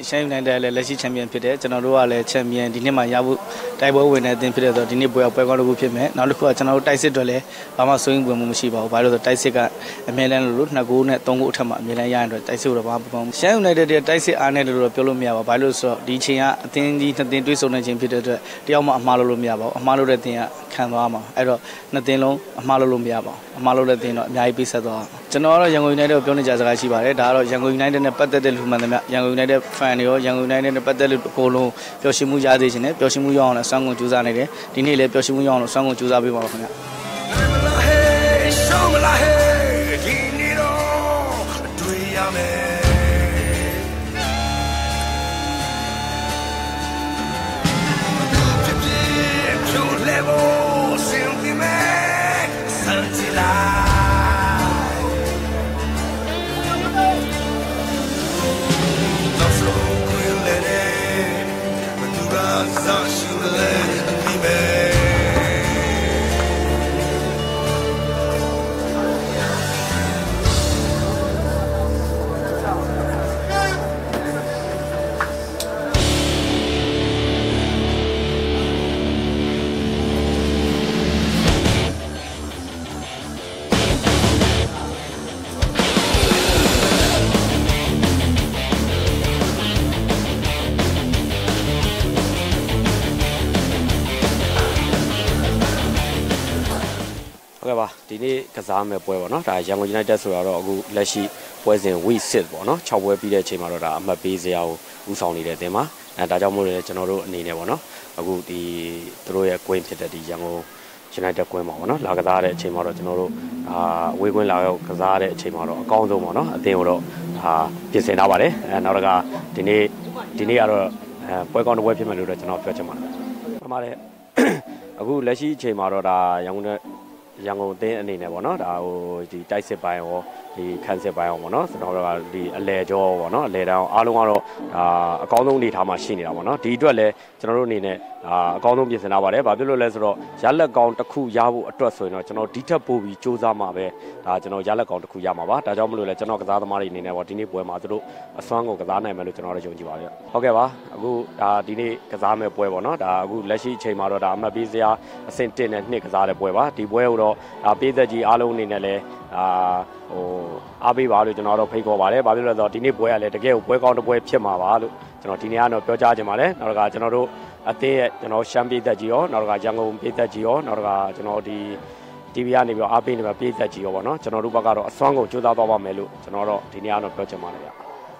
Shan United Leshi champion Peter, General champion, Dinema Yabu, Taibo winner, then Peter, Dinipo, Pagano Pime, now look at General Taisitole, Bama swing Mushiba, Bado the Taisika, a Milan root, Naguna, Tongo Tama, Milan, Taisura, Shan United, Taisi, Anna, Pilumia, Baluso, Dichia, Tindi, Tindus, Peter, Diama, Malumia, Maluretia, Kanama, Edo, Natino, Malumia, Maluretino, Yaipisa. General Yangon United Pony Jazachiba, Daro, Yangon United and Patel Humana, Yangon United Fanio, Yangon United and Patel Polo, Yoshimu Yadisine, Yoshimuyon, and Sango Juzanade, Dinile, Yoshimuyon, Sango Juzabi. Dini Kazame Pueblo, Yangon United Sura, Leshi, Poison, we sit, Choway Pide Chimara, Mapizia, Usoni de Dema, and Dajamore General Ninevano, a good the Troya acquainted at the Yango United Quemano, Lagadare, Chimaro General, we will allow Kazare, Chimaro, Condomono, a Demoro, Pisenavare, and Noraga, Dini, Pogon Weapon, Regional Fetchaman. Amare, a good Leshi Chimaro, Yangon and in a the dice by or the cancer by one, the ledge or one, lay down Alumaro, a condom lead how machine, the dwelle, general in a condom is an hour, Babulo Lesro, Yalla Gaunt, a coup Yabu, a trust, Dita Pubi, Chuzamabe, Yalla Gaunt, Kuyamava, Tajamu, Legend of Zadamari in a Watini Puemadro, a song of Kazana and Melutonora Junjivaya. Okay, a good Dini Kazame Pueblo, a good Leshi Chamaro, Mabizia, a Sentin and Nick Zada Pueva, the Pueblo. Pizza G alone in LA, Abi Valu, General Pico Vale, Babylon, Dini Boy, let the girl work on the way Pima Valu, Tiniano, Pojamale, Norga General, a day, Shambi the Geo, Norga Jango Pizza Geo, Norga, the Tiviani, Abi, Pizza Geo, General Bagaro, a song of Judah Melu, General Tiniano Pojamale.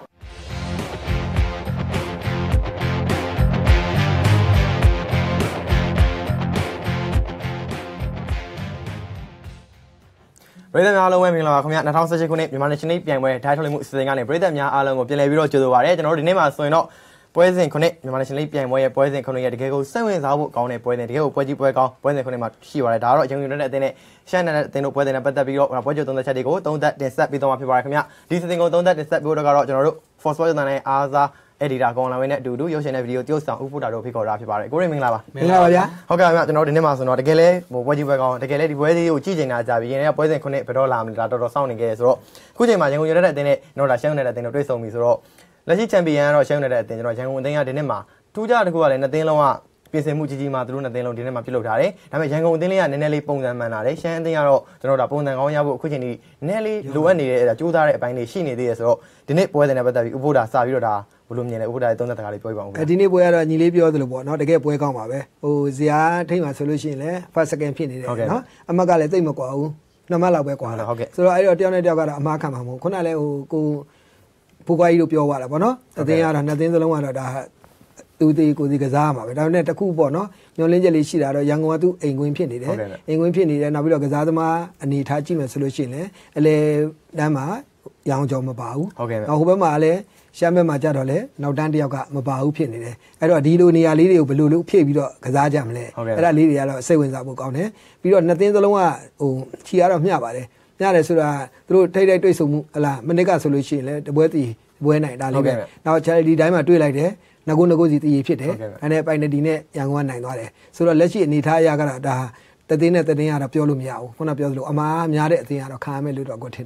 Brother Malo and Mila, come out and house a chicken, you manage to name where title moves the gun, Brother Alan will be able to do it, and already name us so not poison connect, you manage to leap and where poison connect the giggle, 7 hours on a poison hill, poison connect, she or a dark young unit, Shan and then poison about the video or budget on the Chadigo, don't that they step with on my people. This thing don't that they step with the garage for so than as Edita going away to do your video, your son who put out a pick or rapi bar. Go ring lava. Okay, I'm not the name of the Gale, what you were on the Gale, whether you cheating as I begin, poison connect, but all I'm that or sounding gas or could you imagine you read it, not a shown at the notice on me. So let's see champion or shown at the Nema. 2ကြတကူကလည်းနှစ်သင်းလုံးကပြင်ဆင်မှုကြီးကြီးမှသူတို့နှစ်သင်းလုံးဒီနေ့မှပြုလုပ်ထားတယ်ဒါပေမဲ့ရန်ကုန်အသင်းလေးကနည်းနည်းလေးပုံစံမှန်လာတယ်ရှမ်းအသင်းကတော့ကျွန်တော်တို့ပုံစံကောင်းရဖို့အခုချိန်ဒီနည်းနည်းလေးလိုအပ်နေတဲ့အဲ့ဒါကြိုးစားတဲ့အပိုင်းတွေရှိနေသေးတယ်ဆိုတော့ဒီနေ့ပွဲစဉ်နဲ့ပတ်သက်ပြီးဥပိုးတာစပြီးတော့ဒါဘယ်လိုမြင်လဲဥပိုးတာရဲ့သုံးသက်တကားလေးပြောပြပါဦးဒီနေ့ပွဲကတော့ညီလေးပြောသလိုပေါ့နော်တကယ်ပွဲကောင်းပါပဲဟိုဇရာထိတ်မှာဆိုလို့ရှိရင်လည်း first second ဖြစ်နေတယ်နော်အမတ်ကလည်းသိပ်မကွာဘူးနှစ်မှတ်လောက်ပဲကွာလားဆိုတော့အဲ့တော့တယောက်နဲ့တယောက်ကတော့အမှားခံမှာမဟုတ်ခုနလည်းဟိုကိုပူကွာကြီးတို့ပြောသွားတာပေါ့နော်အသင်းကတော့နှစ်သင်းစလုံးကတော့ဒါသူတီကိုစီကစားမှာပဲဒါပေမဲ့တခုပေါ့နော်ညွန်လင်းချက်လေးရှိတာတော့ရန်ကုန်ကသူ့အိမ်ကွင်းဖြစ်နေတယ်အိမ်ကွင်းဖြစ်နေတယ်နောက်ပြီးတော့ကစားသမားအနေထားကြည့်မယ်ဆိုလို့ရှိရင်လည်းအလေတန်းမှာရောင်ကြောင်မပါဘူးဟိုဘက်မှာလည်းရှမ်းဘက်မှာကြတော့လေနောက်တန်းတယောက်ကမပါဘူးဖြစ်နေတယ်အဲ့တော့ဒီလိုနေရာလေးတွေကိုဘယ်လိုလုပ်ဖြည့်ပြီးတော့ကစားကြမလဲအဲ့ဒါလေးတွေကတော့စိတ်ဝင်စားဖို့ကောင်းတယ်ပြီးတော့နှစ်သင်းစလုံးကဟိုခြီကတော့မျှပါတယ်မျှတယ်ဆိုတာသူတို့ထိတ်ထိတ်တွေ့ဆုံမှုဟလာမနစ်ကဆိုလို့ရှိရင်လည်းတပွဲတီပွဲနိုင်ဒါလေးပဲနောက် charity တိုင်းမှာတွေ့လိုက်တယ်ငကိုငကိုစီတည်ဖြစ်တယ်ဒါနဲ့ပိုင်နတီနဲ့ရန်ကုန်ကနိုင်သွားတယ်ဆိုတော့လက်ရှိအနေထားအရကတော့ဒါတသိန်းနဲ့တသိန်းကတော့ပြောလို့မရဘူးခုနပြောသလိုအမားများတဲ့အသိန်းကတော့ခါရမယ်လို့တော့ကိုထင်တာပဲ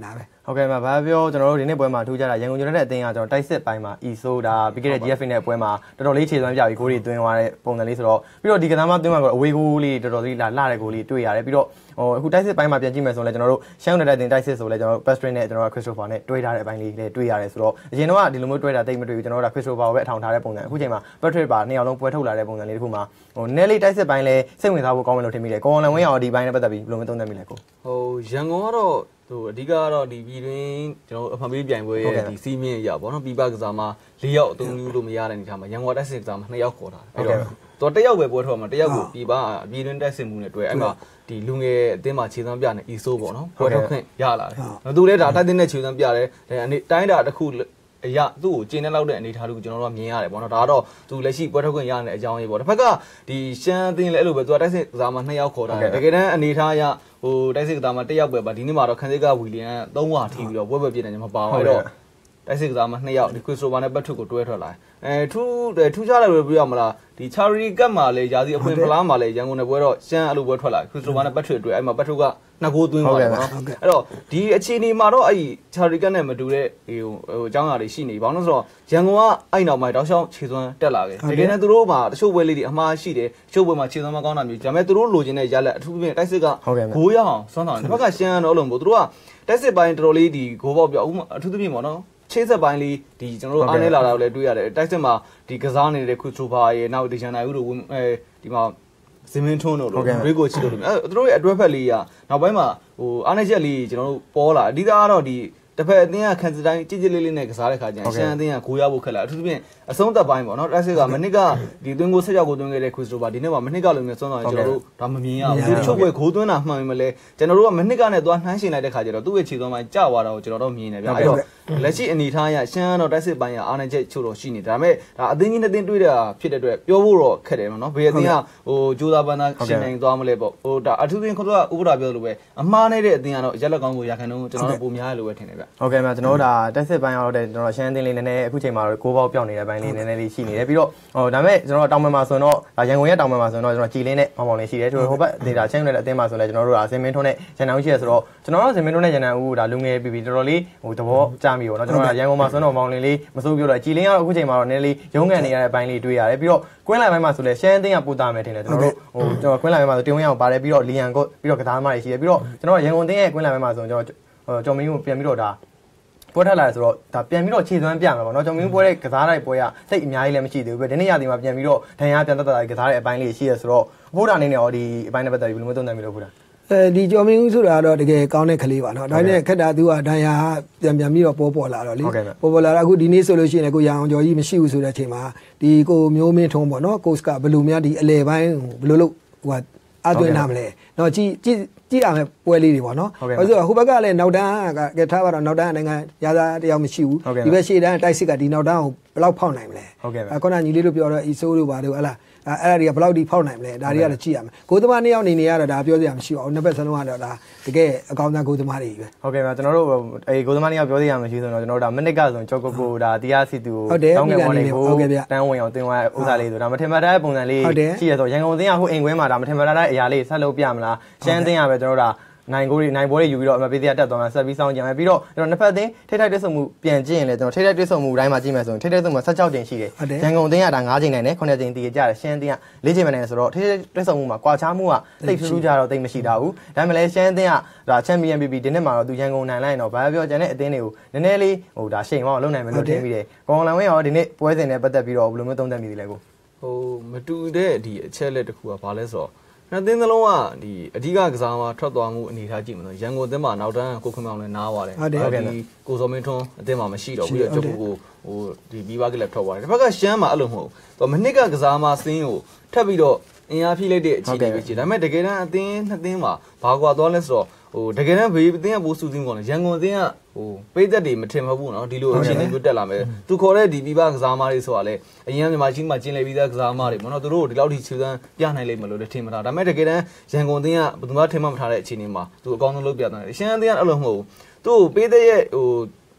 ဟုတ်ကဲ့ပါဘာပြောကျွန်တော်တို့ဒီနေ့ပွဲမှာထူးခြားတာရန်ကုန်ကျွန်တော်တဲ့အသင်းကကျွန်တော်တိုက်စစ်ပိုင်းမှာ ESO ဒါပြီးခဲ့တဲ့ GF နဲ့ပွဲမှာတော်တော်လေးခြေစွမ်းပြပြီးဂိုးတွေသွင်းသွားတဲ့ပုံစံလေးဆိုတော့ပြီးတော့ဒီကစားမသွင်းမှာအဝေးဂိုးလေးတော်တော်လေးလာတဲ့ဂိုးလေးတွေ့ရတယ်ပြီးတော့အခုတိုက်စစ်ပိုင်းမှာပြန်ကြည့်မယ်ဆိုရင်လည်းကျွန်တော်တို့ရှမ်းနေတဲ့တင်တိုက်စစ်ဆိုလည်းကျွန်တော်တို့ Pastry နဲ့ကျွန်တော်တို့ Christopher နဲ့တွဲထားတဲ့အပိုင်းလေးလည်းတွေ့ရတယ်ဆိုတော့အရင်တော့ဒီလိုမျိုးတွဲတာတိတ်မတွေ့ဘူးကျွန်တော်တို့က Christopher ကိုပဲအထောင်ထားတဲ့ပုံစံအခုချိန်မှာ Pastry ပါနှစ်ယောက်လုံးပွဲထုတ်လာတဲ့ပုံစံလေးတစ်ခုမှာနည်းလေးတိုက်စစ်ပိုင်းလည်းစိတ်ဝင်စားဖို့ကောင်းမယ်လို့ထင်မိတယ်ကိုအောင်လန်ဝင်းရောဒီပိုင်းနဲ့ပတ်သက်ပြီးဘယ်လိုမျိုးသုံးသပ်မိလဲကိုရန်ကုန်ကတော့အဓိကကတော့ဒီပြည်တွင်းကျွန်တော်အဖန်ပေးပြိုင်ပွဲရဲ့ဒီစီးမြင့်ရပေါ့နော်ပြည်ပကစားမှာ၄ယောက်အသုံးပြုလို့မရတဲ့အနေထားမှာရန်ကုန်တိုက်စစ်ကစားမှာ2ယောက်ခေါ်တာအဲ့တော့တစ်ယောက်ပဲပွဲထွက်မှာတစ်ယောက်ကိုပြည်တွင်းတိုက်စစ်မှုနဲ့တွေ့အဲ့မှာဒီလူငယ်အသင်းမှာခြေစမ်းပြနေ ESO ပေါ့နော်ပွဲထွက်ခွင့်ရလာတယ်သူလည်းဒါတိုက်တဲ့နဲ့ခြေစမ်းပြတယ်တိုင်းတာတစ်ခုအရာသူ့ကိုကျင်းတဲ့လောက်တဲ့အနေထားကိုကျွန်တော်တို့မြင်ရတယ်ပေါ့နော်ဒါကတော့သူလက်ရှိပွဲထုတ်ခွင့်ရနေတဲ့အကြောင်းလေးပေါ့တစ်ဖက်ကဒီရှမ်းအသင်းလည်းအဲ့လိုပဲသူကတိုက်စစ်ကစားမှာ2ယောက်ခေါ်တာတကယ်တမ်းအနေထားအရတိုက်စစ်ကစားမှာ1ယောက်ပဲပါဒီနေ့မှာတော့ခန်းစိတ်ကဝီလီယံ3ဝါထိပြီးတော့ပွဲပြည့်နေကြမှာပါအောင်အဲ့တော့တိုက်စစ်ကစားမှာ2ယောက်ဒီခရစ်စတိုဖာနဲ့ပတ်ထွတ်ကိုတွဲထွက်လာထူးခြားတယ်လို့ပြောရမလားဒီချာရီကတ်မှာလေယာစီအဖွင့်ဖလားမှာလေရန်ကုန်နယ်ပွဲတော့ရှမ်းအဲ့လိုပွဲထွက်လာခရစ်စတိုဖာနဲ့ပတ်ထွတ်တွေ့အဲ့မှာပတ်ထွတ်က2ဂိုးသွင်းသွားတယ်ပေါ့နော်အဲ့တော့ဒီအခြေအနေမှာတော့အဲ့ချာရီကတ်နဲ့မတူတဲ့ဟိုအကြောင်းအရာတွေရှိနေဘာလို့လဲဆိုတော့ရန်ကုန်ကအဲ့နောက်ပိုင်းတောက်လျှောက်ခြေစွမ်းတက်လာခဲ့တကယ်နဲ့သူတို့မှာတချို့ပွဲလေးတွေအမှားရှိတယ်တချို့ပွဲမှာခြေစွမ်းမကောင်းတာမျိုးဒါပေမဲ့သူတို့လိုချင်တဲ့ရလက်အထူးသဖြင့်တိုက်စစ်ကဂိုးရအောင်စွမ်းဆောင်တယ်ဒီဘက်ကရှမ်းတော့လို့မဟုတ်သူတို့ကတိုက်စစ်ပိုင်းတော်တော်လေးဒီဂိုးပေါက်ပြဥအထူးသဖြင့်ပေါ့နော်ခြေဆက်ပိုင်းလေးဒီကျွန်တော်တို့အားနေလာတာကိုလည်းတွေ့ရတယ်တိုက်စစ်မှာဒီကစားနေတဲ့ခုချိုဖာရဲ့နောက်ဒီချန်နိုင်ဦးတို့ဒီမှာဇင်မင်းထွန်းတို့လိုရေကိုချီတို့လိုသူတို့ရဲ့အတွဲဖက်လေးကနောက်ပိုင်းမှာအားနေချက်လေးကျွန်တော်တို့ပေါ်လာအဓိကကတော့ဒီတစ်ဖက်အသင်းကခန်းစတိုင်းကြစ်လေးနဲ့ကစားတဲ့ခါကျရင်ရှမ်းအသင်းကဂိုးရဖို့ခက်လာအထူးသဖြင့်အဆုံးသက်ပိုင်းပေါ့နော်တိုက်စစ်ကမနစ်ကဒီသွင်းကိုဆက်ရောက်ကိုသွင်းခဲ့တဲ့ခရစ်စတိုဖာဒီနေ့မှာမနစ်ကလိုမျိုးစွမ်းဆောင်ကျွန်တော်တို့ဒါမမြင်ရဘူးဒီချုပ်ပွဲဂိုးသွင်းတာမှန်ပြီမလဲကျွန်တော်တို့ကမနစ်ကနဲ့သွားနှိုင်းရှင်လိုက်တဲ့ခါကျတော့သူ့ရဲ့ခြေသွင်းပိုင်းကျသွားတာကိုကျွန်တော်တို့မြင်နေဗျအဲ့တော့လက်ရှိအနေထားအရရှမ်းကတော့တိုက်စစ်ပိုင်းကအားနေချက်ချို့တော့ရှိနေတယ်ဒါပေမဲ့ဒါအသင်းကြီးနှစ်သင်းတွေ့တာဖြစ်တဲ့အတွက်ပြောဖို့တော့ခက်တယ်နော်ဘယ်အသင်းကကြိုးစားပန်းသားရှင်နိုင်သွားမလဲပေါ့ဒါအထူးသဖြင့်ခုနကဥပဒေပြောလို့ပဲအမှားနေတဲ့အသင်းကတော့ရက်လက်ကောင်းကိုရခိုင်နှုန်းကျွန်တော်တို့ပုံများရလို့ပဲထင်တယ်ဗျဟုတ်ကဲ့ပါကျွန်တော်တို့ဒါတိုက်စစ်ပိုင်းကတော့ကျွန်တော်ရှမ်းအသင်းလေးနည်းနည်းအခုချိန်မှာတော့ဂိုးပေါက်ပြောင်းနေတဲ့ပိုင်းလေးနည်းနည်းလေးရှိနေတယ်ပြီးတော့ဒါပေမဲ့ကျွန်တော်တောင်ပံမှာဆိုတော့ရန်ကုန်ရဲ့တောင်ပံမှာဆိုတော့ကျွန်တော်ကြည်လင်းနဲ့မောင်မောင်လေးရှိတယ်ဟိုဘက်ဒေတာချင်းတဲ့အသင်းမှာဆိုလဲကျွန်တော်တို့ကဇင်မင်းထွန်းနဲ့ရန်နိုင်ဦးရှိရဆိုတော့ကျွန်တော်တို့ဇင်မင်းထွန်းနဲ့ရန်နိုင်ဦးဒါလူငယ်ပြီးတော်တော်လေးသဘောကျမိပေါ့နော်ကျွန်တော်ကရန်ကုန်မှာဆိုတော့မောင်လေးမစိုးပြောတော့ကြည်လင်းကတော့အခုချိန်မှာတော့နည်းနည်းလေးရုန်းကန်နေရတဲ့ပိုင်းလေးတွေ့ရတယ်ပြီးတော့ကွင်းလိုက်ပိုင်းမှာဆိုလဲရှမ်းအသင်းကပို့တာမယ်ထင်တယ်ကျွန်တော်တို့ကွင်းလိုက်ပိုင်းမှာဆိုတင်ဝင်းအောင်ပါတယ်ပြီးတော့လီယန်ကိုပြီးတော့ကစားသမားတွေရှိတယ်ပြီးတော့ကျွန်တော်ရန်ကုန်အသင်းရဲ့ကွင်းလိုက်ပိုင်းမှာဆိုကျွန်တော်ကျော်မင်းကိုပြန်ပြီးတော့ဒါပွဲထလာဆိုတော့ဒါပြန်ပြီးတော့ခြေသွမ်းပြမှာပေါ့နော်ကျော်မင်းပွဲတဲ့ကစားတဲ့ပွဲကစိတ်အများကြီးလည်းမရှိသေးဘူးပဲဒီနေ့ရာသီမှာပြန်ပြီးတော့ဒဏ်ရာပြန်တက်တာကစားတဲ့အပိုင်းလေးရှိရဆိုတော့ဘုရားအနေနဲ့ရောဒီအပိုင်းနဲ့ပတ်သက်ပြီးဘယ်လိုမျိုးသုံးသပ်မိလို့ဘုရားဒီကျော်မင်းဦးဆိုတာတော့တကယ်ကောင်းတဲ့ကလေးပါနော်ဒါနဲ့ခက်တာသူကဒဏ်ရာပြန်ပြီးတော့ပေါ်လာတော့လေပေါ်လာအခုဒီနေ့ဆိုလို့ရှိရင်ကိုရအောင်ကျော်ကြီးမရှိဘူးဆိုတဲ့အချိန်မှာဒီကိုမျိုးမင်းထုံးပေါ့နော်ကိုစ်ကဘယ်လိုများဒီအလဲပိုင်းဘယ်လိုလုပ်ဟိုအသွင်းနာမလဲနော်ကြည့်ရမယ်ပွဲလေးတွေပေါ့နော်ဟိုဆိုဟိုဘက်ကလည်းနောက်တန်းကထားပါတော့နောက်တန်းနိုင်ငံရာသားတယောက်မရှိဘူးဒီဘက်ရှေ့တန်းတိုက်စစ်ကဒီနောက်တန်းကိုဘယ်လောက်ဖောက်နိုင်မလဲခုနညီလေးတို့ပြောတော့ ESO တို့ပါတို့ဟလားအဲ့ဒါတွေကဘယ်လောက်ဒီဖောက်နိုင်မလဲဒါတွေကလည်းကြည့်ရမယ်ဂိုးသမား2ယောက်နေရတော့ဒါပြောစရာမရှိပါဘူးနှစ်ဘက်စလုံးကတော့ဒါတကယ်အကောင်းဆုံးဂိုးသမားတွေပဲဟုတ်ကဲ့ပါကျွန်တော်တို့ဂိုးသမား2ယောက်ပြောစရာမရှိဆိုတော့ကျွန်တော်တို့ဒါမိနစ်ကဆိုကြောက်ကိုဒါတရားစီသူကိုတောင်းငယ်ပေါ်နေကိုတန်းဝင်အောင်တင်သွားဥစားလေးဆိုဒါမထင်မှတ်တဲ့ပုံစံလေးရှိရဆိုရန်ကုန်အသင်းကဟိုအိမ်ခွဲမှာဒါမထင်မှတ်တဲ့အရာလေးဆက်လုပ်ပြမလားရှမ်းအသင်းကပဲကျွန်တော်တို့ဒါနိုင်ပွဲတွေယူပြီးတော့အမပေးတရားတက်သွားမှဆက်ပြီးစောင့်ကြည့်မယ်ပြီးတော့ကျွန်တော်နှစ်ဖက်အသင်းထိထိုက်တွဲဆုံမှုပြန်ကြည့်ရင်လည်းကျွန်တော်ထိထိုက်တွဲဆုံမှုတိုင်းမှာကြည့်မယ်ဆိုရင်ထိထိုက်တွဲဆုံမှု16ကြိမ်ရှိတယ်ရန်ကုန်အသင်းကဒါ9ကြိမ်နိုင်တယ်9ကြိမ်တည်ကြတယ်ရှမ်းအသင်းက4ကြိမ်နိုင်တယ်ဆိုတော့ထိထိုက်တွဲဆုံမှုမှာကွာခြားမှုကတိတ်ထူးကြတော့တိတ်မရှိတာဘူးဒါပေမဲ့လည်းရှမ်းအသင်းကဒါချန်ပီယံ MPT ဒီနှစ်မှာတော့သူရန်ကုန်နိုင်လိုက်တော့ဘာပြောကျန်တဲ့အသင်းတွေကိုနည်းနည်းလေးဟိုဒါရှိန်အောင်လုပ်နိုင်မယ်လို့ထင်မိတယ်ကောင်လန်ဝင်းရောဒီနေ့ပွဲစဉ်နဲ့ပတ်သက်ပြီးတော့ဘယ်လိုမျိုးသုံးသပ်မိသလဲကိုမတူတဲ့ဒီအချက်လက်တစ်ခုကဘာလဲဆိုတော့နှစ်သင်းသလုံးကဒီအဓိကကစားမှာထွက်သွားမှုအနေထားကြည့်မလို့ရန်ကုန်အသင်းမှာနောက်တန်းကိုခွင့်မောင်လည်းနားပါတယ်ဒီကိုစောမင်းထွန်းအသင်းမှာမရှိတော့ဘူးပြီးတော့ကျုပ်ကိုဒီဘီဘာကလည်းထွက်သွားတယ်တစ်ဖက်ကရှမ်းမှာအဲ့လိုမဟုတ်ဘူးမနစ်ကကစားမှာစင်းကိုထပ်ပြီးတော့အင်အားဖြည့်လိုက်တဲ့အခြေအနေပဲကြည့်ဒါပေမဲ့တကယ်တမ်းအသင်းနှစ်သင်းမှာဘာကွာသွားလဲဆိုတော့တကယ်တမ်းဘေးအသင်းကပိုးစုစည်းကောင်းတယ်ရန်ကုန်အသင်းကပေးသက်တွေမထင်မှဘူးเนาะဒီလိုအခြေအနေမျိုးတက်လာမယ်သူခေါ်တဲ့ဒီပြည်ပကစားသမားတွေဆိုတာလေအရင်ကမြန်မာချင်းမှာကျင်းလေပြီးသားကစားသမားတွေပေါ့เนาะသူတို့ဒီလောက်ထိခြေစမ်းပြနိုင်လိမ့်မယ်လို့လည်းထင်မထားဒါပေမဲ့တကယ်တမ်းရန်ကုန်အသင်းကဘယ်သူမှထင်မှမထားတဲ့အခြေအနေမှာသူအကောင်းဆုံးလုပ်ပြသွားတယ်ရှမ်းအသင်းကအဲ့လိုမဟုတ်ဘူးသူ့ပေးသက်ရဲ့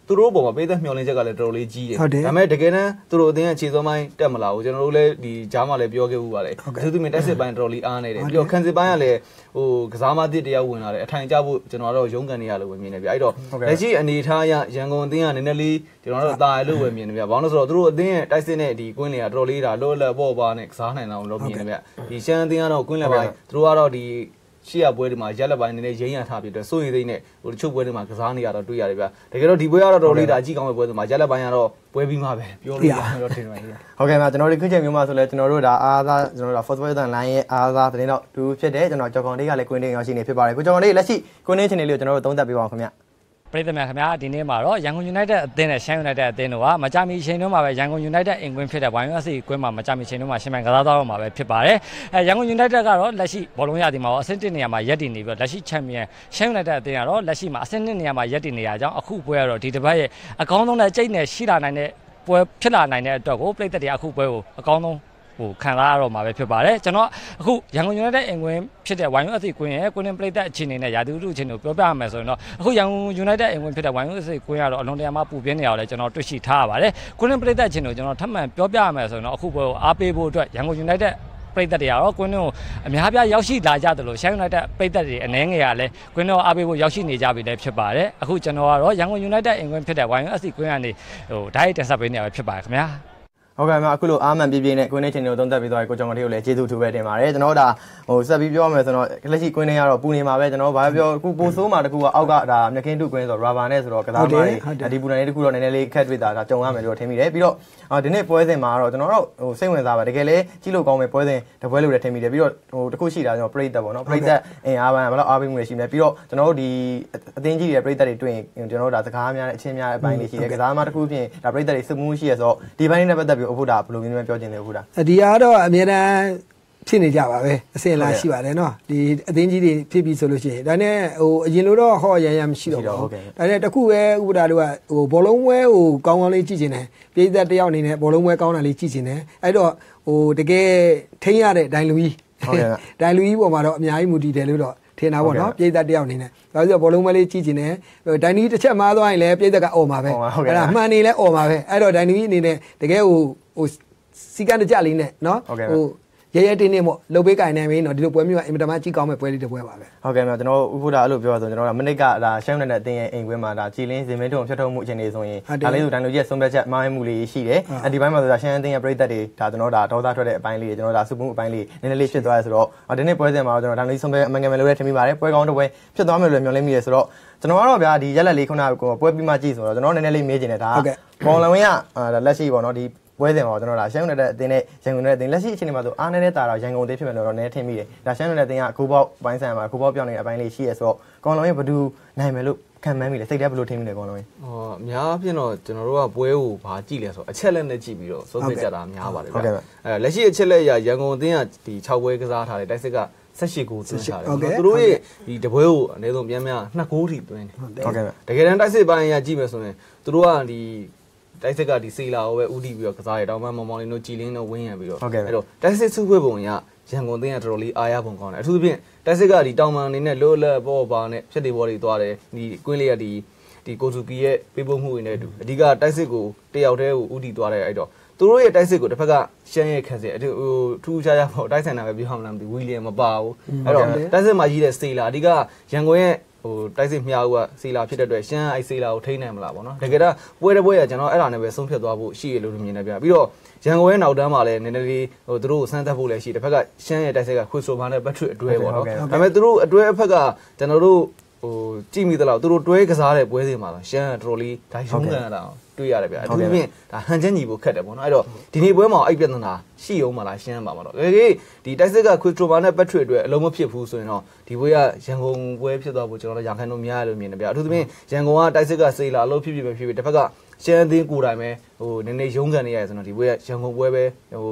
သူတို့ပေါ်မှာပေးတဲ့မျှော်လင့်ချက်ကလည်းတော်တော်လေးကြီးတယ်ဒါပေမဲ့တကယ်တမ်းသူတို့အသင်းအခြေစောပိုင်းတက်မလာဘူးကျွန်တော်တို့လည်းဒီဂျားမှာလည်းပြောခဲ့ဦးပါတယ်သူတို့မြင်တက်စစ်ပိုင်းတော်တော်လေးအားနေတယ်ပြီးတော့ခံစစ်ပိုင်းကလည်းဟိုကစားမသစ်တယောက်ဝင်လာတယ်အထိုင်ကျဖို့ကျွန်တော်တို့ရုန်းကန်နေရလို့ပဲမြင်နေဗျအဲ့တော့လက်ရှိအနေထားရရန်ကုန်အသင်းကနည်းနည်းလေးကျွန်တော်တို့တာရလို့ပဲမြင်နေဗျဘာလို့ဆိုတော့သူတို့အသင်းရဲ့တိုက်စစ်နဲ့ဒီကွင်းတွေကတော်တော်လေးဒါလောလောပေါ့ပါနဲ့ကစားနိုင်အောင်လုပ်မြင်နေဗျဒီရှမ်းအသင်းကတော့ကွင်းလည်းပိုင်းသူတို့ကတော့ဒီရှေ့ရပွဲတွေမှာရက်လက်ပိုင်းနည်းနည်းရင်းရထားပြီးတော့စိုးရိမ်သိနဲ့ဟိုတချို့ပွဲတွေမှာကစားနေရတော့တွေ့ရတယ်ဗျတကယ်တော့ဒီပွဲကတော့တော်လေးဒါအကြည့်ကောင်းတဲ့ပွဲတွေမှာရက်လက်ပိုင်းကတော့ပွဲပြီးမှပဲပြောလို့ရတော့ထင်ပါတယ်ဟုတ်ကဲ့ပါကျွန်တော်တို့ခုချိန်မျိုးမှာဆိုလဲကျွန်တော်တို့ဒါအားသားကျွန်တော်တို့ First Weather Line ရဲ့အားသားသတင်းတော့တူဖြစ်တယ်ကျွန်တော်ကြော်ကောင်လေးကလည်းကွင်းတင်းရောက်ရှိနေဖြစ်ပါတယ်ကိုကြော်ကောင်လေးလက်ရှိကွင်းတင်းချင်းလေးကိုကျွန်တော်တို့သုံးသပ်ပေးပါအောင်ခင်ဗျပြည်သူများခင်ဗျာဒီနေ့မှာတော့ရန်ကုန် United အသင်းနဲ့ Shan United အသင်းတို့ကမကြမီချိန်တုန်းမှာပဲရန်ကုန် United အင်ကွင်းဖြစ်တဲ့ YUSC ကွင်းမှာမကြမီချိန်တုန်းမှာရှင်မိုင်ကစားသွားတော့မှာပဲဖြစ်ပါတယ်ရန်ကုန် United ကတော့လက်ရှိဘောလုံးရသည်မှာအဆင့်1နေရာမှာရပ်တည်နေပြီးတော့လက်ရှိချန်ပီယံ Shan United အသင်းကတော့လက်ရှိမှာအဆင့်2နေရာမှာရပ်တည်နေရကြောင်းအခုပွဲကတော့ဒီတစ်ပတ်ရဲ့အကောင်းဆုံးနဲ့ကြိတ်နဲ့ရှိလာနိုင်တဲ့ပွဲဖြစ်လာနိုင်တဲ့အတွက်ကိုပြည်သက်တွေအခုပွဲကိုအကောင်းဆုံးဟိုခံစားရတော့မှာပဲဖြစ်ပါတယ်ကျွန်တော်အခုရန်ကုန် United အင်ကွင်းဖြစ်တဲ့ YUSC ကွင်းရဲ့ကွင်းတင်ပရိသတ်အခြေအနေနဲ့ရာသီဥတုအခြေအနေကိုပြောပြရမယ်ဆိုရင်တော့အခုရန်ကုန် United အင်ကွင်းဖြစ်တဲ့ YUSC ကွင်းကတော့အလွန်တရာမှပူပြင်းနေရတယ်ကျွန်တော်တွေ့ရှိထားရပါတယ်ကွင်းတင်ပရိသတ်အခြေအနေကိုကျွန်တော်ထပ်မံပြောပြရမယ်ဆိုရင်တော့အခုပွဲကိုအားပေးဖို့အတွက်ရန်ကုန် United ပရိသတ်တွေကတော့ကွင်းတို့အများပြားရောက်ရှိလာကြတယ်လို့ Shan United ပရိသတ်တွေအနှဲငယ်ရလဲကွင်းတို့အားပေးဖို့ရောက်ရှိနေကြပြီလည်းဖြစ်ပါတယ်အခုကျွန်တော်ကတော့ရန်ကုန် United အင်ကွင်းဖြစ်တဲ့ YUSC ကွင်းကနေဟိုဓာတ်ရိုက်တင်ဆက်ပေးနေရပဲဖြစ်ပါတယ်ခင်ဗျာဟုတ်ကဲ့ပါအခုလိုအားမှန်ပြပြနဲ့ကွင်းနေချင်းတွေကိုသုံးသပ်ပြီးသွားပြီကိုကြောင်ကလေးကိုလည်းကျေးဇူးထူပဲတင်ပါတယ်ကျွန်တော်တို့ဒါဟိုဆက်ပြီးပြောရမယ်ဆိုတော့လက်ရှိကွင်းနေကတော့ပူနေမှာပဲကျွန်တော်ဘာပြောအခုပိုဆိုးမှာတကူကအောက်ကဒါမြကင်းတုကွင်းဆိုတော့ rubber နဲ့ဆိုတော့ကစားသမားတွေဒီပူနေလေးတကူတော့နည်းနည်းလေးခက်တွေ့တာဒါကြုံရမယ်လို့ထင်မိတယ်ပြီးတော့ဒီနေ့ပွဲစဉ်မှာတော့ကျွန်တော်တို့ဟိုစိတ်ဝင်စားပါတကယ်လည်းကြီးလို့ကောင်းမယ်ပွဲစဉ်တပွဲလို့လည်းထင်မိတယ်ပြီးတော့ဟိုတခုရှိတာကျွန်တော်ပရိသတ်ပေါ့နော်ပရိသတ်အင်အားပိုင်းဘယ်လောက်အားပေးမှုတွေရှိမလဲပြီးတော့ကျွန်တော်တို့ဒီအသင်းကြီးတွေပရိသတ်တွေတွေ့ရင်ကျွန်တော်တို့ဒါစကားများတဲ့အချင်းများအပိုင်းတွေရှိတယ်ကစားသမားတစ်ခုပြင်ဒါပရိသတ်တွေစုမှုရှိရဆိုတော့ဒီပိုင်းနဲ့ပတ်သက်ပြီးအခုဒါဘယ်လိုမျိုးပြောချင်လဲအခုဒါဒီကတော့အများအားဖြစ်နေကြပါပဲအစင်လာရှိပါတယ်နော်ဒီအသင်းကြီးတွေဖြစ်ပြီးဆိုလို့ရှိရင်ဒါနဲ့ဟိုအရင်လိုတော့ဟောရရမရှိတော့ဘူးဒါနဲ့တခုပဲဥပဒါတို့ကဟိုဘောလုံးပွဲဟိုကောင်းကောင်းလေးကြည့်ချင်တယ်ပြည်သက်တယောက်အနေနဲ့ဘောလုံးပွဲကောင်းတာလေးကြည့်ချင်တယ်အဲ့တော့ဟိုတကယ်ထိန်းရတဲ့ဒိုင်လူကြီးဒိုင်လူကြီးပေါ်မှာတော့အများကြီးမူတည်တယ်လို့တော့ထင်တာပေါ့နော်ပြည်သက်တယောက်အနေနဲ့ဒါဆိုဘောလုံးပွဲလေးကြည့်ချင်တယ်ဒိုင်လူကြီးတစ်ချက်မှားသွားရင်လည်းပြည်သက်ကအော်မှာပဲအဲ့ဒါမှန်နေလဲအော်မှာပဲအဲ့တော့ဒိုင်လူကြီးအနေနဲ့တကယ်ဟိုစီကံတကြလေးနဲ့နော်ဟိုရဲရဲတင်းတင်းပေါ့လှုပ်ပေးကင်နိုင်ပြီနော်ဒီလိုပွဲမျိုးကအင်မတန်မှကြီးကောင်းမဲ့ပွဲလေးတစ်ပွဲပါပဲဟုတ်ကဲ့ကျွန်တော်ဥပဒါအဲ့လိုပြောရဆိုကျွန်တော်ကမနစ်ကဒါရှမ်းနဲ့အတင်းရဲ့အိမ်ကွင်းမှာဒါကြည်လင်းစင်မင်းထုံဖြတ်ထုတ်မှုအခြေအနေဆိုရင်ဒါလေးဆိုတန်လူကြီးရဲ့ဆုံးဖြတ်ချက်မှားမှုလေးရှိတယ်ဒီပိုင်းမှာဆိုဒါရှမ်းအတင်းရဲ့ပြည်သက်တွေဒါကျွန်တော်ဒါဒေါသထွက်တဲ့အပိုင်းလေးကျွန်တော်ဒါစုမှုအပိုင်းလေးနည်းနည်းလေးဖြစ်သွားရဆိုတော့ဒီနေ့ပွဲစဉ်မှာတော့ကျွန်တော်ဒါလေးဆုံးဖြတ်အမှန်ကန်မယ်လို့လည်းထင်မိပါတယ်ပွဲကောင်းတစ်ပွဲဖြစ်သွားမယ်လို့မျှော်လင့်မိတယ်ဆိုတော့ကျွန်တော်ကတော့ဗျာဒီရက်လက်လေးခုနကပွဲပြီးမှကြည့်ဆိုတော့ကျွန်တော်နည်းနည်းလေးမေးချင်တယ်ဒါပေါ်လဝင်းကလက်ရှိပေါ့နော်ဒီပွဲစဉ်မှာကျွန်တော်ဒါရှမ်းနယ်တဲ့အသင်းနဲ့ရန်ကုန်နယ်တဲ့အသင်းလက်ရှိအခြေအနေမှာဆိုအားနည်းနေတာတော့ရန်ကုန်အသင်းဖြစ်မယ်လို့တော့နည်းထင်မိတယ်ဒါရှမ်းနယ်တဲ့အသင်းကဂိုးပေါက်ပိုင်းဆိုင်မှာဂိုးပေါက်ပြောင်းနေတဲ့အပိုင်းလေးရှိရဲဆိုတော့ကောင်လုံးရဲ့ဘယ်သူနိုင်မယ်လို့ခံမှန်းမိလဲစိတ်ထဲဘယ်လိုထင်မိလဲကောင်လုံးရဲ့အများအားဖြင့်တော့ကျွန်တော်တို့ကပွဲကိုဘာကြည့်လဲဆိုအချက်လက်နဲ့ကြည့်ပြီးတော့စိုးစစ်ကြတာများပါတယ်ဗျလက်ရှိအချက်လက်ရရန်ကုန်အသင်းကဒီ6ပွဲကစားထားတယ်တိုက်စစ်က18ဂိုးသွင်းထားတယ်သူတို့ရဲ့ဒီတပွဲကိုအနည်းဆုံးပြန်ပြန်2ဂိုးထိသွင်းတယ်ဟုတ်ကဲ့တကယ်တမ်းတိုက်စစ်ပိုင်းရကြည့်မယ်ဆိုရင်သူတို့ကဒီတိုက်စစ်ကဒီစေလာကိုပဲဥတီပြီးတော့ကစားရတောင်းမှမောင်မောင်လေးတို့ကြည်လင်းတို့ဝင်းရံပြီးတော့အဲ့တော့တိုက်စစ်စုဖွဲ့ပုံရရန်ကုန်အသင်းကတော်တော်လေးအားရပုံကောင်းတယ်အထူးသဖြင့်တိုက်စစ်ကဒီတောင်ပန်အနေနဲ့လောလက်ပေါ်ပါနဲ့ဖြတ်တေဘောတွေသွားတယ်ဒီကွင်းလေးကဒီကိုစုကီရဲ့ပေးပို့မှုတွေနဲ့အတူအဓိကတိုက်စစ်ကိုတယောက်တည်းကိုဥတီသွားတယ်အဲ့တော့သူတို့ရဲ့တိုက်စစ်ကိုတစ်ဖက်ကရှမ်းရဲ့ခံစစ်ဟိုထူးခြားခြားပေါ့တိုက်ဆိုင်တာပဲပြောမှမလားမသိဝီလီယံမပါဘူးအဲ့တော့တိုက်စစ်မှာကြီးတဲ့စေလာအဓိကရန်ကုန်ရဲ့ဟိုတိုက်စစ်မြောက်ကစေလာဖြစ်တဲ့အတွက်ရှမ်းအိုက်စေလာကိုထိန်းနိုင်မလားပေါ့နော်တကယ်တော့ပွဲတစ်ပွဲကကျွန်တော်အဲ့ဒါနဲ့ပဲဆုံးဖြတ်သွားဖို့ရှိရလို့မြင်နေပြပြီးတော့ရန်ကုန်ရဲ့နောက်တန်းမှာလည်းနည်းနည်းလေးဟိုသူတို့ကိုစမ်းသပ်ဖို့လည်းရှိတစ်ဖက်ကရှမ်းရဲ့တိုက်စစ်ကခွေဆိုဘာနဲ့ဘတ်ထရစ်အတွဲပေါ့နော်ဒါပေမဲ့သူတို့အတွဲအဖက်ကကျွန်တော်တို့ဟိုကြည့်မိသလားသူတို့တွဲကစားတဲ့ပွဲစဉ်မှာရှမ်းကတော်တော်လေးဒါရုံးကန်ရတာတွေ့ရတယ်ဗျအထူးသဖြင့်ဒါဟန်ချက်ညီဖို့ခက်တယ်ပေါ့နော်အဲ့တော့ဒီနေ့ပွဲမှာအဲ့ပြဿနာရှိအောင်မလားရှမ်းပါမှာတော့ဒီတိုက်စစ်ကခွေစတိုဘာနဲ့ဘတ်ထရစ်အတွက်အလုံးမဖြစ်ဘူးဆိုရင်တော့ဒီပွဲကရန်ကုန်ပွဲဖြစ်သွားဖို့ကျွန်တော်တို့ရခိုင်တို့များရလို့မြင်တယ်ဗျအထူးသဖြင့်ရန်ကုန်ကတိုက်စစ်ကစေလာအလုံးဖြစ်ဖြစ်ပဲဖြစ်ဖြစ်တစ်ဖက်ကရှမ်းအသင်းကိုယ်တိုင်ပဲဟိုနည်းနည်းရုံးကန်နေရတယ်ဆိုတော့ဒီပွဲကရန်ကုန်ပွဲပဲဟို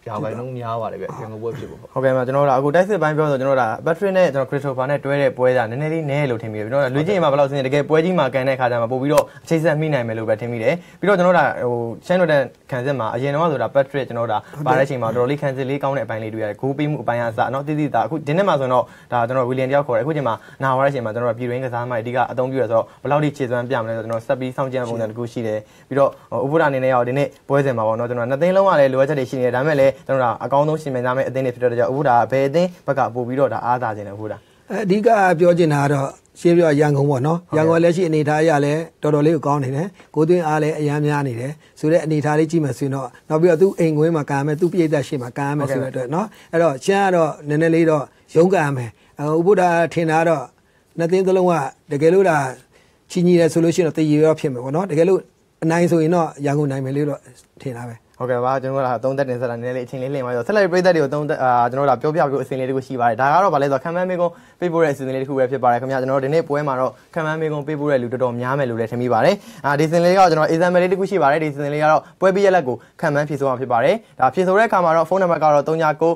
ရာပိုင်းလုံးများပါတယ်ဗျရန်ကုန်ပွဲဖြစ်ဖို့ဟုတ်ကဲ့ပါကျွန်တော်တို့အခုတိုက်စစ်ပိုင်းပြောဆိုကျွန်တော်တို့ battery နဲ့ကျွန်တော် Christopher နဲ့တွဲတဲ့ပွဲကနည်းနည်းလေးနည်းလို့ထင်မိတယ်ကျွန်တော်တို့လူချင်းမှာဘယ်လောက်စင်းတကယ်ပွဲကြီးမှာကန်တဲ့ခါကျမှပို့ပြီးတော့အခြေဆက်မိနိုင်မယ်လို့ပဲထင်မိတယ်ပြီးတော့ကျွန်တော်တို့ဟိုရှမ်းတို့တဲ့ခံစစ်မှာအရင်တော့ဆိုတာ battery ကျွန်တော်တို့ပါတဲ့အချိန်မှာတော်တော်လေးခံစစ်လေးကောင်းတဲ့အပိုင်းလေးတွေ့ရတယ်ဂိုးပေးမှုအပိုင်းအစเนาะတိတိတာအခုဒီနေ့မှာဆိုတော့ဒါကျွန်တော် William တယောက်ခေါ်တယ်အခုချိန်မှာနာဝရတဲ့အချိန်မှာကျွန်တော်တို့ပြည်တွင်းကစားမှအဓိကအသုံးပြုရဆိုတော့ဘယ်လောက်ထိခြေစွမ်းပြမလဲဆိုတော့ကျွန်တော်ဆက်ပြီးစောင့်ကြည့်ပုံစံတစ်ခုရှိတယ်ပြီးတော့ဥပဒေအနေနဲ့ရောဒီနေ့ပွဲစဉ်မှာပေါ့เนาะကျွန်တော်နှစ်သိန်းလုံးကလည်းလိုအပ်ချက်တွေရှိနေတယ်ဒါပေမဲ့လည်းကျွန်တော်အကောင်းဆုံးရှင်မြန်သားမဲ့အသင်းတွေဖြစ်တဲ့ကြောင့်ဥပဒေဘယ်အသင်းဘက်ကပို့ပြီးတော့ဒါအားသာခြင်းလဲဥပဒေအဓိကပြောချင်တာကတော့ရှင်းပြရန်ကုန်ပေါ့နော်ရန်ကုန်လက်ရှိအနေထားအရလည်းတော်တော်လေးကိုကောင်းနေတယ်ကိုသွင်းအားလည်းအများများနေတယ်ဆိုတဲ့အနေထားလေးကြည့်မှဆိုရင်တော့နောက်ပြီးတော့သူ့အိမ်ကွင်းမှာကာမယ်သူ့ပြည်သက်ရှိမှာကာမယ်ဆိုတဲ့အတွက်နော်အဲ့တော့ရှမ်းကတော့နည်းနည်းလေးတော့ရုန်းကန်မယ်ဥပဒေထင်တာတော့နှစ်သိန်းသလုံးကတကယ်လို့ဒါချီညီတယ်ဆိုလို့ရှိရင်တော့တည်ရရောဖြစ်မယ်ပေါ့နော်တကယ်လို့အနိုင်ဆိုရင်တော့ရန်ကုန်နိုင်မယ်လို့တော့ထင်တာပဲဟုတ်ကဲ့ပါကျွန်တော်တို့ကသုံးသက်တင်ဆက်တာနည်းနည်းလေးအချိန်လေးလင့်ပါဆိုဆက်လက်ပြည်သက်တွေကိုသုံးသက်ကျွန်တော်တို့ပြောပြပြီးအစီအစဉ်လေးတခုရှိပါတယ်ဒါကတော့ဗာလဲဆိုခံမှန်းမေကုန်းပေးပို့တဲ့အစီအစဉ်လေးတခုပဲဖြစ်ပါတယ်ခင်ဗျာကျွန်တော်တို့ဒီနေ့ပွဲမှာတော့ခံမှန်းမေကုန်းပေးပို့တဲ့လူတော်တော်များမယ်လို့လည်းထင်မိပါတယ်ဒီစီစဉ်လေးကကျွန်တော် example လေးတခုရှိပါတယ်ဒီစီစဉ်လေးကတော့ပွဲပြီးရက်လက်ကိုခံမှန်းဖြေဆိုအောင်ဖြစ်ပါတယ်ဒါဖြေဆိုတဲ့အခါမှာတော့ဖုန်းနံပါတ်ကတော့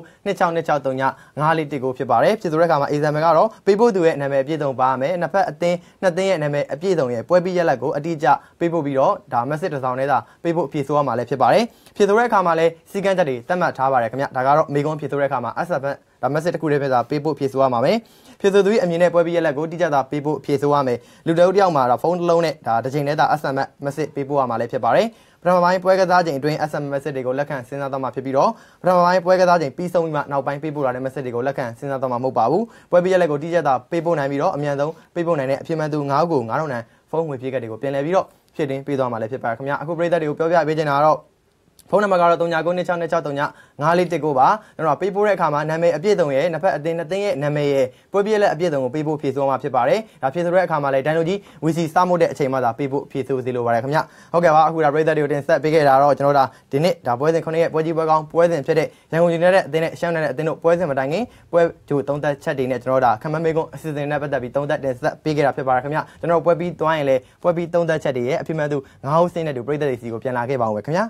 3992635419ဖြစ်ပါတယ်ဖြေဆိုတဲ့အခါမှာ example ကတော့ပေးပို့သူရဲ့နာမည်အပြည့်စုံပါမယ်နှစ်ဖက်အသင်းနှစ်သင်းရဲ့နာမည်အပြည့်စုံရဲ့ပွဲပြီးရက်လက်ကိုအတိအကျပေးပို့ပြီးတော့ဒါ message တစ်စောင်နဲ့သာပေးပို့ဖြေဆိုရမှာလည်းဖြစ်ပါတယ်ဖြေဆိုတဲ့အခါမှာလည်းစီကန်းချက်တွေသတ်မှတ်ထားပါတယ်ခင်ဗျဒါကတော့မေကွန်ဖြေဆိုတဲ့အခါမှာ SMS ဒါ message တစ်ခုလေးပဲသာပေးဖို့ဖြေဆိုရမှာပဲဖြေဆိုသူရဲ့အမည်နဲ့ပွဲပြီးရက်လက်ကိုတိကျတာပေးဖို့ဖြေဆိုရမယ်လူတအုပ်တယောက်မှာတော့ဖုန်းတစ်လုံးနဲ့ဒါတစ်ချိန်နဲ့သာ SMS message ပေးဖို့ရမှာလည်းဖြစ်ပါတယ်ပထမပိုင်းပွဲကစားချိန်အတွင်း SMS message တွေကိုလက်ခံစဉ်းစားတော့မှာဖြစ်ပြီးတော့ပထမပိုင်းပွဲကစားချိန်ပြီးဆုံးပြီးမှနောက်ပိုင်းပေးပို့လာတဲ့ message တွေကိုလက်ခံစဉ်းစားတော့မှာမဟုတ်ပါဘူးပွဲပြီးရက်လက်ကိုတိကျတာပေးပို့နိုင်ပြီးတော့အမြန်ဆုံးပေးပို့နိုင်တဲ့အဖြစ်မှန်သူ9ကို9000တန်ဖုန်းငွေပြေးကတ်တွေကိုပြန်လည်ပြီးတော့ဖြည့်တင်းပေးသွားမှာလည်းဖြစ်ပါတယ်ခင်ဗျအခုပရိသတ်တွေကိုပြောပြပေးချင်တာကတော့ဖုန်းနံပါတ်ကတော့3992635419ပါကျွန်တော်ပေးပို့တဲ့အခါမှာနာမည်အပြည့်စုံရဲ့နှစ်ဖက်အသင်းနှစ်သင်းရဲ့နာမည်ရဲ့ပွဲပြည့်လက်အပြည့်စုံကိုပေးဖို့ဖြည့်ဆိုးမှာဖြစ်ပါတယ်ဒါဖြည့်ဆိုတဲ့အခါမှာလည်းဒိုင်လိုကြီးဝီစီစမို့တဲ့အချိန်မှသာပေးဖို့ဖြည့်ဆိုးစေလိုပါတယ်ခင်ဗျဟုတ်ကဲ့ပါအခုဒါပရိသတ်တွေကိုတင်ဆက်ပေးခဲ့တာတော့ကျွန်တော်တို့ဒီနေ့ဒါပွဲစဉ်9ရက်ပွဲကြီးပွဲကောင်းပွဲစဉ်ဖြစ်တဲ့ရန်ကုန်ယူနိုက်တက်အသင်းနဲ့ရှမ်းနယ်တဲ့အသင်းတို့ပွဲစဉ်မတိုင်ခင်ပွဲကြိုသုံးသက်ချက်တွေနဲ့ကျွန်တော်တို့ဒါခမန်းမေကုန်းအစီအစဉ်နဲ့ပတ်သက်ပြီးသုံးသက်တင်ဆက်ပေးခဲ့တာဖြစ်ပါတယ်ခင်ဗျကျွန်တော်တို့ပွဲပြီးသွားရင်လည်းပွဲပြီးသုံးသက်ချက်တွေရဲ့အဖြစ်မှန်သူ9ဟုတ်စင်းတဲ့သူပရိသတ်တွေစီကိုပြန်လာခဲ့ပါအောင်ပဲခင်ဗျ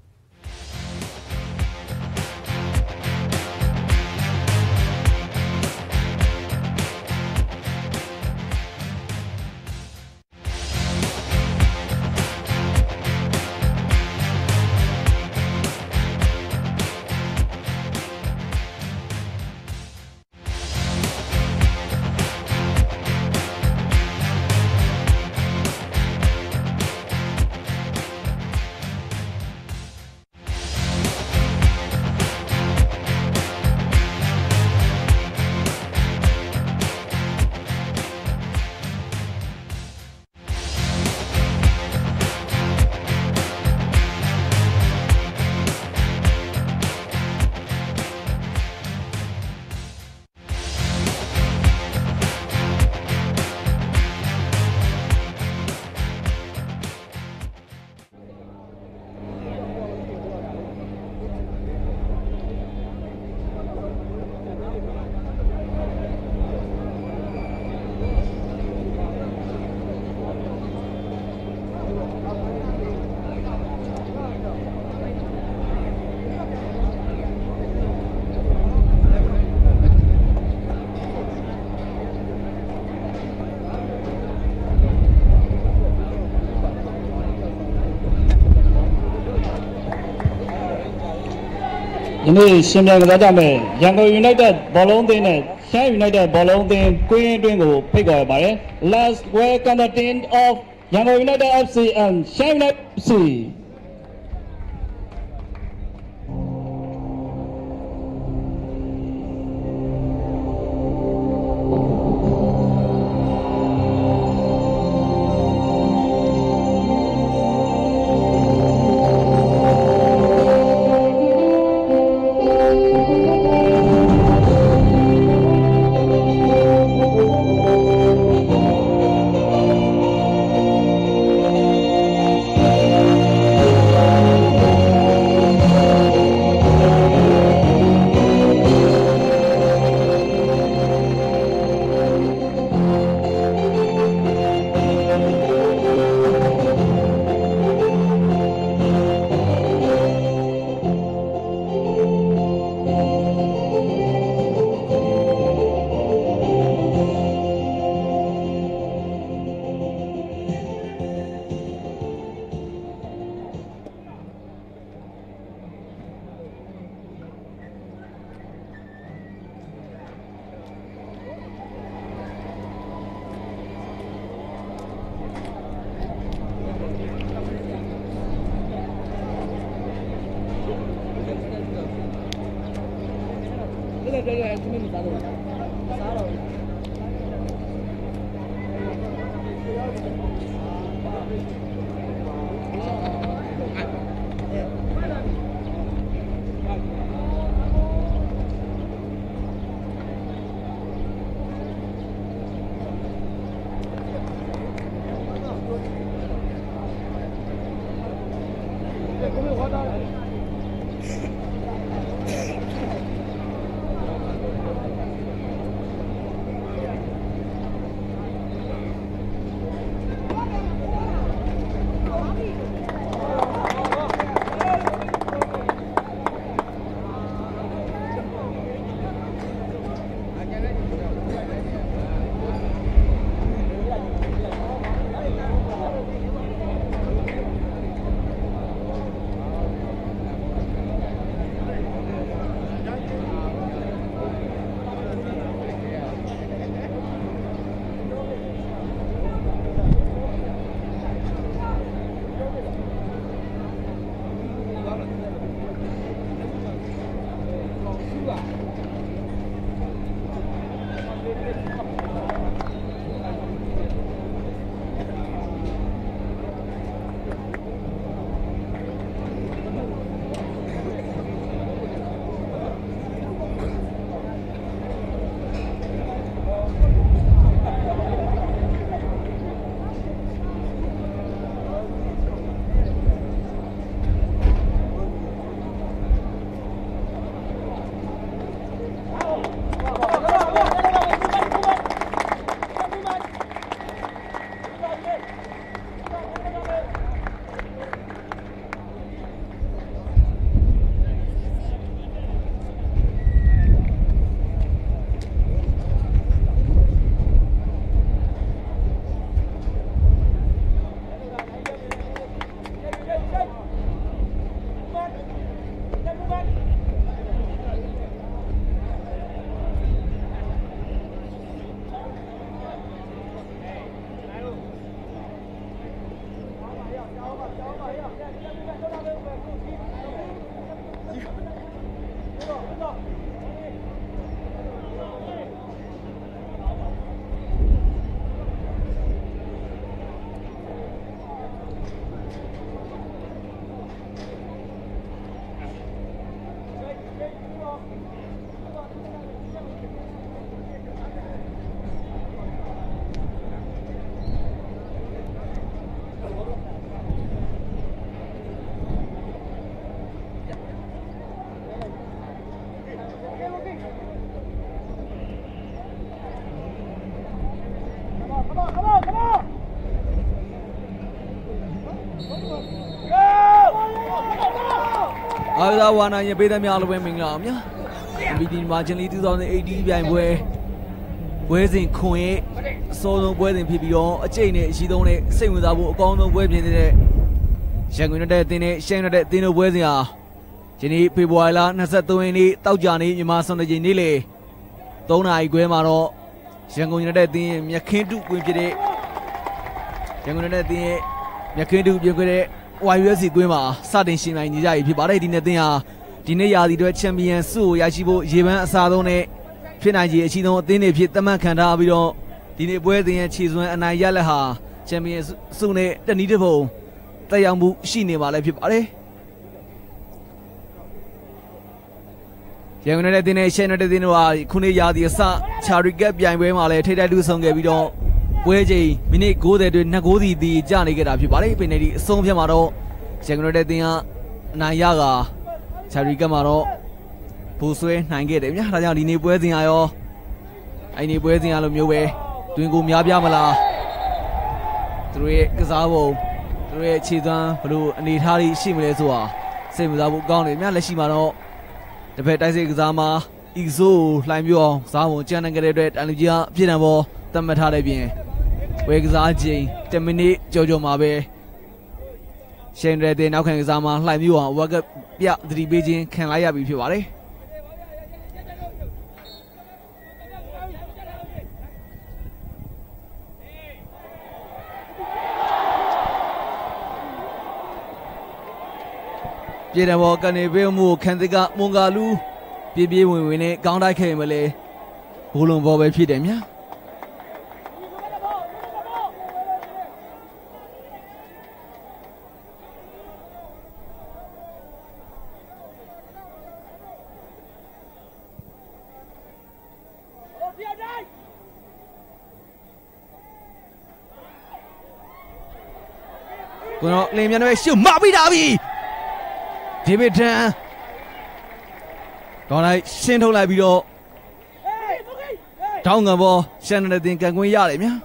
ယနေ့ရှင်ပြန်ကစားကြမယ်ရန်ကုန်ယူနိုက်တက်ဘောလုံးအသင်းနဲ့ရှမ်းယူနိုက်တက်ဘောလုံးအသင်းကွင်းအတွင်းကိုဖိတ်ခေါ်ရပါတယ် Let's welcome the team of Yangon United FC and Shan United FC အားသာဝါနာရင်ပေးသမျှလိုပဲမင်္ဂလာပါဗျာ MPT မှာဂျန်လီ2018ပြိုင်ပွဲစဉ်ခွင်ရဲ့အစောဆုံးပွဲစဉ်ဖြစ်ပြီးတော့အကျိတ်နဲ့အရှိဆုံးနဲ့စိတ်ဝင်စားဖို့အကောင်းဆုံးပွဲပြင်နေတဲ့ရန်ကုန်နဲ့အသင်းနဲ့ရှမ်းနဲ့အသင်းတို့ပွဲစဉ်ဟာဒီနေ့ဖေဖော်ဝါရီလ23ရက်နေ့တောက်ကြနေ့မြန်မာစံတော်ချိန်နေ့လေ3နာရီခွဲမှာတော့ရန်ကုန်နဲ့အသင်းရဲ့မြခင်းတုကွင်းဖြစ်တဲ့ရန်ကုန်နဲ့အသင်းရဲ့မြခင်းတုပြင်ခွဲတဲ့ YUSC ကွင်းမှာစတင်ရှင်နိုင်နေကြပြီဖြစ်ပါတယ်ဒီနေ့အသင်းဟာဒီနေ့ရာသီအတွက်ချန်ပီယံဆုကိုရရှိဖို့ရေပန်းအစားဆုံးနဲ့ဖြစ်နိုင်ခြေအရှိဆုံးအသင်းတွေဖြစ်သတ်မှတ်ခံထားပြီးတော့ဒီနေ့ပွဲစဉ်ရဲ့ခြေစွမ်းအနိုင်ရလက်ဟာချန်ပီယံဆုနဲ့တနည်းတစ်ပုံတက်ရောက်မှုရှိနေပါလဲဖြစ်ပါတယ်ရန်ကုန်နဲ့အသင်းနဲ့ရှမ်းနဲ့အသင်းတို့ဟာခုနေ့ရာသီအစချာရီကပ်ပြိုင်ပွဲမှာလည်းထိပ်တိုက်တူဆုံခဲ့ပြီးတော့ပွဲချိန်မိနစ်90အတွင်း2ဂိုးစီတီကျနေခဲ့တာဖြစ်ပါတယ်ပင်နယ်ဒီအဆုံးဖြတ်မှာတော့ရန်ကုန်နဲ့အသင်းကအနိုင်ရကချာရီကပ်မှာတော့ဘူဆွဲနိုင်ခဲ့တယ်ဗျာဒါကြောင့်ဒီနေ့ပွဲစဉ်အရောအဲ့ဒီပွဲစဉ်အလိုမျိုးပဲတွင်ကိုများပြမလားသူတို့ရဲ့ကစားပုံသူတို့ရဲ့ခြေသွမ်းဘလို့အနေထားတွေရှိမလဲဆိုတာစိတ်ဝင်စားဖို့ကောင်းတယ်ဗျာလက်ရှိမှာတော့တစ်ဖက်တိုက်စစ်ကစားမှာအီဇိုလှိုင်းပြောင်းစားပုံကြံနိုင်ခဲ့တဲ့အတွက်တန်လူကြီးအပြည့်တံပေါ်သတ်မှတ်ထားတဲ့ပြင်ဝယ်ကစားချိန်10မိနစ်ကြော်မှာပဲရှန်ရတဲ့နောက်ခံကစားမှာလှိုင်းပြောင်းဝက်ကပြသတိပေးခြင်းခံလိုက်ရပြီဖြစ်ပါတယ်ပြည်တော်ကနေပေးမှုခန်တကမွန်ဂါလူပြေးပြေးဝင်ဝင်နဲ့ကောင်းတိုက်ခဲ့မလဲဘိုးလုံးဘောပဲဖြစ်တယ်မြာကိုတော့လင်းမြန်တွေရှုမပြီးတာပြီဒေးဗစ်ဒန်ကောင်းလိုက်ရှင်းထုတ်လိုက်ပြီးတော့တောင်းငံပေါ်ရှန်တဲ့တင်ကန်ခွင့်ရတယ်မြာ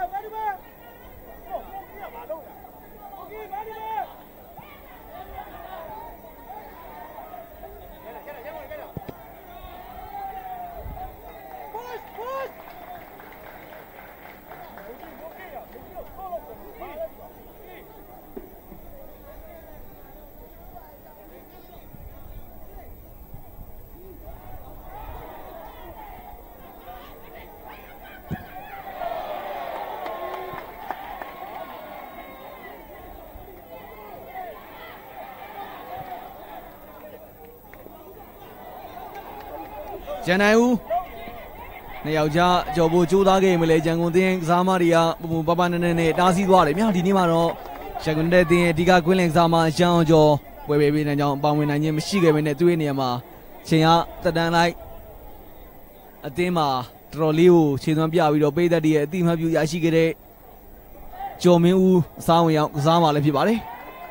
ကျန်နိုင်ဦးနှစ်ယောက်ကြားကြော်ဖို့ကြိုးစားခဲ့မလဲဂျန်ကုန်တင်းကစားမတွေကပပပနဲ့တားဆီးသွားတယ်မြာဒီနေ့မှာတော့ဂျန်ကုန်တင်းရဲ့အဓိကကွင်းလင်ကစားမရန်အောင်ကျော်ပွဲပေးတဲ့ကြောင့်ပါဝင်နိုင်ခြင်းမရှိခဲ့ဘဲနဲ့သူ့ရဲ့နေရာမှာချိန်ကတက်တန်းလိုက်အသင်းမှာတော်တော်လေးကိုခြေသွမ်းပြပြီးတော့ပေးသက်တည်းရဲ့အတိမတ်ပြုရရှိခဲ့တဲ့ကျော်မင်းဦးအစားဝင်ရောက်ကစားမလည်းဖြစ်ပါတယ်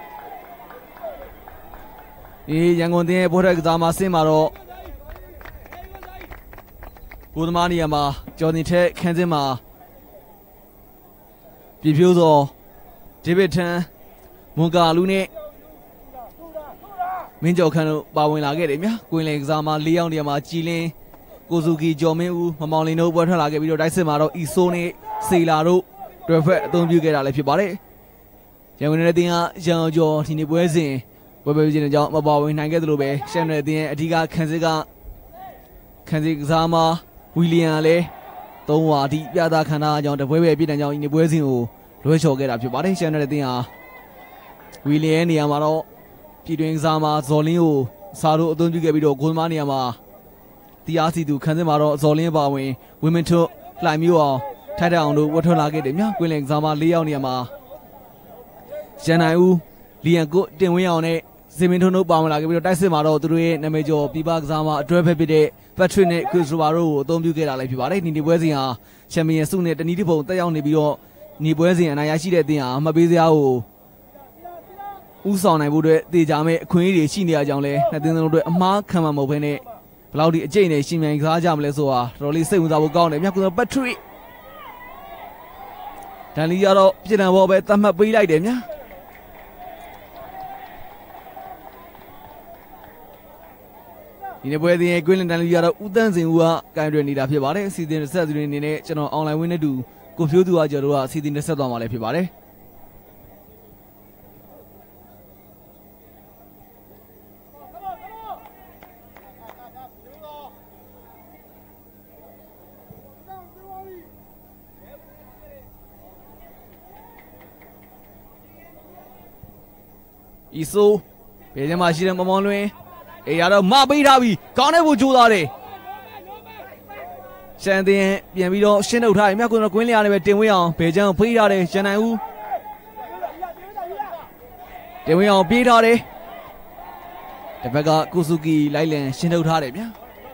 ရန်ကုန်တင်းရဲ့ဘောထက်ကစားမဆင်းမှာတော့ဘုသမားနေရာမှာကျော်နေထက်ခန်းစင်းမှာပြပြိုးသောဒေးဗစ်ထန်မွန်ကာလူနဲ့မင်းကျော်ခန်းတို့ပါဝင်လာခဲ့တယ်မြာကွင်းလေကစားမှာ၄ယောက်နေရာမှာကြည်လင်းကိုစုကီကျော်မင်းဦးမမောင်လင်းတို့ပွဲထွက်လာခဲ့ပြီးတော့တိုက်စစ်မှာတော့အီဆိုးနဲ့စေလာတို့တွဲဖက်အသုံးပြုခဲ့တာလည်းဖြစ်ပါတယ်ရန်ကုန်နယ်တင်းကရန်အောင်ကျော်ဒီနေ့ပွဲစဉ်ပွဲပေးခြင်းကြောင့်မပါဝင်နိုင်ခဲ့သလိုပဲရှမ်းနယ်တင်းရဲ့အဓိကခန်းစစ်ကစားမှာဝီလီယံလည်းသုံးဝါအထိပြသခန္ဓာအကြောင်းတပွဲပဲပြည်တန်းကြောင့်ဒီပွဲစဉ်ကိုလွှဲချော်ခဲ့တာဖြစ်ပါတယ်ရှမ်းနယ်တင်းဟာဝီလီယံနေရာမှာတော့ပြည်တွင်းကစားမှာဇော်လင်းကိုစာတို့အသုံးပြုခဲ့ပြီးတော့ဂိုးသမားနေရာမှာတရားစီသူခန်းစင်းမှာတော့ဇော်လင်းပါဝင်ဝင်းမင်းထွတ်လှိုင်မျိုးအောင်ထိုက်တဲ့အောင်တို့ဝတ်ထွက်လာခဲ့တယ်မြကွင်းလင်ကစားမှာ၄ယောက်နေရာမှာရန်နိုင်ဦးလီယံကိုတင်ဝင်းအောင်နဲ့ဇင်မင်းထွန်းတို့ပါဝင်လာခဲ့ပြီးတော့တိုက်စစ်မှာတော့သူတို့ရဲ့နာမည်ကျော်ပြပကစားမှာအတွဲဖက်ဖြစ်တဲ့ပက်ထရစ်နဲ့ခရစ်စတိုဖာတို့ကိုအသုံးပြုခဲ့တာလည်းဖြစ်ပါတယ်ဒီနေ့ပွဲစဉ်ဟာချန်ပီယံဆုနဲ့တနည်းတစ်ပုံတက်ရောက်နေပြီးတော့ဒီပွဲစဉ်အနိုင်ရရှိတဲ့အသင်းဟာမပေးစရာကိုဥဆောင်နိုင်ဖို့အတွက်တေချာမဲ့အခွင့်အရေးတွေရှိနေကြကြောင်းလဲနှစ်သင်းလုံးတို့အမှားခံမှာမဟုတ်ဘဲနဲ့ဘယ်လောက်ဒီအကျိတ်နဲ့ရှင်မြန်ကစားကြမလဲဆိုတာတော်တော်လေးစိတ်ဝင်စားဖို့ကောင်းတယ်မြတ်ကူပက်ထရစ်ဒန်လီကတော့ပြည်တံဘောပဲသတ်မှတ်ပေးလိုက်တယ်မြတ်ဒီနေ့ပွဲစဉ်ရဲ့ကွင်းလန်တန်လူရတော့ဦးတန်းစင်ဦးကကင်တွယ်နေတာဖြစ်ပါတယ်အစီအစဉ်တစ်ဆက်သူတွေအနေနဲ့ကျွန်တော်အွန်လိုင်းဝင်းနဲ့တူကိုဖြိုးသူကကျွန်တော်တို့ကအစီအစဉ်တစ်ဆက်သွားမှာလည်းဖြစ်ပါတယ်ဤဆိုဘယ်ထဲမှာရှိတဲ့မမောင်လွင်အေးရတော့မပေးထားပြီကောင်းတဲ့ဖို့ကြိုးစားတယ်ရှန်တင်ပြန်ပြီးတော့ရှင်းထုတ်ထားတယ်မြတ်ကွန်းကွင်းလျာနဲ့ပဲတင်ဝင်းအောင်ဘယ်ချမ်းဖိထားတယ်ရှန်နိုင်ဦးတင်ဝင်းအောင်ပြေးထားတယ်တစ်ဘက်ကကိုစုကီလိုက်လံရှင်းထုတ်ထားတယ်ဗျာ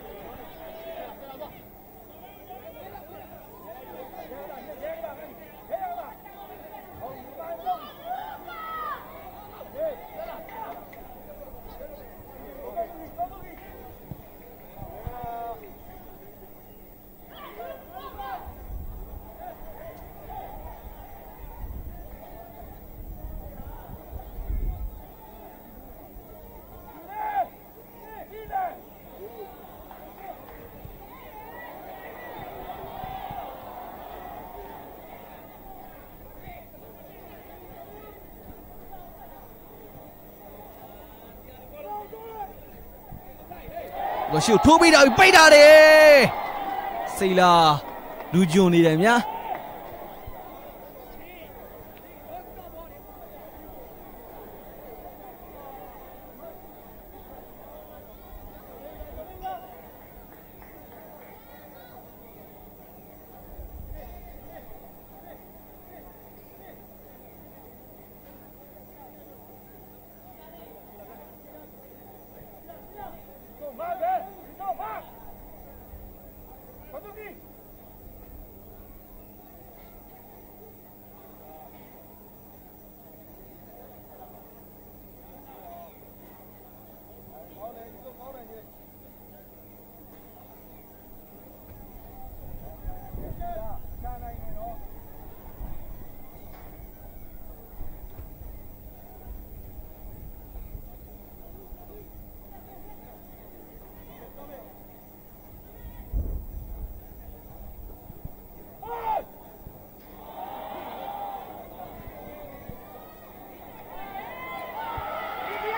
ကိုရှုထိုးပြီးတော့ပိတ်ထားတယ်စိတ်လားလူဂျွန်နေတယ်များ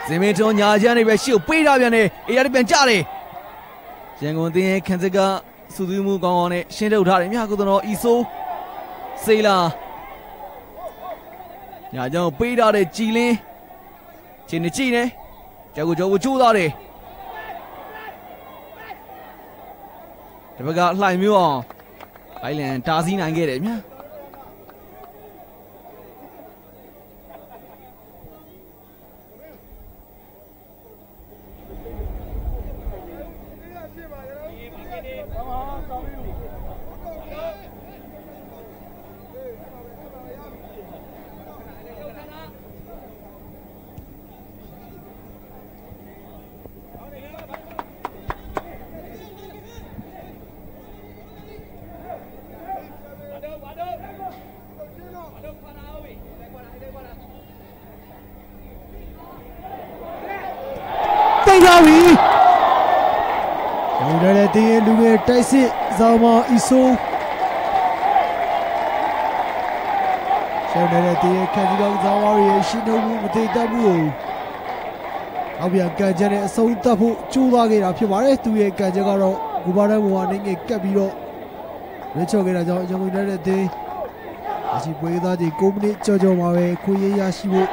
ဇင်မင်းထွန်းညာချမ်းနေပဲရှေ့ကိုပေးထားပြန်တယ်အေးရပြန်ကြတယ်ရန်ကုန်တင်းရဲ့ခန်းစစ်ကစုစည်းမှုကောင်းကောင်းနဲ့ရှင်းထုတ်ထားတယ်မြကုသတော်အီဆိုးစေးလာညာချမ်းကိုပေးထားတဲ့ကြည်လင်းချင်းနေကြည့်နေကြောက်ကိုကြောက်ကိုကျိုးသားတယ်ဒီဘက်ကလှိုင်မျိုးအောင်ဘိုင်လန်တားဆီးနိုင်ခဲ့တယ်မြတိတ်လာပြီရောင်းတဲ့တင်းရဲ့လူငယ်တိုက်စစ်ဇာမာအီဆိုရှောင်းတဲ့တင်းရဲ့ခန်းကြီးကောင်ဇာမာရဲ့ရှင်းထုတ်မှုမသေးတတ်ဘူးအောက်ပြန်ကန်ချက်နဲ့အဆုံးသတ်ဖို့ကြိုးစားခဲ့တာဖြစ်ပါတယ်သူရဲ့ကန်ချက်ကတော့ဂူဘာဒန်ဘဝနဲ့ငယ်ကပ်ပြီးတော့ရွေးချယ်ခဲ့တာကြောင့်ရန်ကုန်တဲ့တင်းအရှိပွဲသားကြီး9မိနစ်ကြော်မှာပဲခွင့်ရရှိဖို့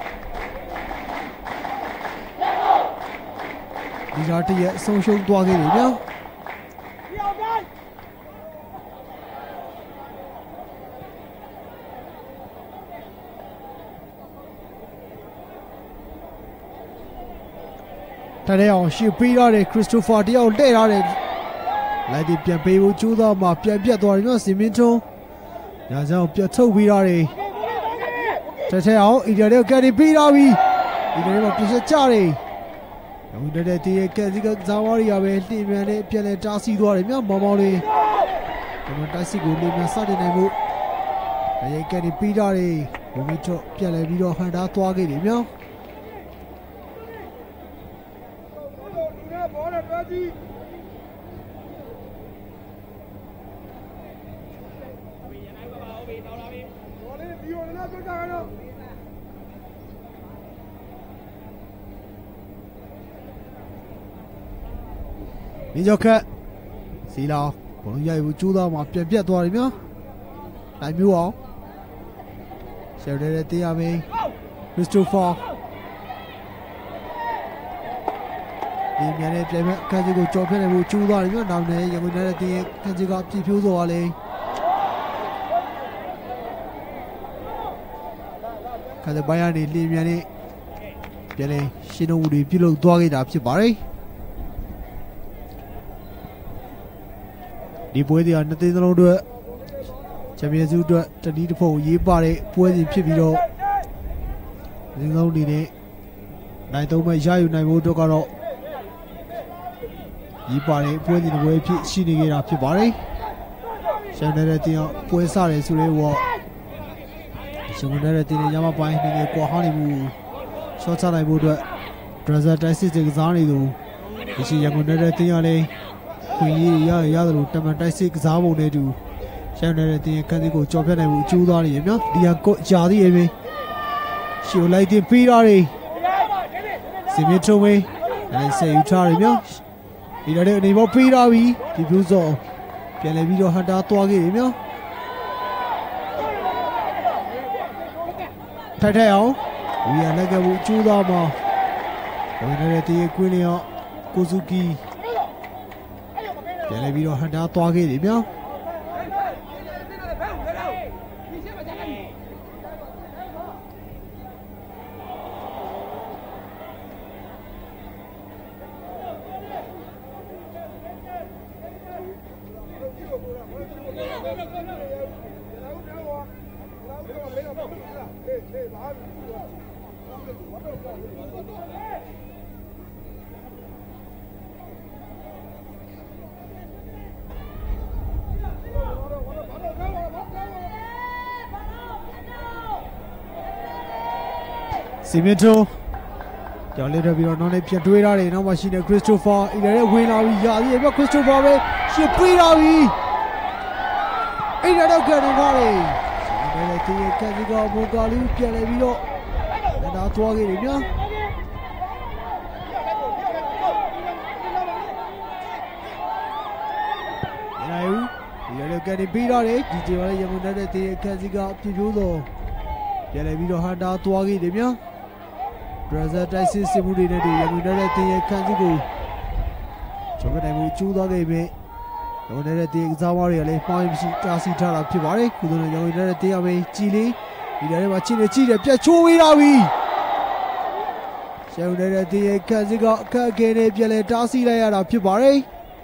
ဒီဓာတ်တရက်ဆုံးရှုံးသွားခဲ့ပြီဗျာတရဲအောင်ရှေ့ပေးရတဲ့ခရစ်စတိုဖာတယောက်လှည့်ထားတယ်လိုက်ဒီပြန်ပေးဖို့ကြိုးစားမှပြန်ပြတ်သွားတယ်နော်စင်မင်းထုံးညာကြောင်ပြတ်ထုတ်ပြီးရတယ်တရဲအောင်အီဒီယာတွေကကန်ပေးထားပြီအီဒီယာတွေမှာပြတ်ကြတယ်ရောင်းတဲ့တီးရဲ့ကန်စီကဇာဝါရီယာပဲလှည့်မြန်နဲ့ပြန်လဲတားဆီးသွားတယ်မြောက်မောင်မောင်လေးဒီမှာတိုက်စစ်ကိုလေးမြန်စတင်နိုင်ဖို့ရဲကန်ပေးထားတယ်ဘုံမီတော့ပြန်လဲပြီးတော့ဟန်တာသွားခဲ့တယ်မြောက်ဒီကြောက်ခက်စီလာဘုံရိုက်ဘူးကျိုးသားမှာပြန်ပြတ်သွားတယ်များနိုင်မျိုးအောင်ရှယ်တဲ့တေးရမင်းခရစ်စတိုဖာဒီမြန်နဲ့ပြန်ခန်းကြီးကိုကြော်ပြနေမှုကျိုးသားတယ်များနောက်နဲ့ရန်ကုန်တဲ့တေးခန်းကြီးကပြည့်ဖြိုးသွားလေခါတဲ့ဘိုင်းရနေလင်းမြန်နဲ့ပြန်လဲရှင်းလုံးတွေပြုလုပ်သွားခဲ့တာဖြစ်ပါတယ်ဒီပွဲတွေကနှစ်သိန်းစလုံးအတွက်ချန်ပီယံစုအတွက်တနည်းတစ်ပုံရေးပါတဲ့ပွဲစဉ်ဖြစ်ပြီးတော့ဒီလုံးတွေနဲ့နိုင်သုံးမဲ့ရယူနိုင်ဖို့အတွက်ကတော့ရေးပါတဲ့ပွဲစဉ်တစ်ပွဲဖြစ်ရှိနေကြတာဖြစ်ပါတယ်ရှန်တဲ့တင်အောင်ပွဲစတယ်ဆိုတော့ရှင်ကုန်တဲ့တင်ရမပိုင်းနေနေကွာဟောင်းနေမှုရှော့ချနိုင်ဖို့အတွက်ဒရဇာတိုက်စစ်ကစားနေသူဒီရှိရန်ကုန်တဲ့တင်ရလေးခွင့်ရတယ်လို့တမန်တိုက်စစ်ကစားပုံနဲ့တူရှမ်းနေတဲ့တင်ခန်းစီကိုကြော်ဖြတ်နိုင်မှုအကျိုးသားနေရနော်ဒီဟာကိုကြာသေးရဲ့ပဲရှီလိုက်တင်ပေးရတယ်စင်မထုံးဝင်းအဲ့ဆေယူထားရနော်ဒီတော့အနေပေါ်ပေးထားပြီဒီပြူစောပြန်လဲပြီးတော့ဟန်တာသွားခဲ့ရနော်ထိုက်အောင်ဝီယာလက်ကဘူးအကျိုးသားမှာဝင်နေတဲ့တင်ကွင်းလျော့ကိုဇူကီပြန်လဲပြီးတော့ဟန်တာသွားခဲ့တယ်ဗျာစီမီတိုကြော်လေးတော့ပြီးတော့နောက်နေ့ပြန်တွေးရတယ်နောက်မှရှိနေခရစ်စတိုဖာအီလည်းဝင်လာပြီးရာကြီးပဲခရစ်စတိုဖာပဲရှစ်ပေးလာပြီအီလည်းတော့ကန်နေပါလေဒီလည်းတီးကန်စီကဘူကာလူပြန်လဲပြီးတော့ဒါသွားခဲ့တယ်ဗျာ look at it beat on it. DJ Wale Yamunade the Kaziga Pibudo. Yalabido Handa Tuagi Demia. Brazil Dice Simudi Yamunade the Kazigo. Chokanemu Chuda Game. Yamunade the Zawari, Le Pime Tasi Tara Pibari, who don't know Yamunade the Ame Chile. Idare Chile Chile Piachu Irawi. Yamunade the Kaziga Kagene Piale Tasi Layara Pibari.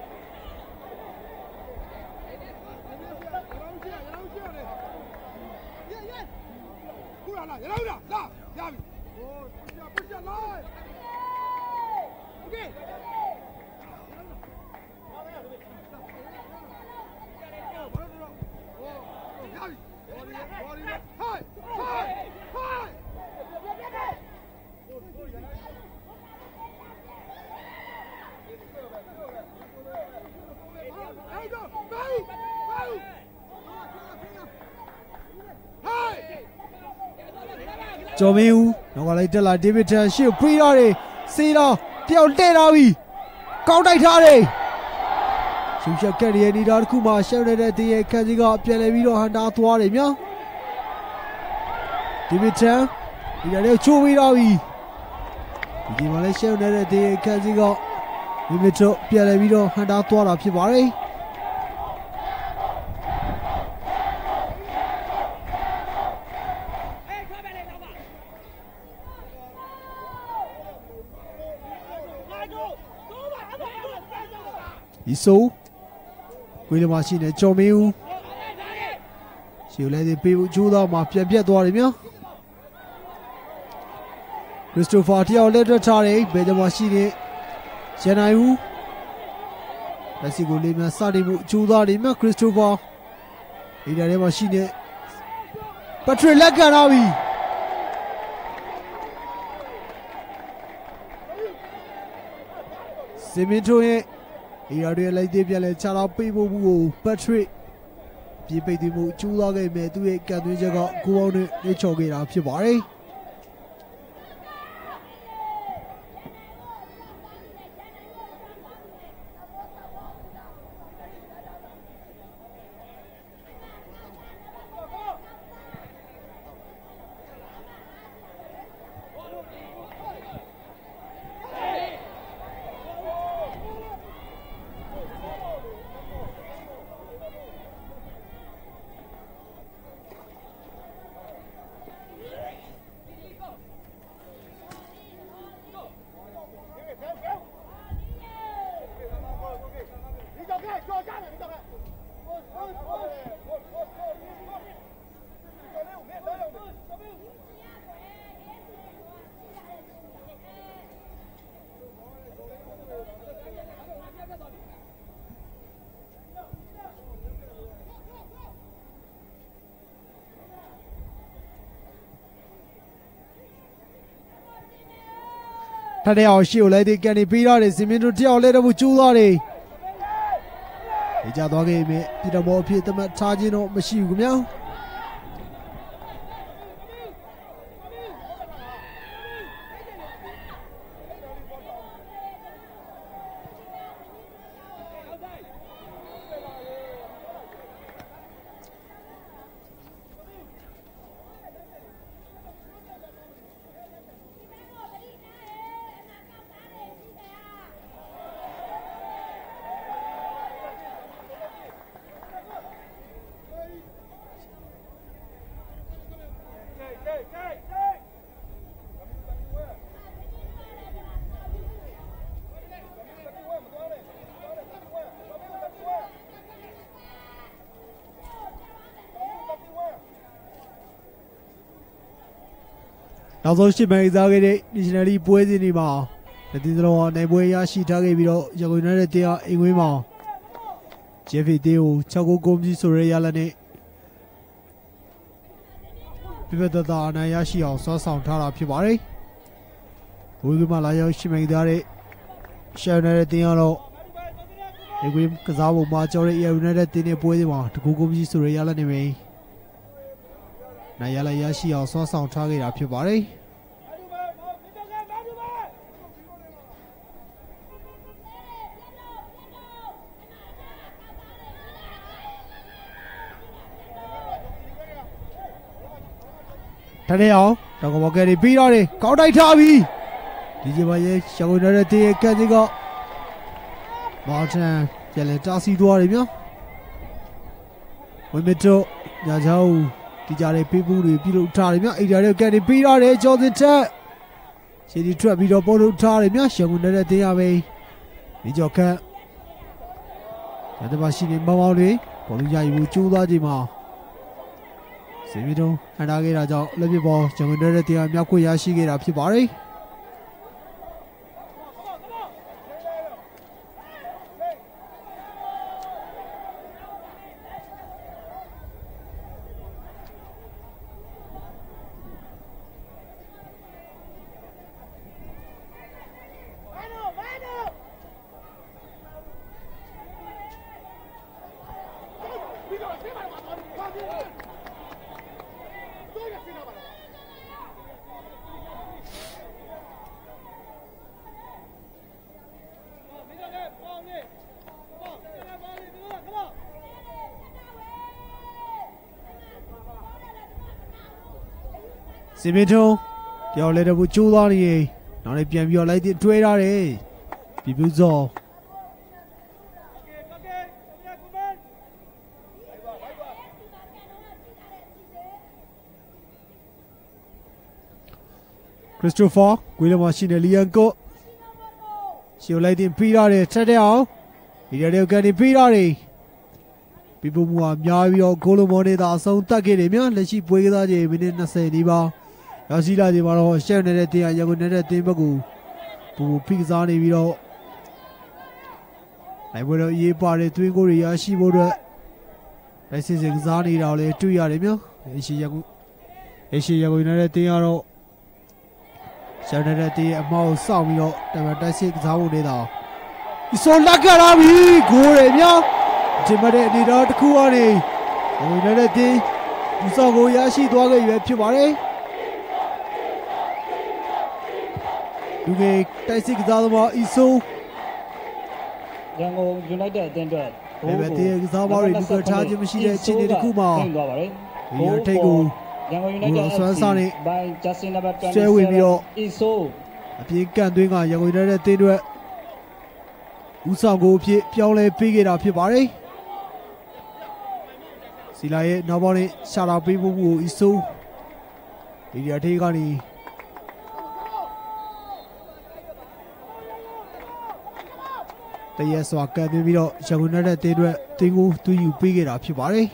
Jomiu, no like the la David Shield, Priori, Sina, Tio Denavi, Count Tare. She shall carry any Darkuma, shouted at the Kaziga, Pialevido, and Atuarimia. David Chan, Idare Chuviravi. The Malaysian at the Kaziga, Dimitro, Pialevido, and Atuara Pibari. Iso, William Machine, Jomiu. She let the people Judah, Mafia Piatuarimia. Christopher Tia, letter Tare, Beda Machine, Shanaiu. Let's go, Lima Sadimu, Judah, Lima, Christopher. In the machine, Patrick Laganavi. Simitoe. Here they like the Piale Chala people, Patrick. People do move to log a bed to a Kadujaga, go on the choking up your body. Today, our show lady can be on is immediately to tell little Julari. It's a dog game, Peter Moore, Peter Matagino, Machine Gumel. Now those she made the missionary poison. The Dindro, Nebuya, she target below Jagunetta in Wima. Jeffy Deo, Chago Gomzi Surayalane. People that are Nayashi also sound Tara Pibari. Wigmalaya, she made that Shan Diano. A grim Kazawa Majori, United in a poema to Gomzi Surayalane. Nayala Yashi also sound target up your body. ထားတဲ့အောင်တောင်ကဘောကလေးပြီးတော့တယ်ကောင်းတိုက်ထားပြီဒီချိန်မှာရဲ့ရှောင်းနေတဲ့တင်းရဲ့ကန်စီကမာတန်ပြန်လဲတားဆီးသွားတယ်ဗျာဝင်းမတို့ညာချောင်းဒီကြတဲ့ပေးပူးတွေပြုလုပ်ထားတယ်ဗျာအိဒါတွေကန်နေပြီးတော့တယ်ကျော်စစ်ချက်ခြေဒီထွက်ပြီးတော့ပေါ်ထုတ်ထားတယ်ဗျာရှောင်းနေတဲ့တင်းရပဲဒီကျော်ခန့်ဒါတမရှိနေမောင်းမောင်းတွေပေါ်လို့ရယူကျိုးသားချိန်မှာစီမီတုံးဟန်တာခဲ့တာကြောင့်လက်ပြပေါ်ရှောင်းနေတဲ့တင်းရမြောက်ခွေရရှိခဲ့တာဖြစ်ပါတယ်စီမီတုံးပြောင်းလဲတဲ့ဘူးကျိုးသွားနေရင်နောက်လည်းပြန်ပြီးတော့လိုက်တဲ့တွဲထားတယ်ပြပြစောခရစ္စတိုဖာဂွေးလမရှိနေလီယန်ကိုရှေ့လိုက်တဲ့ပြီးရတယ်ထက်တဲ့အောင်ဒီရတဲ့ကနေပြီးရတယ်ပြပမှုအများပြီးတော့ဂိုးလုံးမောနေတာအဆုံးတက်ခဲ့တယ်များလက်ရှိပွဲကစားချိန်မိနစ်20နီးပါးရောက်ရှိလာချိန်မှာတော့ရှက်နေတဲ့တင်းရန်ကုန်နေတဲ့တင်းဘက်ကိုပူဖိကစားနေပြီးတော့နိုင်ပွဲတော့ရေးပါတဲ့သွင်းကိုတွေရရှိဖို့အတွက်လိုက်စစ်စစ်ကစားနေတာကိုလည်းတွေ့ရတယ်များအရှိရန်ကုန်နေတဲ့တင်းကတော့ရှက်နေတဲ့တင်းအမောက်စောင့်ပြီးတော့တိုက်စစ်ကစားဖို့နေတာအစောလက်ကြလာပြီဂိုးတွေများဒီမတဲ့အနေတော်တစ်ခုကနေဝင်နေတဲ့တင်းဒီစောကိုရရှိသွားခဲ့ရွယ်ဖြစ်ပါတယ်လူငယ်တိုက်စစ်ကစားသမားအီဆိုရန်ကုန် United အသင်းအတွက်ဘယ်တင်းကစားသမားတွေလူကထားခြင်းမရှိတဲ့အခြေအနေတစ်ခုမှာသွားပါတယ်ဒီရထိတ်ကိုရန်ကုန် United ဆွမ်းစားနေ by Justin number ဆွဲဝင်ပြီးတော့အီဆိုအပြေးကန်သွင်းကရန်ကုန် United တင်းအတွက်ဦးဆောင်ကိုအဖြစ်ပြောင်းလဲပေးခဲ့တာဖြစ်ပါတယ်စီလာရဲ့နောက်ပေါင်းနဲ့ရှာလာပေးဖို့ကိုအီဆိုဒီရထိတ်ကနေတရက်စွာကန်သွင်းပြီးတော့ရန်ကုန် United တင်းအတွက်တင်းကိုသွင်းယူပေးခဲ့တာဖြစ်ပါတယ်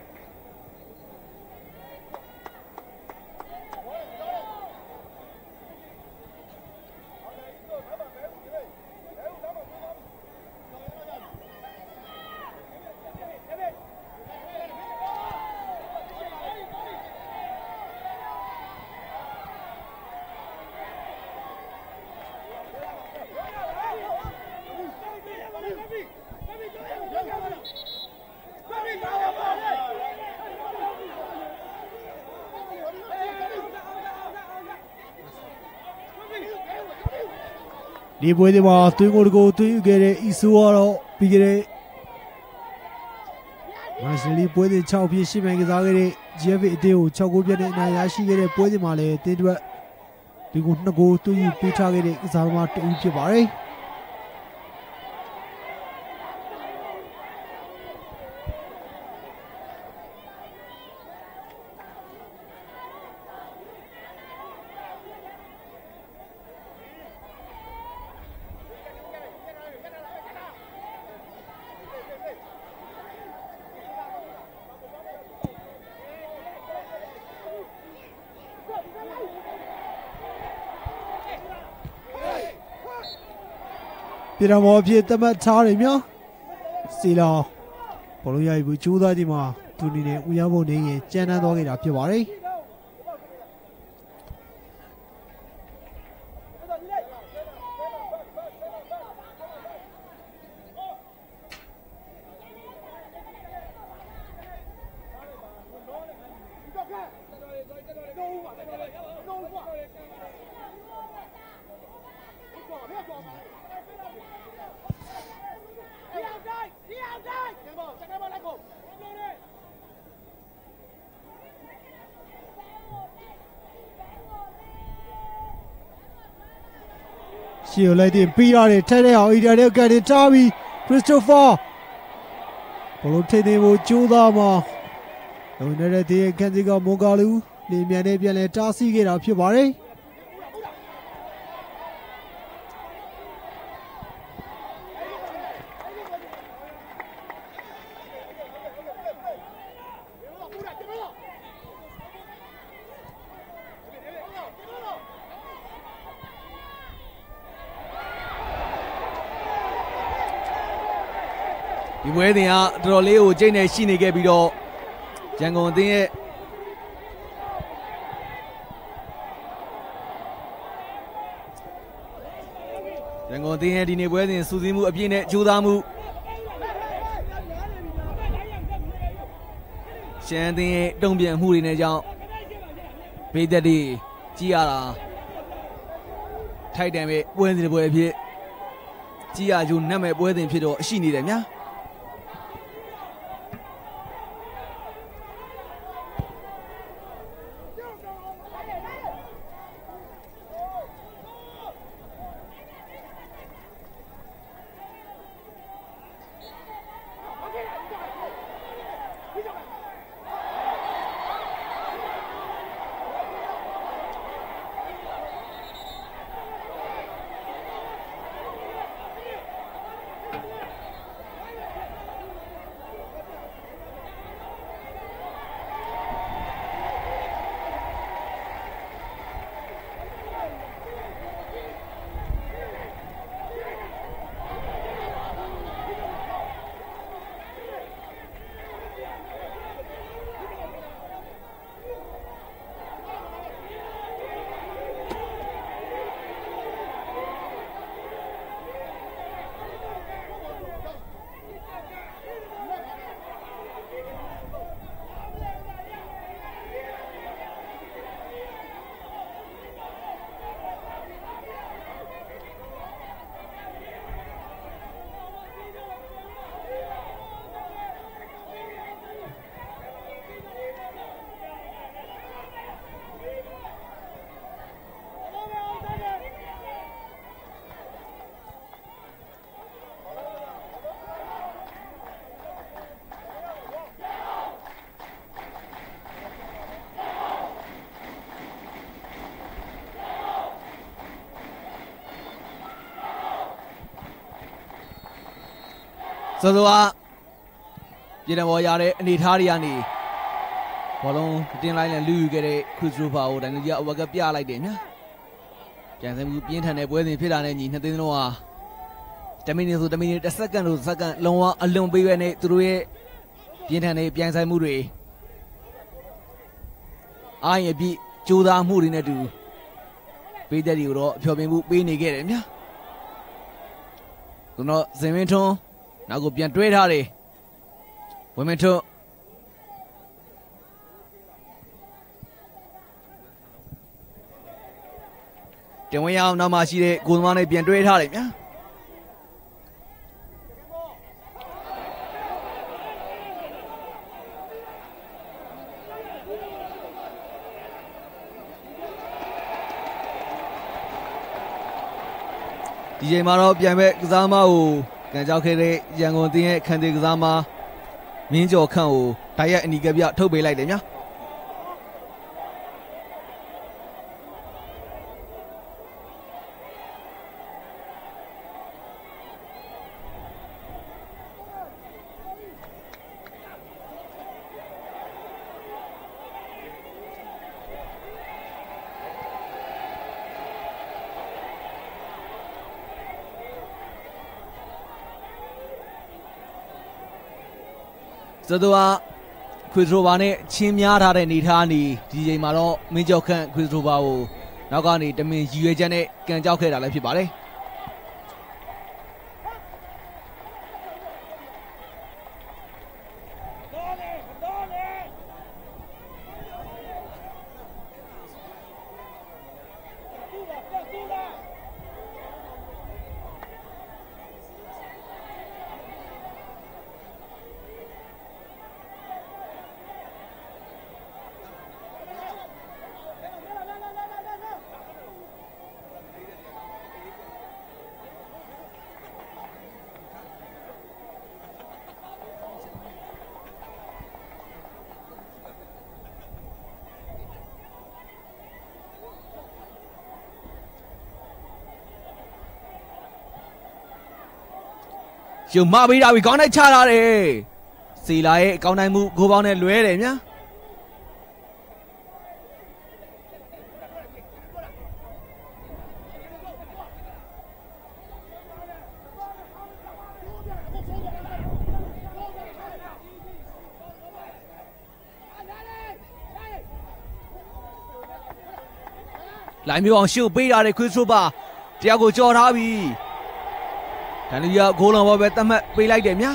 ဒီပွဲဒီမှာသွင်းကိုတကိုသွင်းယူခဲ့တဲ့အီဆိုကတော့ပြီးခဲ့တဲ့မန်ချက်လီပွဲစဉ်6ပြည့်ရှိမှန်ကစားခဲ့တဲ့ GF အတင်းကို6ဂိုးပြတ်တဲ့အနိုင်ရရှိခဲ့တဲ့ပွဲစဉ်မှာလည်းတင်းတွက်ဒီကို2ဂိုးသွင်းယူပေးထားခဲ့တဲ့ကစားသမားတဦးဖြစ်ပါတယ်ပြည်တော်မော်ဖြစ်တမတ်ထားတယ်များစီလာဘောလုံးရိုက်ဘူးကျိုးသားဒီမှာသူနေနဲ့ဦးရဖို့နေရင်ကြမ်းတမ်းသွားခဲ့တာဖြစ်ပါတယ်ရှေ့ကိုလိုက်တင်ပြီးရတယ်ထိုက်တဲ့အောင်အီဒါတဲ့ကနေထားပြီးခရစ်စတိုဖာဘလုံးထိနေဖို့ကြိုးစားမှာလုံနေတဲ့ဒီခန်းစီကမွန်ဂါလူနေမြန်နဲ့ပြန်လဲတားဆီးခဲ့တာဖြစ်ပါတယ်ဒီပွဲစဉ်ကတော်တော်လေးကိုကျိတ်နေရှိနေခဲ့ပြီးတော့ရန်ကုန်အသင်းရဲ့ဒီနေ့ပွဲစဉ်စူးစီးမှုအပြည့်နဲ့ကြိုးစားမှုရှမ်းအသင်းရဲ့တုံ့ပြန်မှုတွေနဲ့ကြောင့်ဘေးသက်တွေကြီးရတာထိုက်တန်ပဲပွဲစဉ်တစ်ပွဲအဖြစ်ကြီးရကျိုးနတ်မဲ့ပွဲစဉ်ဖြစ်တော့ရှိနေတယ်များစောစောကပြည်တော်ရတဲ့အနေထားတွေကနေဘောလုံးတင်လိုက်နဲ့လူယူခဲ့တဲ့ခရစ်စတိုဖာကိုဒိုင်နိုဂျာအဝါကပြလိုက်တယ်ညာကြံစည်မှုပြင်းထန်တဲ့ပွဲစဉ်ဖြစ်တာနဲ့ညီနှစ်သိန်းလုံးဟာ10မိနစ်ဆို10မိနစ်10စက္ကန့်ဆိုစက္ကန့်လုံးဝအလွန်ပေးပဲနဲ့သူတို့ရဲ့ပြင်းထန်တဲ့ပြိုင်ဆိုင်မှုတွေအားရပြည့်ကြိုးစားမှုတွေနဲ့တူပေးတဲ့တွေကိုတော့အဖျော်ပြမှုပေးနေခဲ့တယ်ညာသူတို့ဇင်ဝင်းထွန်းနောက်ကိုပြန်တွဲထားတယ်ဝင်းမင်းထွန်းတင်ဝင်ရအောင်နောက်မှရှိတဲ့ကိုသမားနဲ့ပြန်တွဲထားတယ်ဗျာဒီချိန်မှာတော့ပြန်မဲ့ကစားမကိုကန်ကြောက်ခဲ့တဲ့ရန်ကုန်အသင်းရဲ့ခံသေးကစားမမင်းကျော်ခန့်ကိုတိုက်ရိုက်အနီးကပြထုတ်ပေးလိုက်တယ်ညာဆိုတော့ခရစ်စတိုဖာနဲ့ချင်းများထားတဲ့နေထားနေဒီချိန်မှာတော့မင်းကျော်ခန့်ခရစ်စတိုဖာကိုနောက်ကနေတမင်ရည်ရွယ်ချက်နဲ့ကန်ကြောက်ခဲ့တာလည်းဖြစ်ပါတယ်ရှုံမပေးတာပြီးကောင်းတဲ့ချလာတယ်စီလာရဲ့ကောင်းနိုင်မှုဂိုးပေါင်းနဲ့လွဲတယ်ဗျာလိုင်းမျိုးအောင်ရှုပ်ပေးရတယ်ခွေးဆိုပါတယောက်ကိုကြော်ထားပြီဒန်လူရဂိုးလုံးဘောပဲတတ်မှတ်ပေးလိုက်တယ်ဗျာ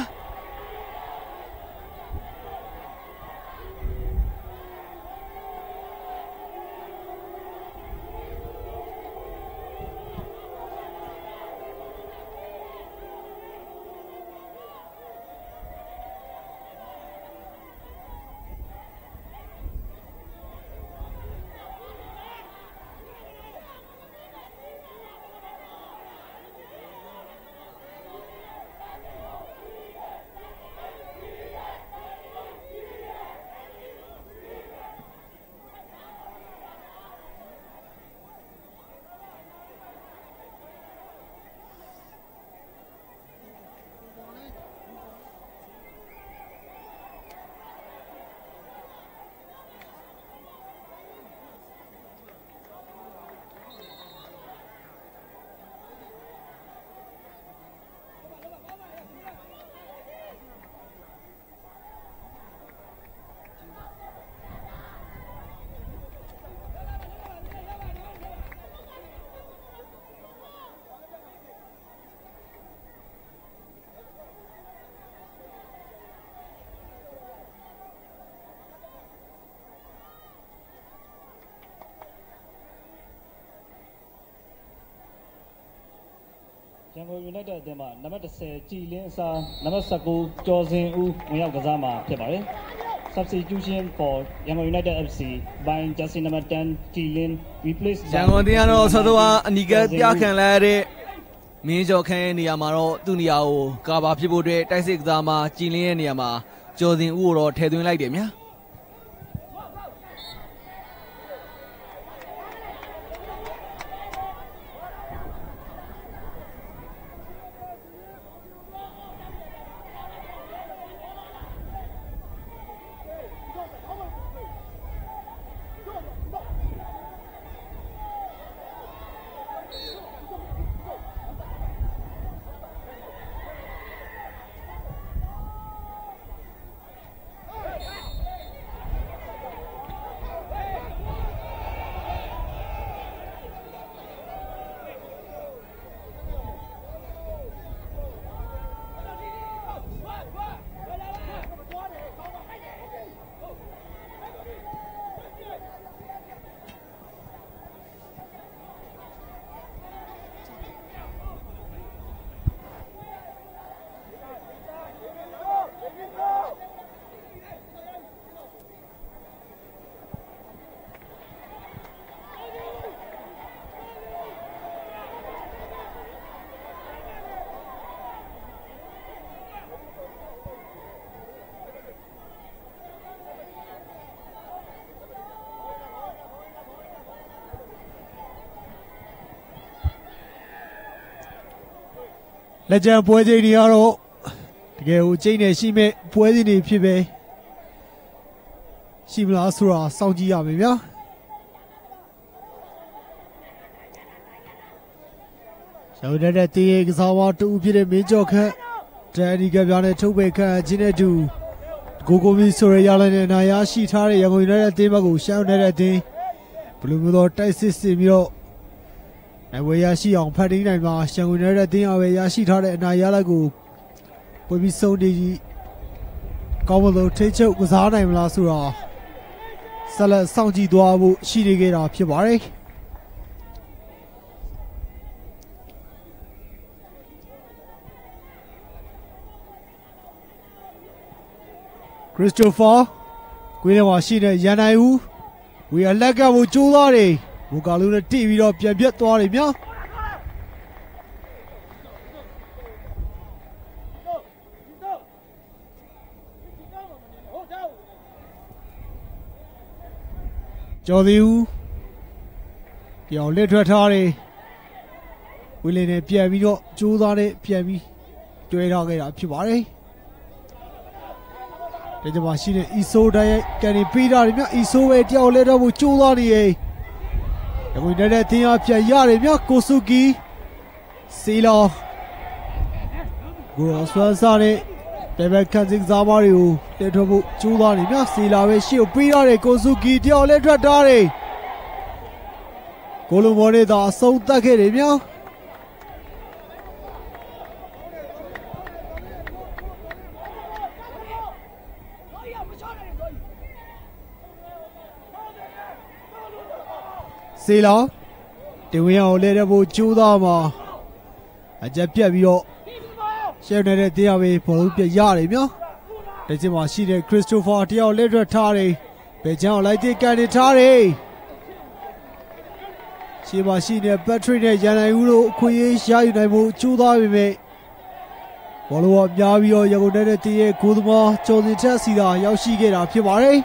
ရန်ကုန် United အသင်းမှာနံပါတ်10ကြည်လင်းအစားနံပါတ်19ကျော်စင်ဦးဝင်ရောက်ကစားမှာဖြစ်ပါတယ် Substitution for Yangon United FC by jersey number 10 ကြည်လင်း replace ရန်ကုန်အသင်းကတော့ဆော့တော့အနီကပြခံလာရတဲ့မင်းကျော်ခန်းရဲ့နေရာမှာတော့သူ့နေရာကိုကာဗာဖြစ်ဖို့အတွက်တိုက်စစ်ကစားမှာကြည်လင်းရဲ့နေရာမှာကျော်စင်ဦးကိုတော့ထည့်သွင်းလိုက်တယ်ဗျာလက်ကျန်ပွဲချိန်တွေကတော့တကယ်ကိုချိန်နေရှိမဲ့ပွဲစဉ်တွေဖြစ်ပဲရှိမလားဆိုတာစောင့်ကြည့်ရမယ်ဗျာကျောင်းတဲ့တေးကစားဝါတူဖြစ်တဲ့မင်းကျော်ခန့်ဒန်ဒီကပြားနဲ့ထုတ်ပယ်ခန့်ချင်းတဲ့သူကိုမီဆိုရရလည်းနဲ့နာရရှိထားတဲ့ရန်ကုန်ရဲ့အသင်းဘက်ကိုရှောင်းနေတဲ့တင်းဘလူးမျိုးတော့တိုက်စစ်စစ်ပြီးတော့အဝေးရရှိအောင်ဖတ်သိမ်းနိုင်မှာရှန်ကုန်ရဲ့တင်းအဝေးရရှိထားတဲ့အနာရလက်ကိုပွေပြီးဆုံးနေကြီးကောင်းမလို့ထိချုပ်ကစားနိုင်မလားဆိုတော့ဆက်လက်စောင့်ကြည့်သွားဖို့ရှိနေကြတာဖြစ်ပါတယ်ခရစ်စတိုဖာကွေးထဲမှာရှိတဲ့ရန်နိုင်ဦးဝီအလက်ကကိုကျိုးသွားတယ်ဘူကာလူနဲ့တိပြီးတော့ပြန်ပြတ်သွားတယ်များကျော်သေးဦးပြောင်းလက်ထွက်ထားတယ်ဝီလင်းနဲ့ပြန်ပြီးတော့ကျိုးသားနဲ့ပြန်ပြီးတွေ့ရခဲ့တာဖြစ်ပါတယ်ဒီကြမှာရှိတဲ့ ISO တိုင်းရဲ့ကန်ဒီပေးတာတွေမြ ISO ပဲတယောက်လဲတော့ဖို့ကြိုးစားနေရင်ဒီကိုနေတဲ့တင်းအားပြန်ရတယ်မြကိုစုကီစီလောကိုဆွမ်းစားတဲ့ဘယ်ဘက်ကန်စစ်စားမတွေကိုတက်ထွက်ဖို့ကြိုးစားနေမြစီလာပဲရှေ့ကိုပေးရတယ်ကိုစုကီတယောက်လဲထွက်ထားတယ်ကိုလိုမော်နေတာအဆုံးသတ်ခဲ့တယ်မြစီလာတင်ဝင်အောင်လဲတဲ့ဖို့ကြိုးစားမှာအကြက်ပြက်ပြီးတော့ရှယ်နေတဲ့တရားပဲဘောလုံးပြက်ရတယ်မြဒီချိန်မှာရှိတဲ့ခရစ်စတိုဖာတယောက်လက်ထွက်ထားတယ်ဘယ်ချောင်းလိုက်တဲ့ကန်နေထားတယ်ရှေ့မှာရှိတဲ့ဘက်ထရီနဲ့ရန်နိုင်ဦးတို့အခွင့်အရေးရယူနိုင်ဖို့ကြိုးစားပေမဲ့ဘောလုံးကများပြီးတော့ရကုန်တဲ့တရဲ့ကိုသမားကျော်စင်ထက်စီသာရောက်ရှိခဲ့တာဖြစ်ပါတယ်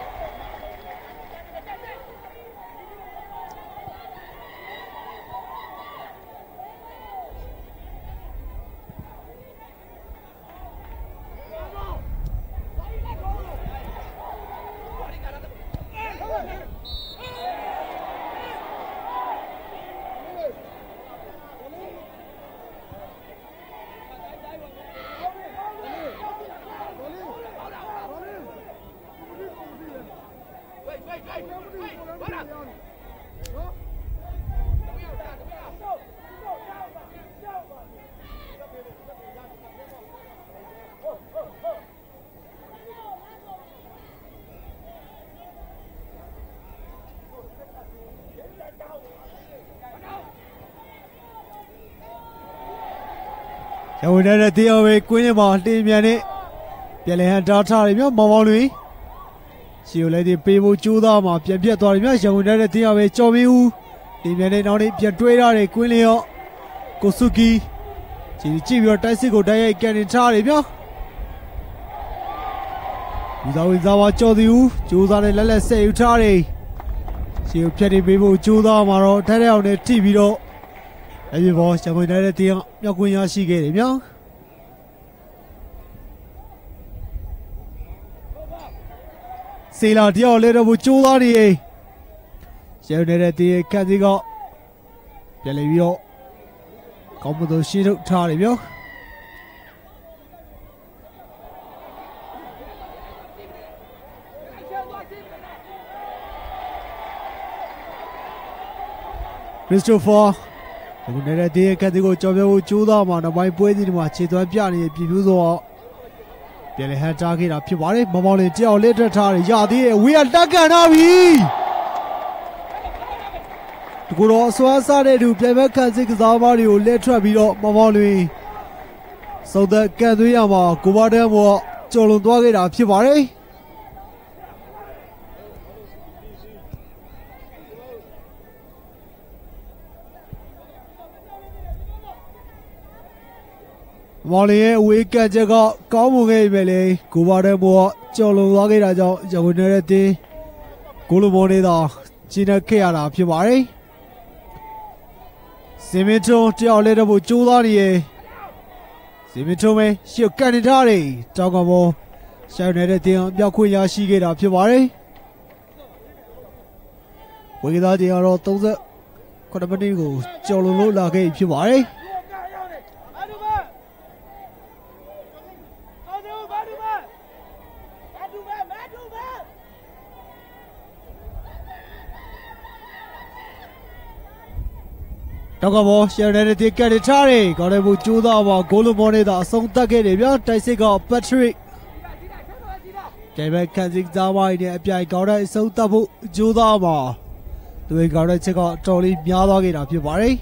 ရဝင်တဲ့တရားပဲကွင်းထဲမှာတင်မြန်နဲ့ပြန်လည်ဟန်တားထားတယ်မြမောင်မောင်လွင်ရှီကိုလည်းဒီပေးဖို့ကြိုးစားမှာပြန်ပြတ်သွားတယ်မြရဝင်တဲ့တရားပဲကြော်မင်းဦးတင်မြန်နဲ့နောက်နေ့ပြန်တွဲထားတယ်ကွင်းလျော့ကိုစုကီကြည့်ပြီးတော့တိုက်စစ်ကိုတိုက်ရိုက်ကန်နေထားတယ်မြဒီသာဝင်သာဝါကြော်သူဦးကြိုးစားနဲ့လက်လက်ဆက်ယူထားတယ်ရှီကိုဖြတ်နေပေးဖို့ကြိုးစားမှာတော့ထဲထဲအောင်နဲ့ထိပြီးတော့အဲ့ဒီဘောရဝင်တဲ့တရားမြောက်ကွင်းရရှိခဲ့တယ်မြစီလာတယောက်လဲတော့ဘူးကြိုးစားနေရင်ရနေတဲ့တည်းခက်စီကပြန်လေပြီးတော့ကောင်းမလို့ရှင်းထုတ်ထားတယ်ပြောခရစ်စတိုဖာဒီနေတဲ့တည်းခက်စီကိုကြော်ပြဖို့ကြိုးစားမှာနောက်ပိုင်းပွဲစဉ်တွေမှာခြေသွမ်းပြနေပြည်ပြဆိုတော့ပြန်လေဟန်တားခဲ့တာဖြစ်ပါတယ်မောင်မောင်လေးတယောက်လက်ထပ်ထားတယ်ရသေးတယ်ဝေးကတက်ကန်ထားပြီဒီကိုတော့ဆွမ်းစားတဲ့သူပြန်မဲ့ခံစစ်ကစားမတွေကိုလက်ထွက်ပြီးတော့မောင်မောင်လေးစုံသက်ကန်သွေးရမှာကိုဘာတန်းဘောကျော်လွန်သွားခဲ့တာဖြစ်ပါတယ်မော်လီရဲ့အဝေးကတ်ချက်ကကောင်းမွန်ခဲ့ပြီလေကိုဘာတဲ့ဘောကျော်လွန်သွားခဲ့တာကြောင့်ရဝင်နေတဲ့တင်းကိုလိုမော်နေတာကျင်းခဲ့ရတာဖြစ်ပါတယ်စင်မီထွန်းတယောက်လဲတော့ဖို့ကြိုးစားနေရဲ့စင်မီထွန်းပဲရှေ့ကန်နေထားတယ်တောင်ကဘောရှောင်းနေတဲ့တင်းမြောက်ခွင့်ရရှိခဲ့တာဖြစ်ပါတယ်ဝေကသားတင်းကတော့38မိနစ်ကိုကျော်လွန်လို့လာခဲ့ဖြစ်ပါတယ်တောက်ကဘောရှယ်နေတဲ့တက်ကက်ထားတယ်ကောင်းတဲ့ဘူးကျိုးသားပါဂိုးလုံးမောနေတာအဆုံးသတ်ခဲ့တယ်ဗျာတိုက်စစ်ကပတ်ထရစ်ကဲဘက်ကန်စစ်သားပိုင်းနဲ့အပြိုင်ကောင်းတဲ့အဆုံးသတ်ဖို့ကျိုးသားပါသူကောင်းတဲ့ချက်ကတော်လေးများသွားခဲ့တာဖြစ်ပါတယ်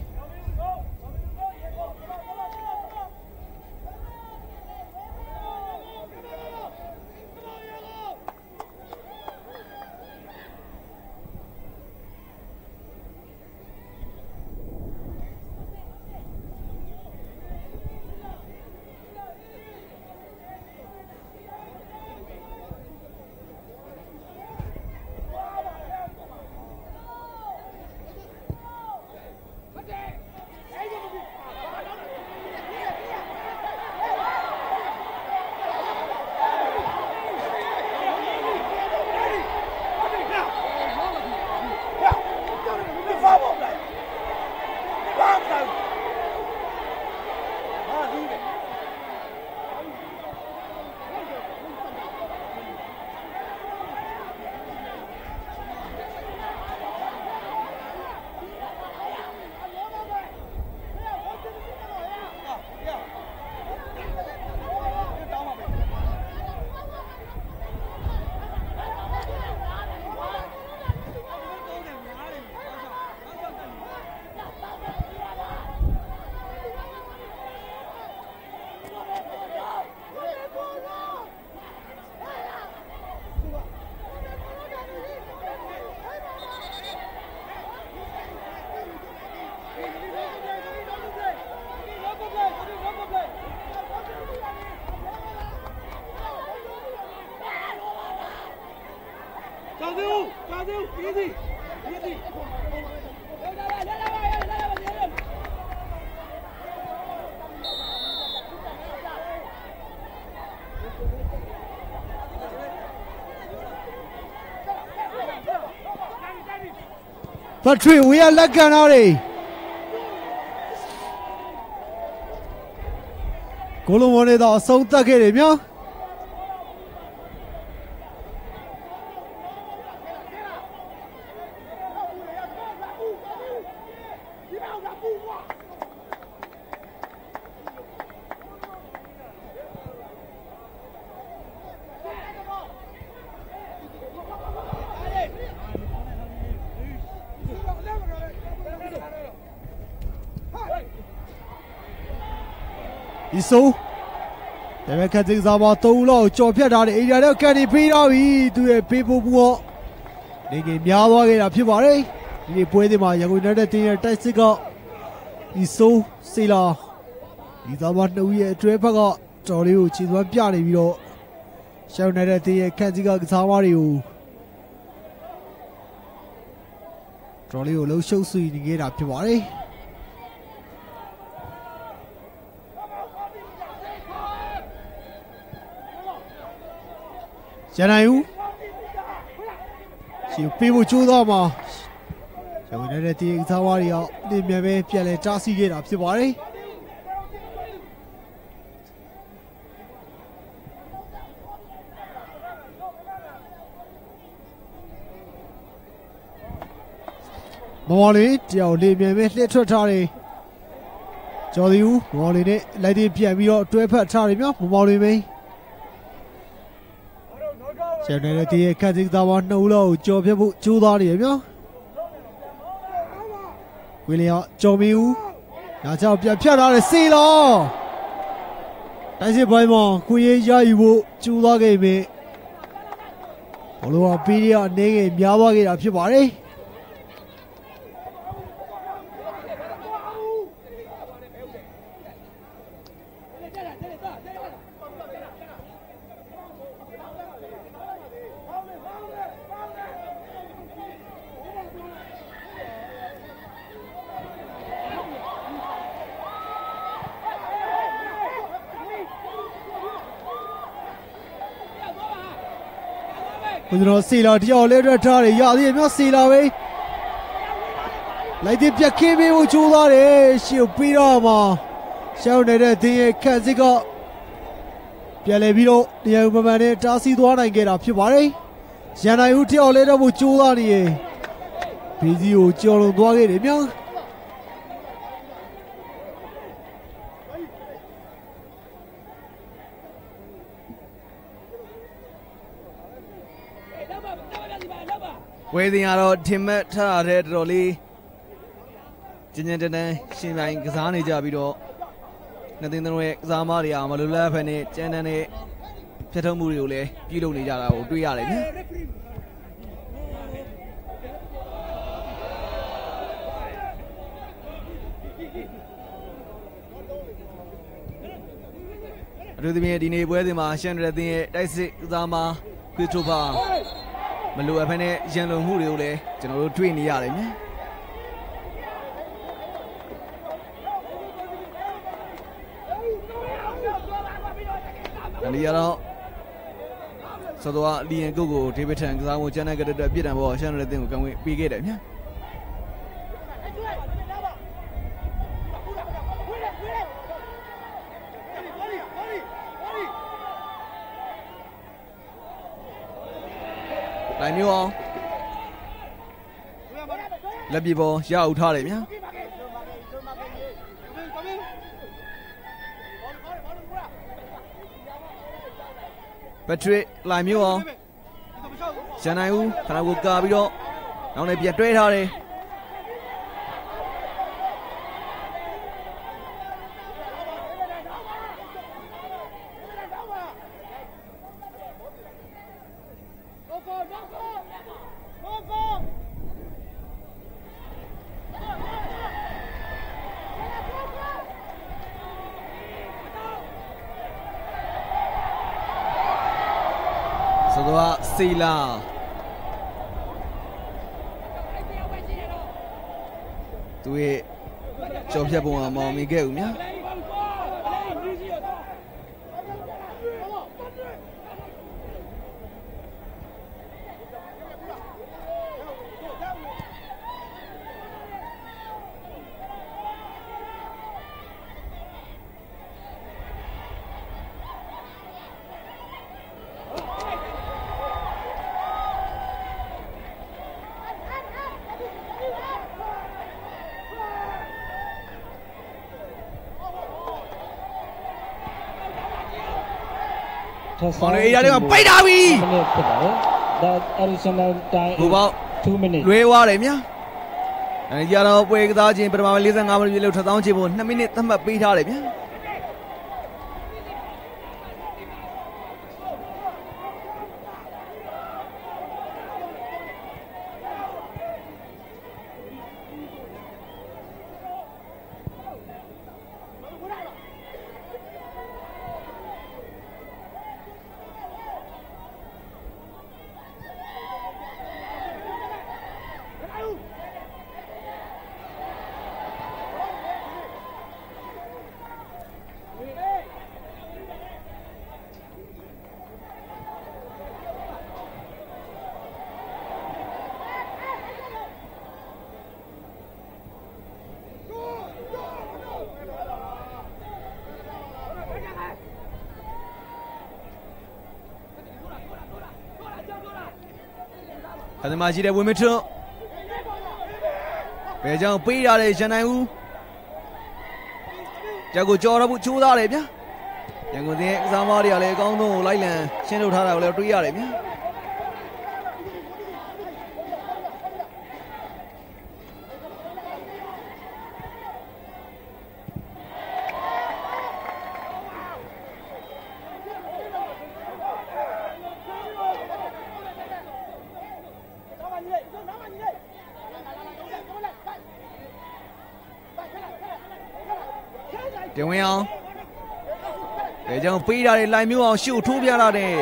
Patrick, we are looking at it. Colombo da Santa Keremia. So, the Catholics are about to low, chop it out. If you can be out, to a people who they give Yawa up your body. You put them on Yangon thing at Tessica. Is so Sila. Is the one we are Trepaga, Jolly, which is one piano. You shall not at the Kaziga Samario. Jolly low show so you get up your body. Shan, she people choose them. So we need to take Tawaria, the Meme Piale Tassi get up the body. Molly, Joe, the Meme Literary. Jolly, Molly, let it be a meal to a patari, Molly me. Generally, cutting the one no low, Joe Judah, William Jomiu. Now, tell Piana, see law. That's it by more. Queen Jaibu, Judah gave me. Follow up video, name Yawa up your body. We don't see la deal later tari ya the no see la way like the Piakimi with Julare she'll beat ma shouted at the Kaziga Pialevino the young man Tassi one and get up your body Jana Uti or later with Julani Pizio Jolo Dwaggy young Waiting out Timata Red Rolly Jinjane, Shiman Gazani Jabido, nothing the way Zamaria, Malula Penny, Janane, Petamuriule, you don't need that, we are in. Do the Medine, where the Martian, the Zama, Kutuba. Malua Pene, General Huriole, General Twin Yarin. And the yellow Sodoa, Lee and Google, Tibetan, because I will generate a bit of more general thing can we get it. I knew all. Let people shout out him. Patrick, like you all. Shanayu, can I go Gabido? Only be a great hurry. Sila သူရဲ့ကြော်ဖြတ်ပုံကမောင်မိခဲ့ဦးများမောင်လေးအေးရလေးကပိတ်တာပြီဖြစ်ပါတယ် that additional time 2 minutes လွဲသွားတယ်မြာအဲဒီကြတော့ပွဲကစားခြင်းပထမ45မိနစ်ပြည့်လို့ထပ်တောင်းခြင်းဖို့2မိနစ်သတ်မှတ်ပေးထားတယ်ဗျာခါသမားကြီးတဲ့ဝင်းမထွန်းဘယ်ကြောင့်ပေးရတယ်ရန်နိုင်ဦးကြောက်ကိုကြော်ရဖို့ချိုးသားတယ်ဗျာရန်ကုန်တဲ့ကစားသမားတွေကလည်းအကောင်းဆုံးကိုလိုက်လံရှင်းထုတ်ထားတာကိုလည်းတွေးရတယ်ဗျာတင်ဝင်အောင်ဒါကြောင့်ပေးတာတွေလိုင်မျိုးအောင်ရှုပ်ထိုးပြလာတယ်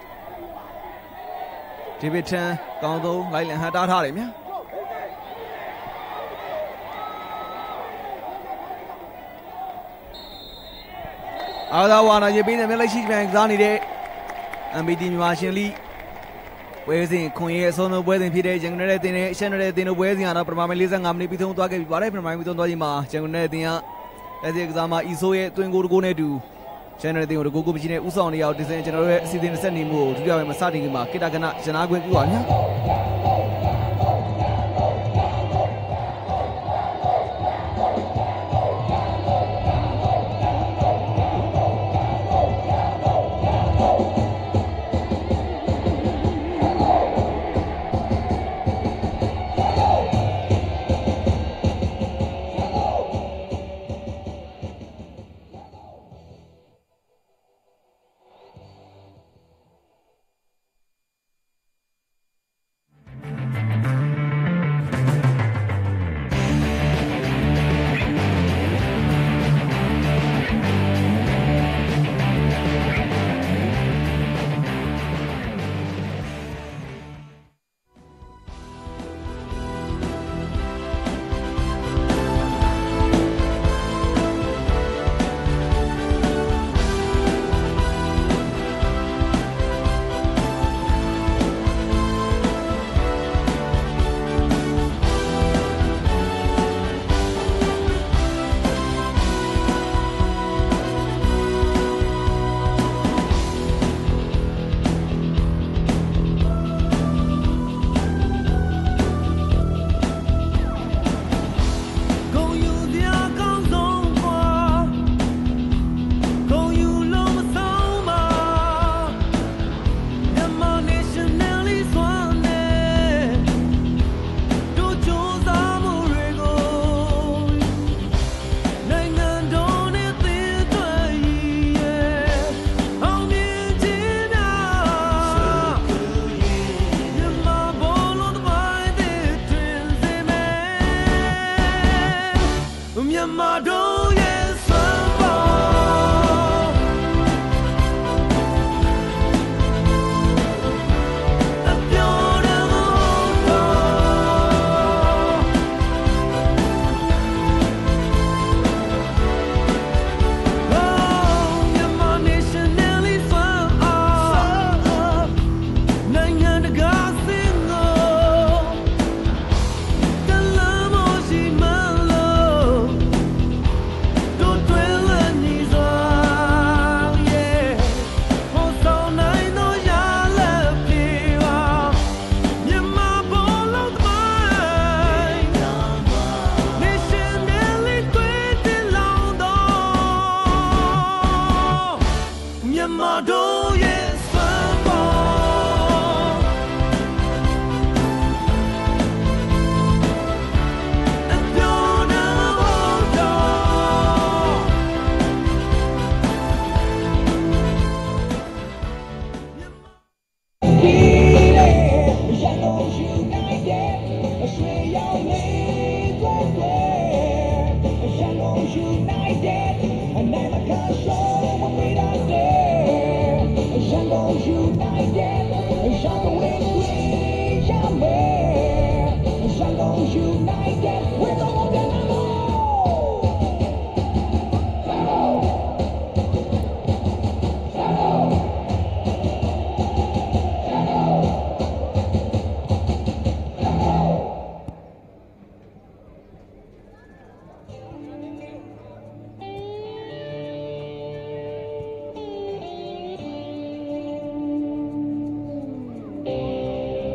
ဒီဗစ်ထန်ကောင်းဆုံးလိုက်လံဟန်တားထားတယ်မြာအာသာဝါနာရေးပေးတယ်မြလက်ရှိပြန်ကစားနေတဲ့ MPT မြန်မာရှင်လီပွဲစဉ်ခွန်ရဲ့အဆုံးဆုံးပွဲစဉ်ဖြစ်တဲ့ရန်ကုန်နယ်တင်နဲ့ရှမ်းနယ်တင်တို့ပွဲစဉ်ကတော့ပထမပိုင်း45မိနစ်ပြီးဆုံးသွားခဲ့ပြီပါတယ်ပထမပိုင်းပြီးဆုံးသွားချိန်မှာရန်ကုန်နယ်တင်ကလက်ရှိကစားမှာအီဆိုရဲ့တွင်ကိုတကိုးနဲ့တူရှမ်းနယ်တင်ကိုတကိုးကိုပကြီးနဲ့ဥဆောင်နေရအောင်ဒီဇင်ကျွန်တော်တို့ရဲ့အစီအစဉ်20နေမှုကိုဒုတိယပိုင်းမှာစတင်ပြီးမှာကိတ္တကနရနာခွင့်ပြုပါများ We'll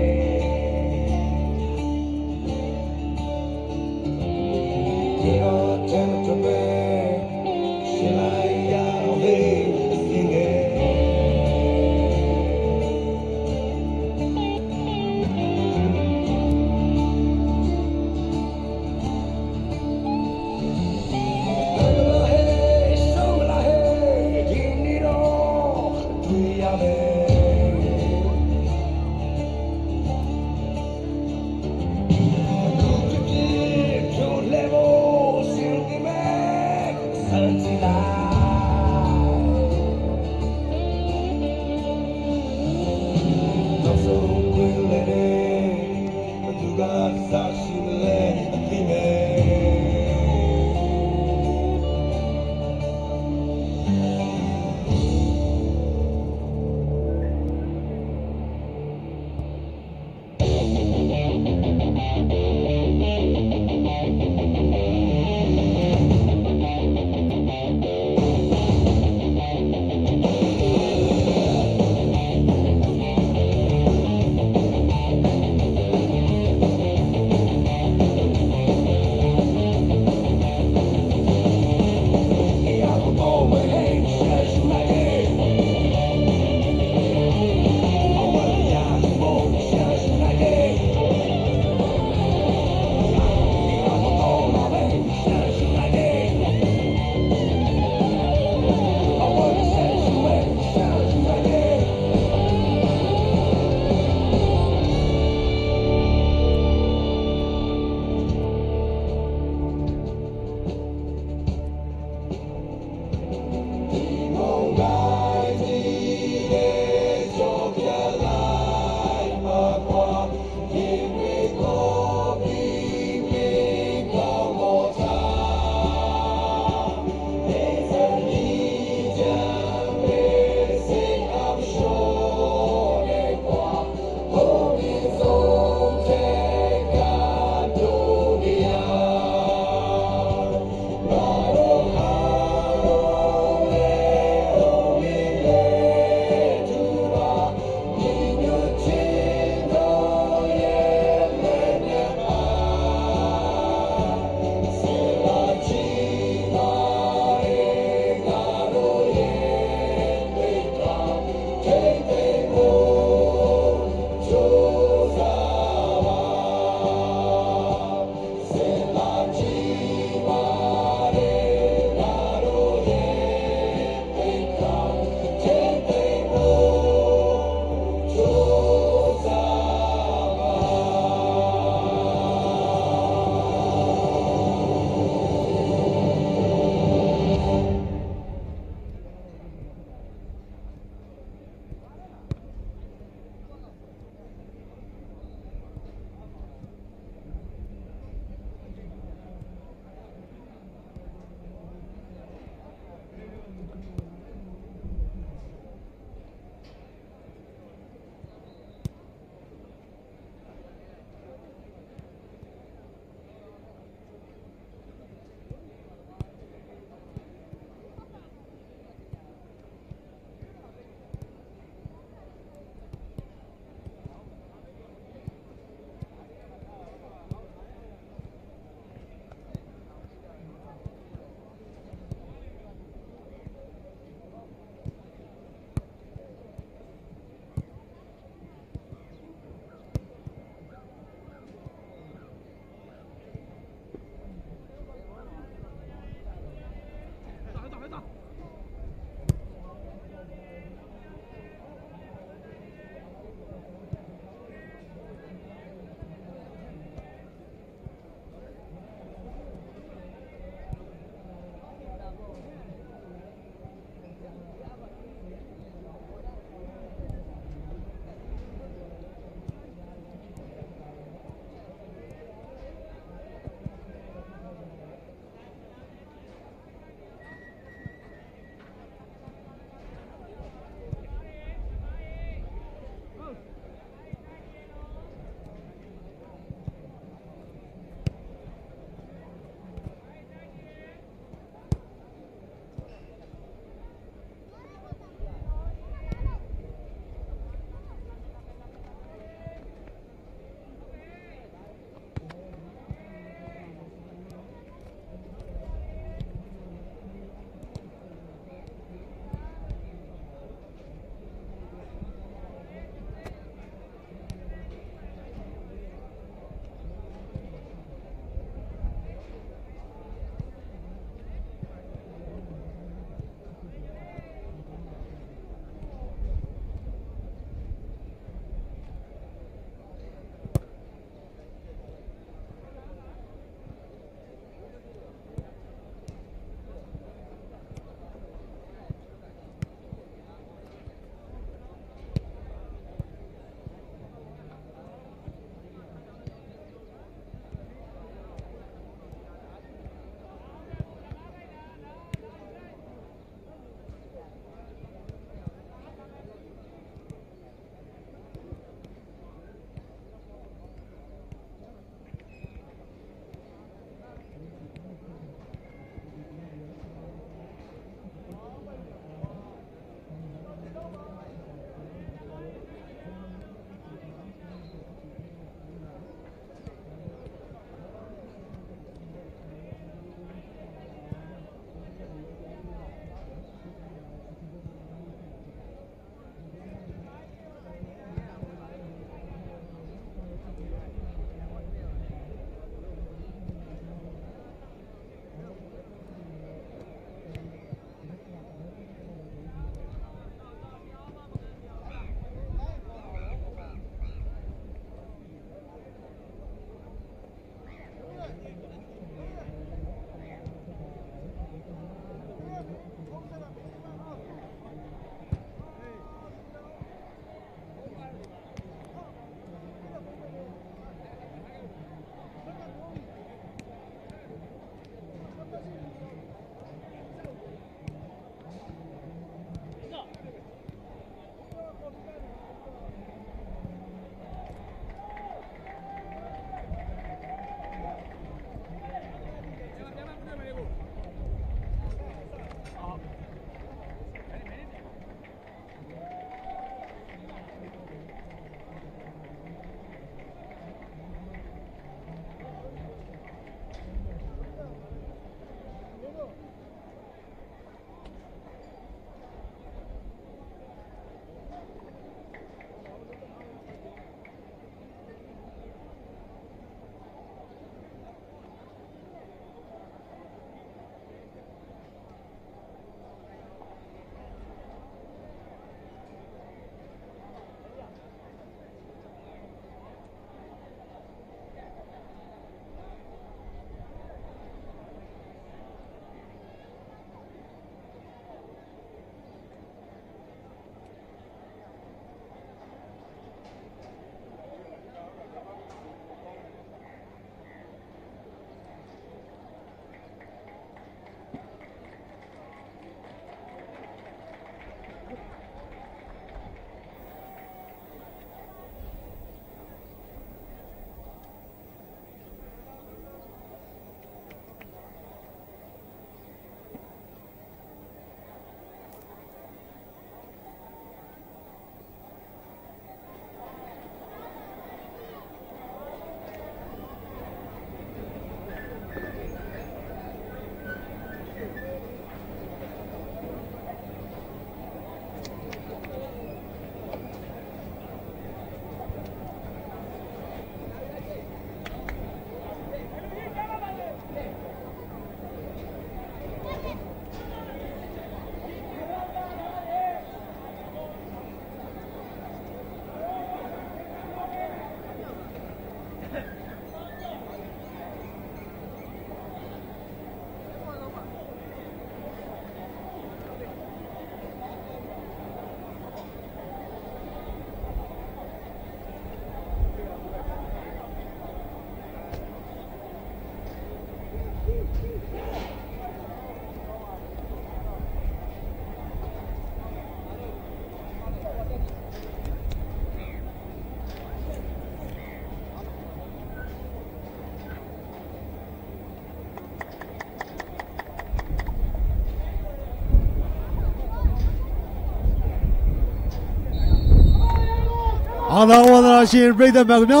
ဘာသာဝန္ဒနာရှင်ပြိဿများခင်ဗျာ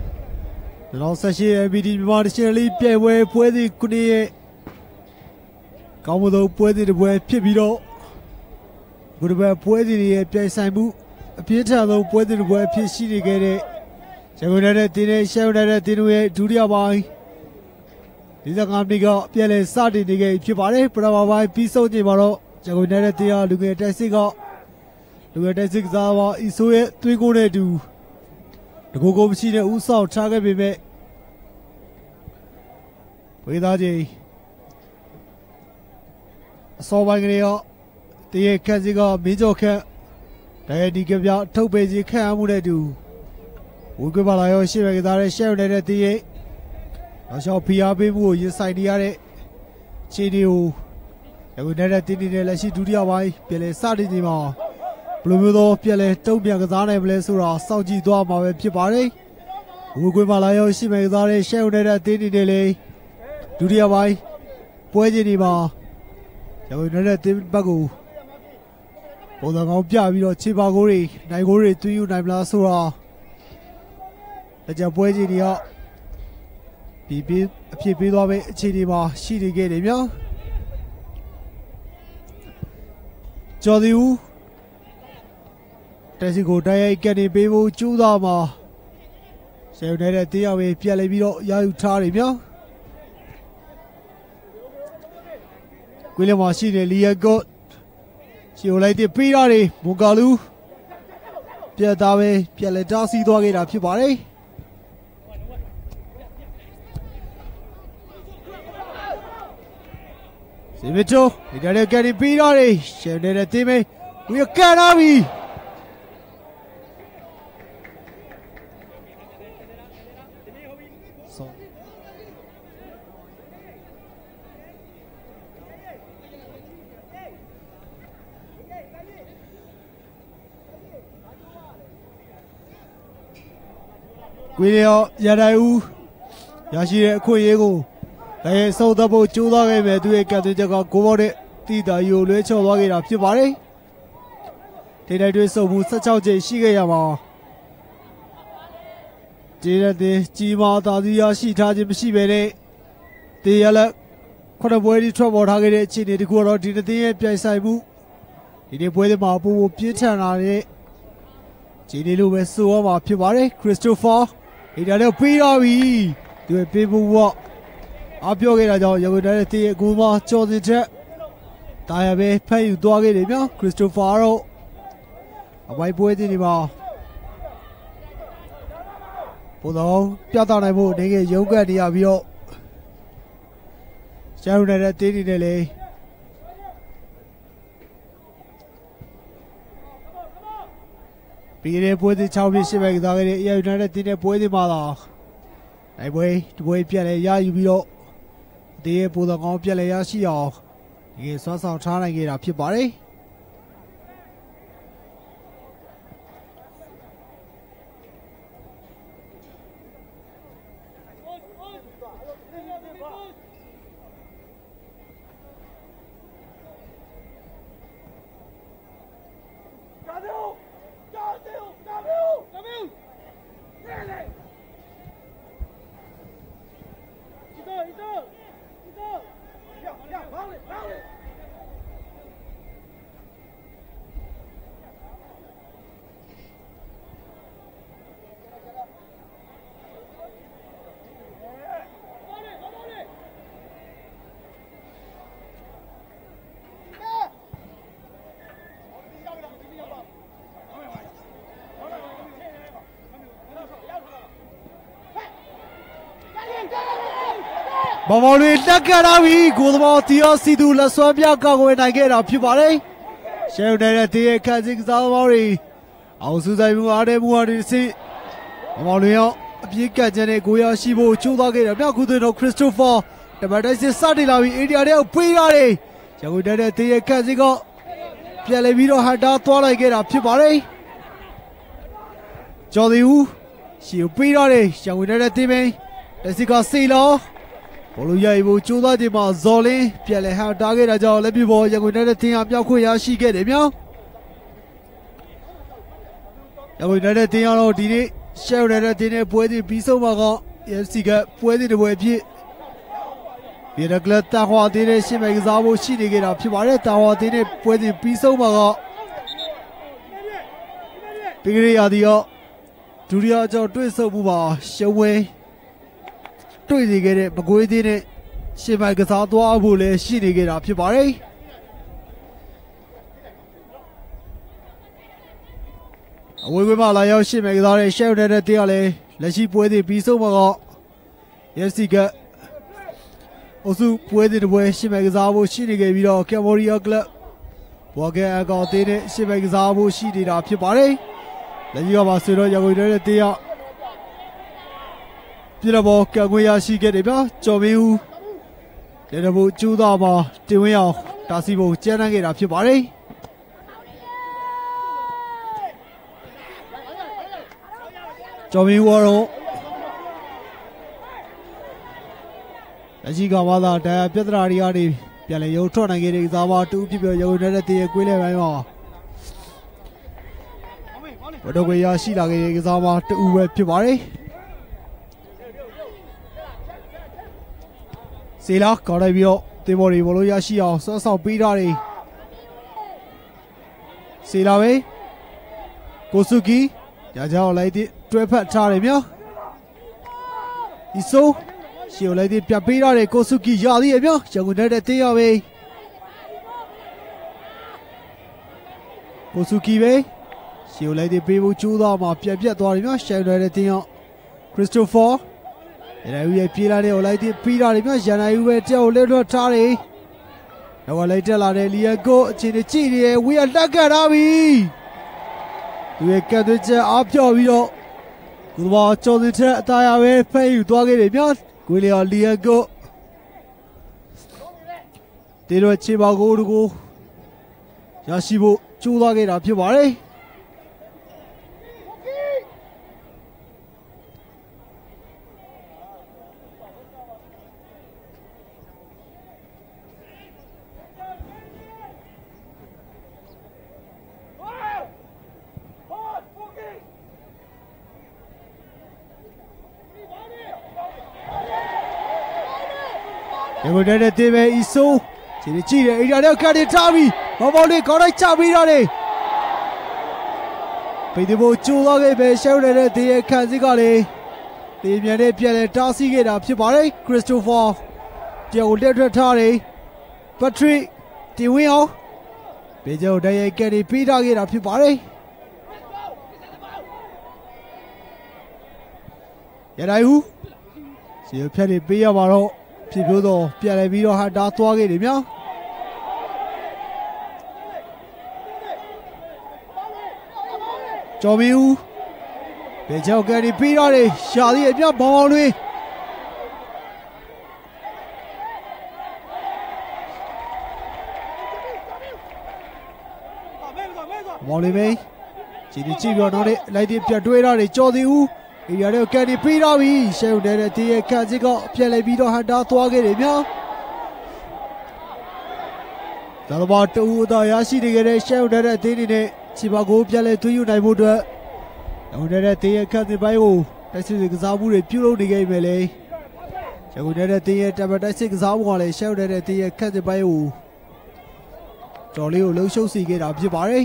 2018 MPT မြန်မာတစ်ရှင်လေးပြိုင်ပွဲပွဲစဉ်ခုနှစ်ရဲ့ကောင်းမွန်သောပွဲစဉ်တစ်ပွဲဖြစ်ပြီးတော့ဘုရားပွဲစဉ်ရဲ့ပြိုင်ဆိုင်မှုအပြည့်ထန်ဆုံးပွဲစဉ်တစ်ပွဲဖြစ်ရှိနေခဲ့တဲ့ရန်ကုန်နယ်တဲ့တင်းနဲ့ရှမ်းနယ်တဲ့တင်းတို့ရဲ့ဒုတိယပိုင်း45မိနစ်ကပြန်လည်စတင်နေခဲ့ဖြစ်ပါတယ်ပထမပိုင်းပြီးဆုံးချိန်မှာတော့ရန်ကုန်နယ်တဲ့တင်းဟာလူငယ်တိုက်စစ်ကလူငယ်တိုက်စစ်ကစားပါအီဆိုရဲ့သွေးကိုနဲ့အတူတကူကိုမရှိတဲ့ဦးဆောင်ထားခဲ့ပေမဲ့ဝေသားကြီးအစောပိုင်းကလေးကတရေခက်စီကမင်းကျော်ခက်တိုင်းဒီကပြထုတ်ပေစီခန့်အမှုတဲ့တူဝေကွပါလာရောရှေ့ဘက်ကစားတဲ့ရှယ်နေတဲ့တရေနောက်လျှောက်ဖီအားပေးမှုကိုရင်ဆိုင်နေရတဲ့ခြေတွေကိုအခုနေတဲ့တင်းနေတဲ့လက်ရှိဒုတိယပိုင်းပြည်လဲစတင်နေမှာဘယ်လိုမျိုးသောပြည်လဲတုံ့ပြန်ကစားနိုင်မလဲဆိုတာစောင့်ကြည့်သွားမှာပဲဖြစ်ပါတယ်ဝေကွပါလာရောရှေ့ဘက်ကစားတဲ့ရှယ်နေတဲ့တင်းနေလေဒုတိယပိုင်းပွဲချင်းဒီမှာအခုနေတဲ့တင်းဘက်ကိုပုံစံကောင်းပြပြီးတော့ခြေပါကိုတွေနိုင်ကိုတွေသွေးယူနိုင်မလားဆိုတာအကြပွဲကြီးတွေကပြီးအဖြစ်ပေးသွားပဲအခြေအနေမှာရှိနေခဲ့တယ်ဗျာကျော်ဒီဦးတက်စီကိုတိုက်ရိုက်ကနေပေးဖို့ကြိုးစားမှာဆယ်နေတဲ့တရားပဲပြက်လိုက်ပြီးတော့ရယူထားတယ်ဗျာကွေးလမှာရှိနေလီယာကော့ရှီယိုလိုက်တဲ့ပေးရတယ်မွန်ကာလူပြက်သားပဲပြက်လက်တားစီးသွားခဲ့တာဖြစ်ပါတယ်စီမီတိုဒီတဲ့ကနေပေးရတယ်ရှယ်နေတဲ့တင်းမေဝီကန်လာပြီကွေးရောရတိုင်းဦးရရှိတဲ့အခွင့်အရေးကိုဒါရဲ့စုံသက်ဖို့ကြိုးစားခဲ့မယ်သူရဲ့ကတ်တင်ချက်ကကိုဘောတဲ့တီတာယိုလွဲချော်သွားခဲ့တာဖြစ်ပါတယ်ထိတိုက်တွေစုံမှု16ချိန်ရှိခဲ့ရမှာကျေးတဲ့ကြီးမားသာသီရရှိထားခြင်းမရှိပဲနဲ့တေရလက်ခုနပွဲဒီထွက်ပေါ်ထားခဲ့တဲ့အခြေအနေတကူတော့ဒီတင်းရဲ့ပြိုင်ဆိုင်မှုဒီနေ့ပွဲတွေမှာပိုပြင်းထန်လာတဲ့ခြေနေလိုပဲဆိုရမှာဖြစ်ပါတယ်ခရစ်စတိုဖာဒီတော့ပေးရပြီသူပေးဖို့အပြောခဲ့တာကြောင့်ရန်ကုန်တိုင်းရဲ့အကူမကျော်စင်ချက်တာယာပဲဖမ်းယူသွားခဲ့တယ်ဗျာခရစ်စတိုဖာတော့အဝိုင်းပွဲတင်နေပါပုံတော်ပြသနိုင်ဖို့နေကရုန်းကန်နေရပြီးတော့ရန်ကုန်တိုင်းရဲ့တင်းနေတယ်လေပြီးတဲ့ပွဲစဉ်6ပြည့်8ပဲကစားခဲ့တဲ့ AI United တင်းတဲ့ပွဲစဉ်မှာတော့နိုင်ပွဲဒီပွဲပြက်လဲရယူပြီးတော့ဒီရဲ့ပုံစံကောင်းပြက်လဲရရှိအောင်ဒီဆွမ်းဆောင်ထားနိုင်ခဲ့တာဖြစ်ပါတယ်မမော်လေးတက်ကြလာပြီကိုသမော်တီယောစီသူလက်စွမ်းပြကောက်ွယ်နိုင်ခဲ့တာဖြစ်ပါတယ်ရှယ်နေတဲ့တေးရဲ့ခန့်စည်းကစားသမားတွေအောင်စုဆိုင်မှုအားတဲ့မှုဟာဒီစီမမော်လေးရောအပြေးကတ်ခြင်းနဲ့ကိုရရှိဖို့ချိုးသွားခဲ့တယ်မြောက်ခုသွင်းတော့ခရစ်စတိုဖာတပတ်တိုက်စစ်စတင်လာပြီးအိန္ဒိယတဲ့ပေးရတယ်ရန်ကုန်တဲ့တေးရဲ့ခန့်စည်းကပြန်လည်ပြီးတော့ဟန်တာသွားလိုက်ခဲ့တာဖြစ်ပါတယ်ကျော်ဒီဦးရှီကိုပေးရတယ်ရန်ကုန်တဲ့တေးမင်းလက်စီကစီလောဘောလုံးရိုက်ဖို့ကြိုးစားချိန်မှာဇော်လင်းပြန်လည်ဟန်တာခဲ့တာကြောင့်လက်ပြပေါ်ရန်ကုန်တဲ့တင်းဟာမြောက်ခွင့်ရရှိခဲ့တယ်မြောက်ရန်ကုန်နေတဲ့တင်းရတော့ဒီနေ့ရှယ်နေတဲ့တင်းနဲ့ပွဲစဉ်ပြီးဆုံးမှာက FC ကပွဲစဉ်တစ်ပွဲဖြစ်ဗီရကလတာဟွာတင်းနဲ့ရှင်းမဲ့ကစားဖို့ရှိနေကြတာဖြစ်ပါတယ်တာဟွာတင်းနဲ့ပွဲစဉ်ပြီးဆုံးမှာကဒီကနေ့ရာသီရောဒုတိယကြောင့်တွေ့ဆုံမှုမှာရှုံးဝဲတွေ့နေခဲ့တဲ့မကွေးတင်းနဲ့ရှင်းမဲ့ကစားသွားဖို့လည်းရှိနေကြတာဖြစ်ပါတယ်အဝေးကွင်းမှာလာရောက်ရှင်းမဲ့ကစားတဲ့ရှယ်နေတဲ့တင်းကလည်းလက်ရှိပွဲစဉ်ပြီးဆုံးမှာက FC ကအုပ်စုပွဲစဉ်တစ်ပွဲရှင်းမဲ့ကစားဖို့ရှိနေခဲ့ပြီးတော့ကမ်ဘောဒီးယားကလပ်ဘော်ကဲအကောင်တင်းနဲ့ရှင်းမဲ့ကစားဖို့ရှိနေတာဖြစ်ပါတယ်လက်ရှိကပါဆိုတော့ရန်ကုန်နေတဲ့တင်းကပြည်တော်ကံခွင့်ရရှိခဲ့တယ်ဗျာကျော်မင်းဦးလက်တော်ကျူးသားမှာတင်ဝင်းအောင်တာစီပုံကျန်းတန်းခဲ့တာဖြစ်ပါတယ်ကျော်မင်းဦးကတော့လက်ရှိကမှသာတရားပြဿနာတွေကနေပြန်လည်ရုံထွက်နိုင်ခဲ့တဲ့ကစားမတူဖြစ်ပြီးရန်ကုန်နေတဲ့တင်းရဲ့ကွင်းလဲပိုင်းမှာဘတော်ခွေရရှိလာခဲ့တဲ့ကစားမတူပဲဖြစ်ပါတယ်စေလာကောင်းလိုက်ပြီးတော့တင်ပေါ်တွေဘလို့ရရှိအောင်ဆွတ်ဆောက်ပေးတာတွေစေလာပဲကိုစုကီရကြအောင်လိုက်တဲ့တွဲဖက်ထားတယ်ဗျာဒီဆိုရှီယိုလိုက်တဲ့ပြပေးထားတဲ့ကိုစုကီရသေးရဲ့ဗျာရန်ကုန်နေတဲ့တင်းရပဲကိုစုကီပဲရှီယိုလိုက်တဲ့ပေးဖို့ကြိုးစားမှာပြက်သွားတယ်ဗျာရှယ်နေတဲ့တင်းရခရစ်စတိုဖာရန်ဦးရဲ့ပြေးလာတဲ့ဟိုလိုက်တဲ့ပြီးတာတွေဗျာရန်နိုင်ဦးပဲကြောက်လက်ထွက်ထားတယ်တော့လိုက်တက်လာတဲ့လီယန်ကိုအခြေအနေကြည့်နေတယ်ဝေးရလက်ကတ်ထားပြီသူရဲ့ကတ်သွင်းချက်အားပြော့ပြီးတော့ကိုယ်တော်ကျော်စင်ထက်အသားရပဲဖဲယူသွားခဲ့တယ်ဗျာကိုလျော်လီယန်ကိုတေလိုချေပါကိုတို့ရရှိဖို့ကြိုးစားခဲ့တာဖြစ်ပါတယ်ရန်ကုန်တဲ့တေးပဲအီဆိုးခြေကြည့်တယ်အိဒါနဲ့ကတ်ထားပြီးဘောပေါလေးခေါင်းလိုက်ချပြီးတော့လေပိတ်ဖို့ကြိုးသွားခဲ့ပဲရှယ်နေတဲ့တေးရဲ့ခံစစ်ကလေတေးမြန်တဲ့ပြန်လဲတားဆီးခဲ့တာဖြစ်ပါတယ်ခရစ်စတိုဖာကြောက်လက်ထွက်ထားတယ်ပက်ထရစ်တင်ဝင်းအောင်ဘေကျော်တရိုက်ကယ်ရီပေးထားခဲ့တာဖြစ်ပါတယ်ရနိုင်ဦးစီဖြတ်နေပေးရပါတော့ဖြစ်ပြောတော့ပြန်လဲပြီးတော့ဟာတာသွားခဲ့တယ်ဗျာကျော်မင်းဦးဘေကျော်ကယ်ရီပေးထားတယ်ရှာသေးရဲ့ဗျဘောင်းတွေမော်လီမေးကြည့်ပြီးတော့နောက်လိုက်တဲ့ပြတ်တွဲထားတယ်ကျော်သေးဦးဒီရတဲ့ကန်ဒီပေးထားပြီရှယ်နေတဲ့တေးရဲ့ခန့်စစ်ကပြန်လဲပြီးတော့ဟန်တာသွားခဲ့တယ်ဗျာဒါတော့တူတော့ရရှိနေကြတဲ့ရှယ်နေတဲ့တေးတွေနဲ့ချီပါကိုပြန်လဲသွေးယူနိုင်ဖို့အတွက်နေတဲ့တေးရဲ့ခန့်စစ်ပိုင်းကိုတိုက်စစ်ကစားမှုတွေပြုလုပ်နေခဲ့ပြီလေရှယ်နေတဲ့တေးရဲ့တပတ်တိုက်စစ်ကစားမှုကလည်းရှယ်နေတဲ့တေးရဲ့ခန့်စစ်ပိုင်းကိုတော်လေးကိုလှုပ်ရှုပ်စီခဲ့တာဖြစ်ပါတယ်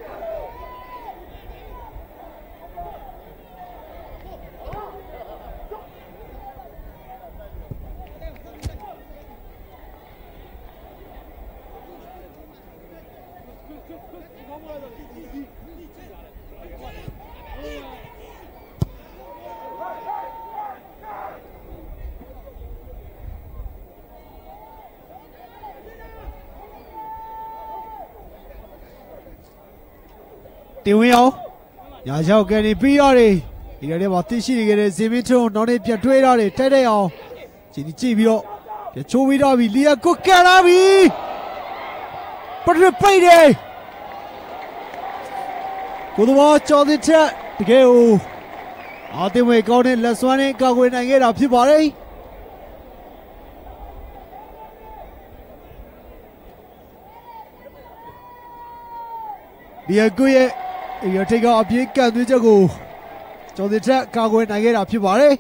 တင်ဝင်းအောင်ညာချောက်ကယ်ရီပြီးရတယ်ဒီထဲမှာသိရှိနေကြတဲ့ဇေမင်းထွန်းနောက်နေ့ပြတ်ထွေးထားတယ်ထိုက်အောင်ကြည့်ပြီးတော့ပြချိုးပြီးတော့ပြီလီယာကိုကယ်လာပြီပထမပိတ်တယ်ကိုတော်ကျော်တဲ့ချက်တကယ်ကိုအာတင်ဝေကောင်းတဲ့လက်စွမ်းနဲ့ကာကွယ်နိုင်ခဲ့တာဖြစ်ပါတယ်လီယာကိုရဲ့အေးထိတ်ကအပြေးကန်သွင်းချက်ကိုကျော်စင်ထက်ကာကွယ်နိုင်ခဲ့တာဖြစ်ပါတယ်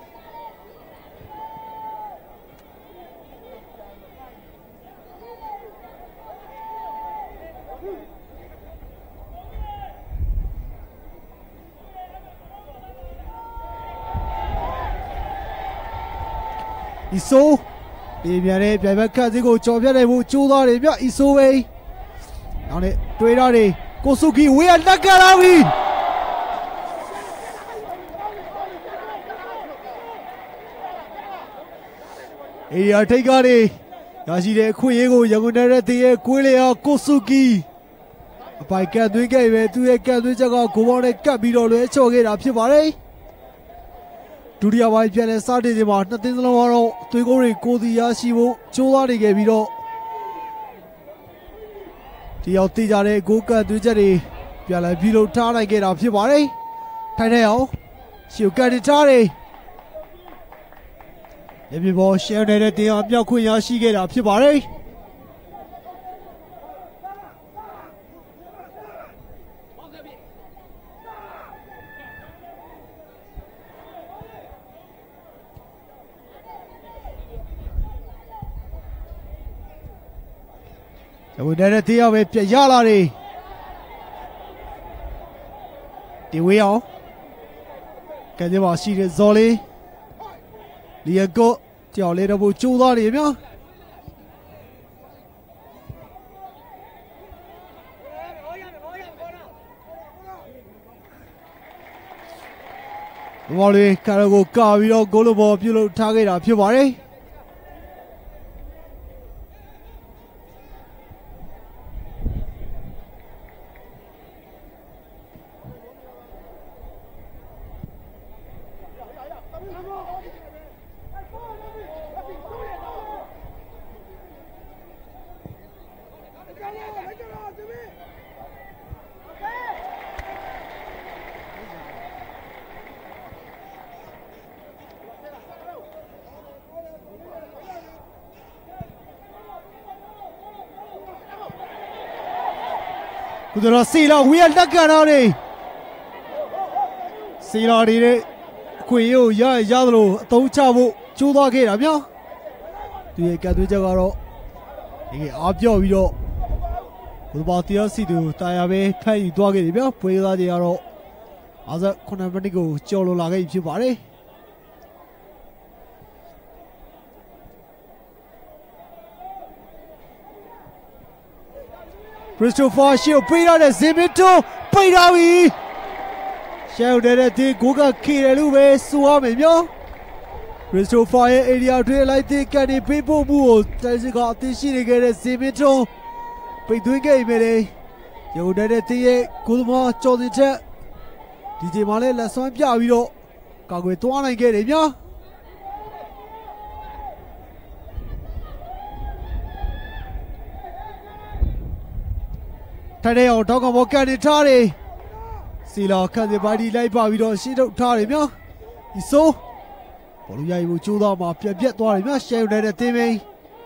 အီဆိုဒီပြန်တဲ့ပြိုင်ဘက်ခတ်စည်းကိုကြော်ပြတ်နိုင်ဖို့ကြိုးစားတယ်ဗျအီဆိုပဲနောက်နဲ့တွေးထားတယ်ကိုစုကီဝေးရလက်ကလာပြီအေးရထိတ်ကနေရရှိတဲ့အခွင့်အရေးကိုရန်ကုန်နယ်တဲ့ရဲ့ကွေးလေအောင်ကိုစုကီအပိုင်ကန်သွင်းခဲ့ပဲသူရဲ့ကန်သွင်းချက်ကဂိုးပေါင်းနဲ့ကပ်ပြီးတော့လွဲချော်ခဲ့တာဖြစ်ပါတယ်ဒုတိယပိုင်းပြန်လဲစတင်ချိန်မှာနှစ်သင်းစလုံးကတော့သွေးကိုတွေကိုစီရရှိဖို့ကြိုးစားနေခဲ့ပြီးတော့ဒီရောက်တေးကြတဲ့ဂိုးကန်သွင်းချက်တွေပြန်လဲပြီးလို့ထားနိုင်ခဲ့တာဖြစ်ပါတယ်ထိုင်နေအောင်ရှီကန်ထားတယ်ဒီပြဘောရှယ်နေတဲ့တင်အောင်မြောက်ခွင့်ရရှိခဲ့တာဖြစ်ပါတယ်ဝိဒရတရားပဲပြရလာတယ်ဒီဝေးအောင်ကဲကြပါရှိတဲ့ဇော်လေးလီယကိုကြော်လေးတော့ကြိုးသားတယ်ဗျာဘောလေးကာရကိုကာပြီးတော့ဂိုးလိုဘောပြုတ်လို့ထားခဲ့တာဖြစ်ပါတယ်ကုသရစီလာဝီရလက်ကန်တော်နေစီလာဒီရဲ့အခွင့်အရေးကိုရသလိုအသုံးချဖို့ကြိုးစားခဲ့တာဗျာသူရဲ့ကတ်သွေးချက်ကတော့ဒီကအားပြော့ပြီးတော့ဘုရားတရားစီသူတာယာပဲဖတ်ယူသွားခဲ့တယ်ဗျာပွဲသားတွေကတော့အားစ9မိနစ်ကိုကျော်လွန်လာခဲ့ပြီဖြစ်ပါတယ်ခရစ္စတိုဖာရှီကိုပေးရတဲ့ဇင်မီတိုပိတ်ထားပြီရှယ်တဲ့ဒီကိုကခေတယ်လို့ပဲဆိုရမယ်မျိုးခရစ္စတိုဖာရဲ့အေရီယာတွေလိုက်တဲ့ကနေပေးဖို့မှုကိုတိုက်စစ်ကအသိရှိနေခဲ့တဲ့ဇင်မီတိုပိတ်သွင်းခဲ့ပြီလေရုံတဲ့ဒီရဲ့ကိုသမားကျော်စီချက်ဒီချိန်မှာလည်းလက်ဆွမ်းပြပြီးတော့ကာကွယ်သွားနိုင်ခဲ့တယ်မျိုးထိုင်နေအောင်တောက်ကဘောကန်နေထားတယ်စီလာခန့်စပါတီလိုက်ပါပြီးတော့ရှေ့ထုတ်ထားတယ်များဒီဆိုဘောလုံးရိုက်ဖို့ကြိုးစားမှာပြက်ပြက်သွားတယ်များရှယ်ယူနေတဲ့တင်းမင်း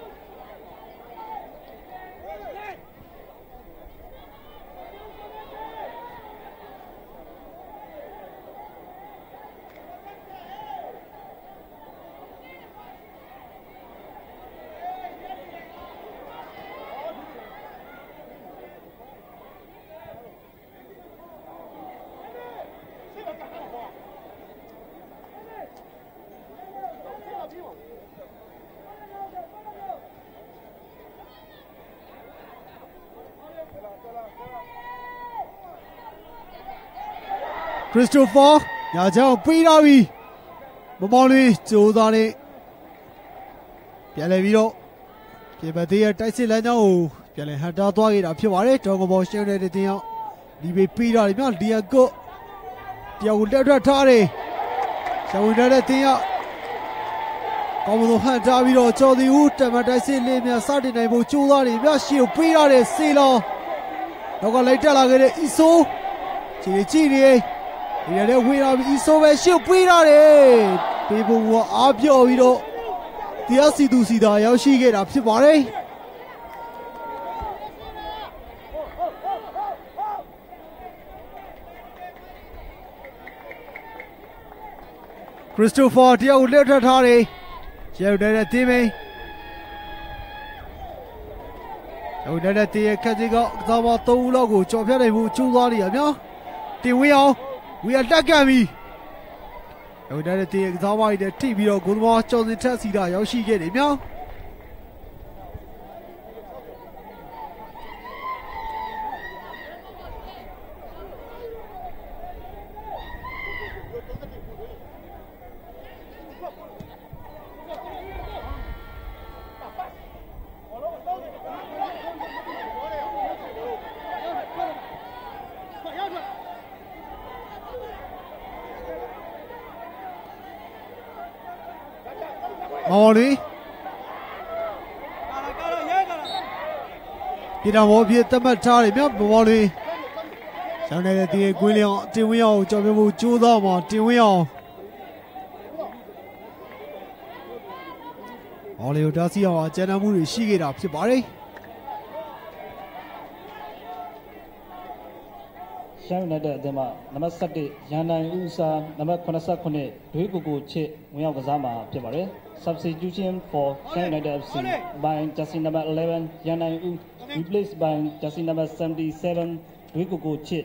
ခရစ္စတိုဖာညာချောင်းပေးထားပြီမမောင်လေးကြိုးစားနေပြန်လဲပြီးတော့ပြင်ပသေးရဲ့တိုက်စစ်လမ်းကြောင်းကိုပြန်လဲဟန်တာသွားခဲ့တာဖြစ်ပါတယ်ဒေါကဘောရှင်းနေတဲ့တင်ရောက်ဒီပေးပေးထားတယ်မြောက်လီယန်ကိုတယောက်ကိုလက်ထွက်ထားတယ်ရှောင်းဝင်တဲ့တင်ရောက်ကောင်းမွန်ဟန်တာပြီးတော့ကျော်စီဦးတမန်တိုက်စစ်လေးများစတင်နိုင်ဖို့ကြိုးစားနေမြောက်ရှီကိုပေးထားတယ်စီလောတော့ကလိုက်တက်လာခဲ့တဲ့အီဆိုကြည့်နေဒီရတဲ့ဝေးလာပြီးအီဆိုပဲရှုပ်ပေးရတယ်ပေပုံကအားပြော့ပြီးတော့တရားစီသူစီတာရောက်ရှိခဲ့တာဖြစ်ပါတယ် Christopher တယောက်လက်ထပ်ထားတယ်ရုပ်တဲ့တင်းမင်းရုပ်တဲ့တင်းရဲ့ခက်စီကသာမ3ဦးလောက်ကိုကြော်ဖြတ်နိုင်မှုကျူးသွားတယ်ဗျာတင်ဝင်းအောင်ဝီအတက်ကပြီရုပ်တဲ့တင်းရဲ့ကစားဝိုင်းနဲ့ထိပြီးတော့ဂိုးသမားကျော်စင်ထက်စီတာရောက်ရှိခဲ့တယ်ဗျာမော်လီဒီတော့ဘောဖြစ်တတ်မှတ်ထားတယ်မြောက်မော်လီဆောင်းနေတဲ့ဒီကွင်းလျောင်းတင်ဝင်းအောင်ကြော်ပြမှုကျိုးသားမှာတင်ဝင်းအောင်မော်လီကိုတားဆီးအောင်အကြမ်းမှုတွေရှိခဲ့တာဖြစ်ပါတယ်ရှမ်းနယ်တဲ့အသင်းမှာနံပါတ်7ရန်နိုင်ဦးစာနံပါတ်89ဒွေးကိုချစ်ဝင်ရောက်ကစားမှာဖြစ်ပါတယ် Substitution for Shan United FC by jersey number 11 Yangon replaced by jersey number 77 Week-7 Chit.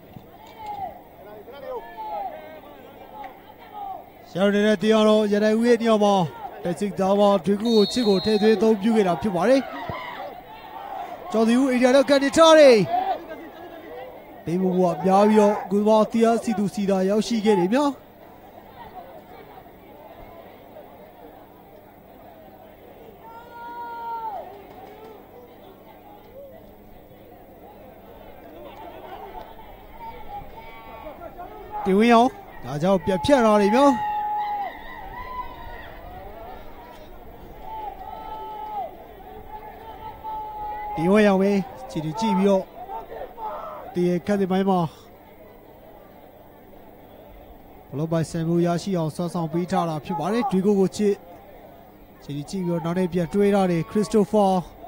ရှောင်းနေတဲ့တရားတော်ရန်ဦးရဲ့နေရာမှာတက်စစ်သားမှာWeek-7 Chitကိုထည့်သွင်းအသုံးပြုခဲ့တာဖြစ်ပါတယ်။ကျော်စီဦးအေရီယာတော့ကန်နေထားတယ်။ဒီဘူကများပြီးတော့ဂူဘာတီယာစီတူစီတာရောက်ရှိခဲ့တယ်များ။တင်ဝင်းအောင်ဒါကြောင့်ပြတ်ဖြတ်လာတယ်မျိုးဒီဝဲအောင်ပဲခြေကြည့်ပြီးတော့ဒီခက်တဲ့ပိုင်းမှာဘလော့ဘိုင်ဆန်မှုရရှိအောင်ဆော့ဆောင်ပေးထားတာဖြစ်ပါတယ်ဒွေကိုချစ်ခြေကြည့်ပြီးတော့နောက်နေ့ပြတ်တွေးထားတယ်ခရစ်စတိုဖာ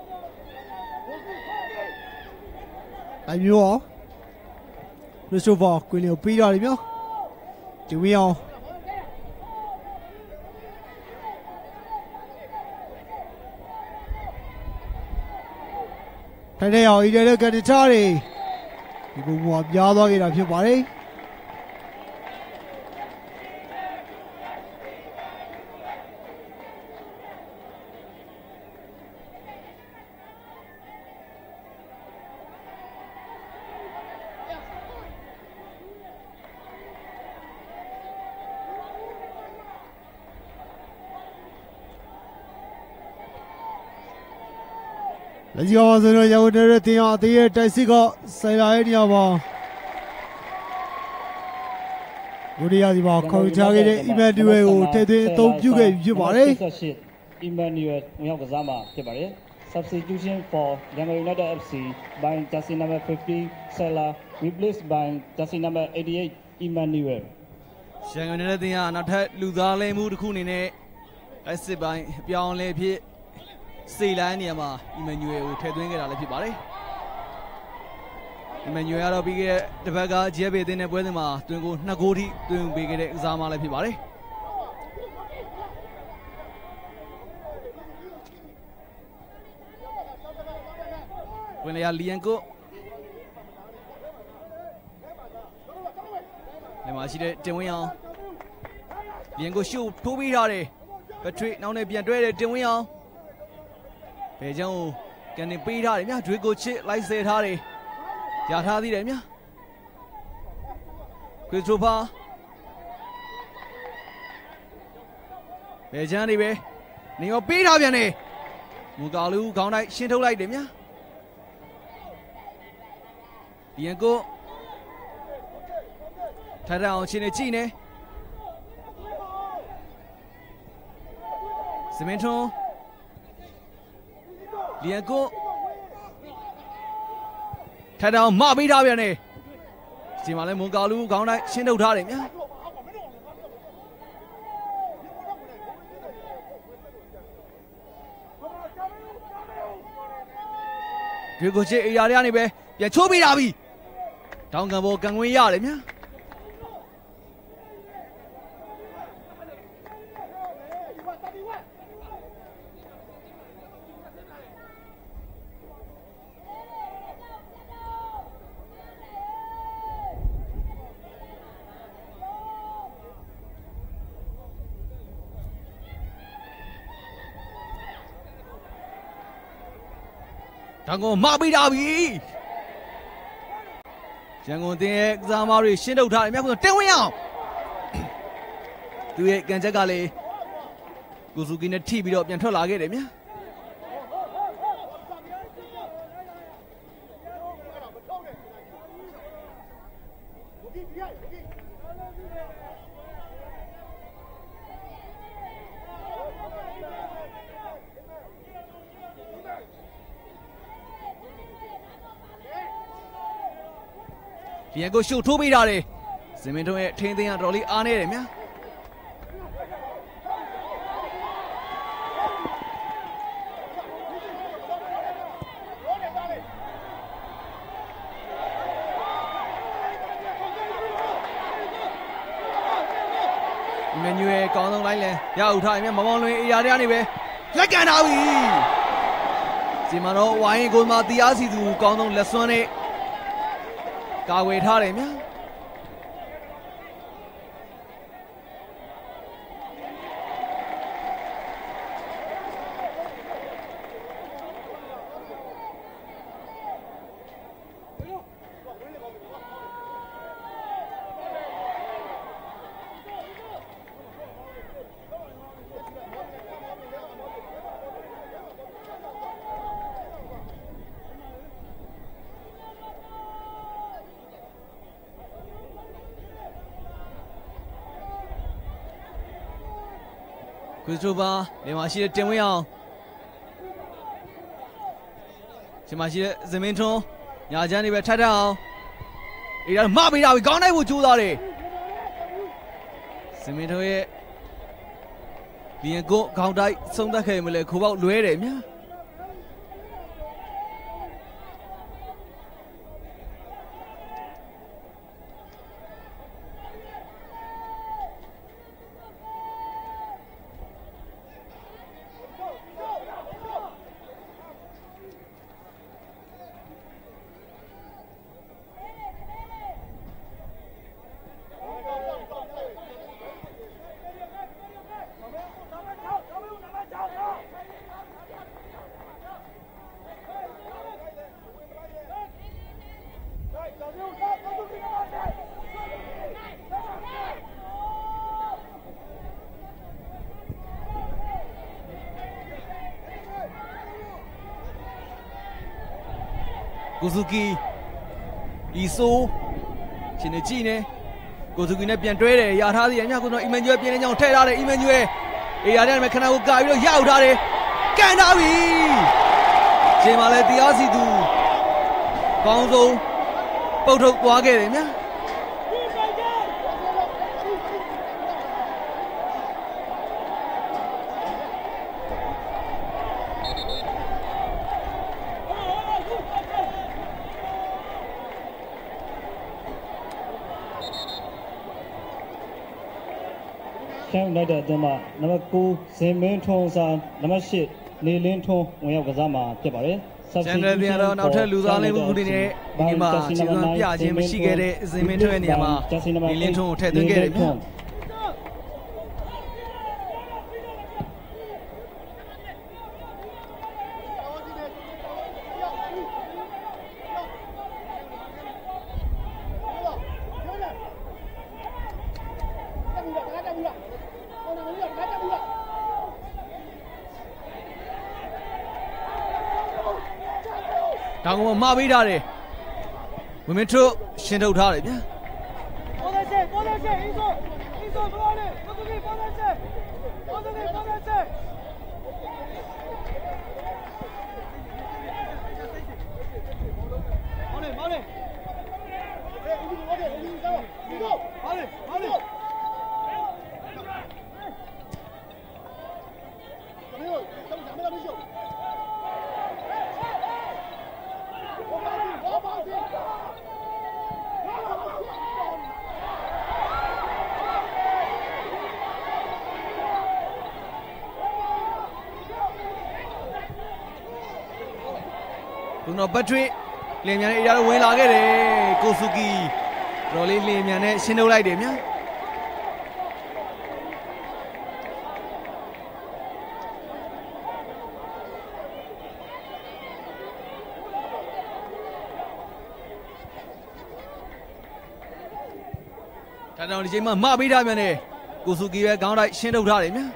တိုင်မျိုးခရစ်စတိုဖာကွင်းလေးကိုပေးထားတယ်မျိုးဒီဝင်းအောင်ထိုင်နေအောင်ဤတဲ့ကန်ထားတယ်ဒီဘုံကပြားသွားခဲ့တာဖြစ်ပါတယ်လက်ရှိအောင်ဆိုတော့ရဝတ်တဲ့တင်အောင်အသေးရဲ့တိုက်စစ်ကဆိုင်လာရဲ့နေရာမှာဒုတိယဒီမှာခေါ်ချခဲ့တဲ့ Emmanuel ကိုထည့်သွင်းအသုံးပြုခဲ့ဖြစ်ပါတယ် Emmanuel ဝင်ရောက်ကစားမှာဖြစ်ပါတယ် Substitution for Yangon United FC by jersey number 50 Salah replaced by jersey number 88 Emmanuel ရှန်ကုန်နေတဲ့တင်ကနောက်ထပ်လူသားလဲမှုတစ်ခုအနေနဲ့တိုက်စစ်ပိုင်းပြောင်းလဲဖြစ်စေလိုင်းနေရာမှာ Emmanuel ကိုထည့်သွင်းခဲ့တာလည်းဖြစ်ပါတယ် Emmanuel ကတော့ပြီးခဲ့တဲ့တစ်ပတ်ကဂျဲဘေတင်တဲ့ပွဲစဉ်မှာတွင်ကို2ဂိုးထိတွင်ပေးခဲ့တဲ့ကစားမလည်းဖြစ်ပါတယ်ဝင်ရလီယန်ကိုဒီမှာရှိတဲ့တင်ဝင်းအောင်လီယန်ကိုရှုပ်ထိုးပေးထားတယ်ဘက်ထရစ်နောက်နဲ့ပြန်တွဲတဲ့တင်ဝင်းအောင်ဘယ်ကြောင့်ကန်နေပေးထားတယ်မြဒွေကိုချစ်လိုက်ဆဲထားတယ်ရထားသေးတယ်မြခရစ်စတိုဖာဘယ်ချမ်းနေပဲနေရောပေးထားပြန်နေမူကာလူခေါင်းတိုင်းရှင်းထုတ်လိုက်တယ်မြဒီယန်ကိုထိုင်ရအောင်ချင်းနေကြည့်နေစမင်ထွန်းလီယန်ကိုထိုင်အောင်မပေးထားပြန်နေဒီမှာလဲမွန်ကာလူခေါင်းတိုင်းရှင်းထုတ်ထားတယ်မြဒီကိုချစ်အေရာတွေကနေပဲပြန်ချိုးပေးတာပြီတောင်းကန်ပေါ်ကန်ဝင်ရတယ်မြဒါကမပေးတာပြီရန်ကုန်တင်ရဲ့ကစားသမားတွေရှင်းထုတ်ထားတယ်မြတ်ကိုတင်ဝင်အောင်သူရဲ့ကန်ချက်ကလေကိုစုကီနဲ့ထိပြီးတော့ပြန်ထွက်လာခဲ့တယ်မြတ်ပြန်ကိုရှုပ်ထိုးပေးတာတယ်စင်မင်းတို့ရဲ့ထင်းသိန်းကတော်လေးအားနေတယ်မြတ်မန်နျူရယ်ကောင်းဆုံးလိုက်လဲရအောင်ထားရင်မမောင်လွင်အေရာတွေကနေပဲလက်ကန်ထားပြီဒီမှာတော့ဝိုင်းကိုမှတရားစီသူကောင်းဆုံးလက်စွမ်းနဲ့ကာဝေထားတယ်မြတ်ခရစ်စတိုဖာနေမှာရှိတဲ့တင်ဝင်းအောင်ဒီမှာရှိတဲ့ဇမင်းထွန်းညာချမ်းတွေပဲထပ်ထပ်အောင်အေးဒါမပေးတာပြီကောင်းနိုင်ဖို့ကြိုးစားတယ်ဇမင်းထွန်းရဲ့ဘီယန်ကိုခေါင်းတိုက်ဆုံးသက်ခဲ့မလဲခိုးပေါက်လွဲတယ်မြတ်ကိုစုကီအီဆိုရှင်နေကြည့်နေကိုစုကီနဲ့ပြန်တွဲတယ်ရထားသေးတယ်ညကတော့အီမန်ဂျွယ်ပြင်းနေကြောင်းထည့်ထားတယ်အီမန်ဂျွယ်အေးရတယ်ခဏကိုကာပြီးတော့ရောက်ထားတယ်ကန်ထားပြီချိန်မှာလဲတရားစီသူကောင်းဆုံးပုတ်ထုတ်သွားခဲ့တယ်မြတ်ရှမ်းလိုက်တဲ့အသင်းမှာနံပါတ်9ဇင်မင်းထွန်းစာနံပါတ်10နေလင်းထွန်းဝင်ရောက်ကစားမှာဖြစ်ပါတယ်။ကျန်တဲ့ပြန်တော့နောက်ထပ်လူသားလေးမှုတွေနဲ့ဒီမှာခြေစွမ်းပြခြင်းမရှိခဲ့တဲ့ဇင်မင်းထွန်းရဲ့နေရာမှာနေလင်းထွန်းကိုထည့်သွင်းခဲ့တယ်ဗျာ။ဒါကမှမပေးထားတယ်ဝင်းမင်းတို့ရှင်းထုတ်ထားတယ်ဗျာခုတော့ဘတ်ထရစ်လင်မြန်နဲ့အရာဝင်လာခဲ့တယ်ကိုဆူကီတော်လေးလင်မြန်နဲ့ရှင်းထုတ်လိုက်တယ်ဗျာဒါတော့ဒီချိန်မှာမပေးထားပြန်တယ်ကိုစုကီရဲ့ခေါင်းတိုက်ရှင်းထုတ်ထားတယ်မြ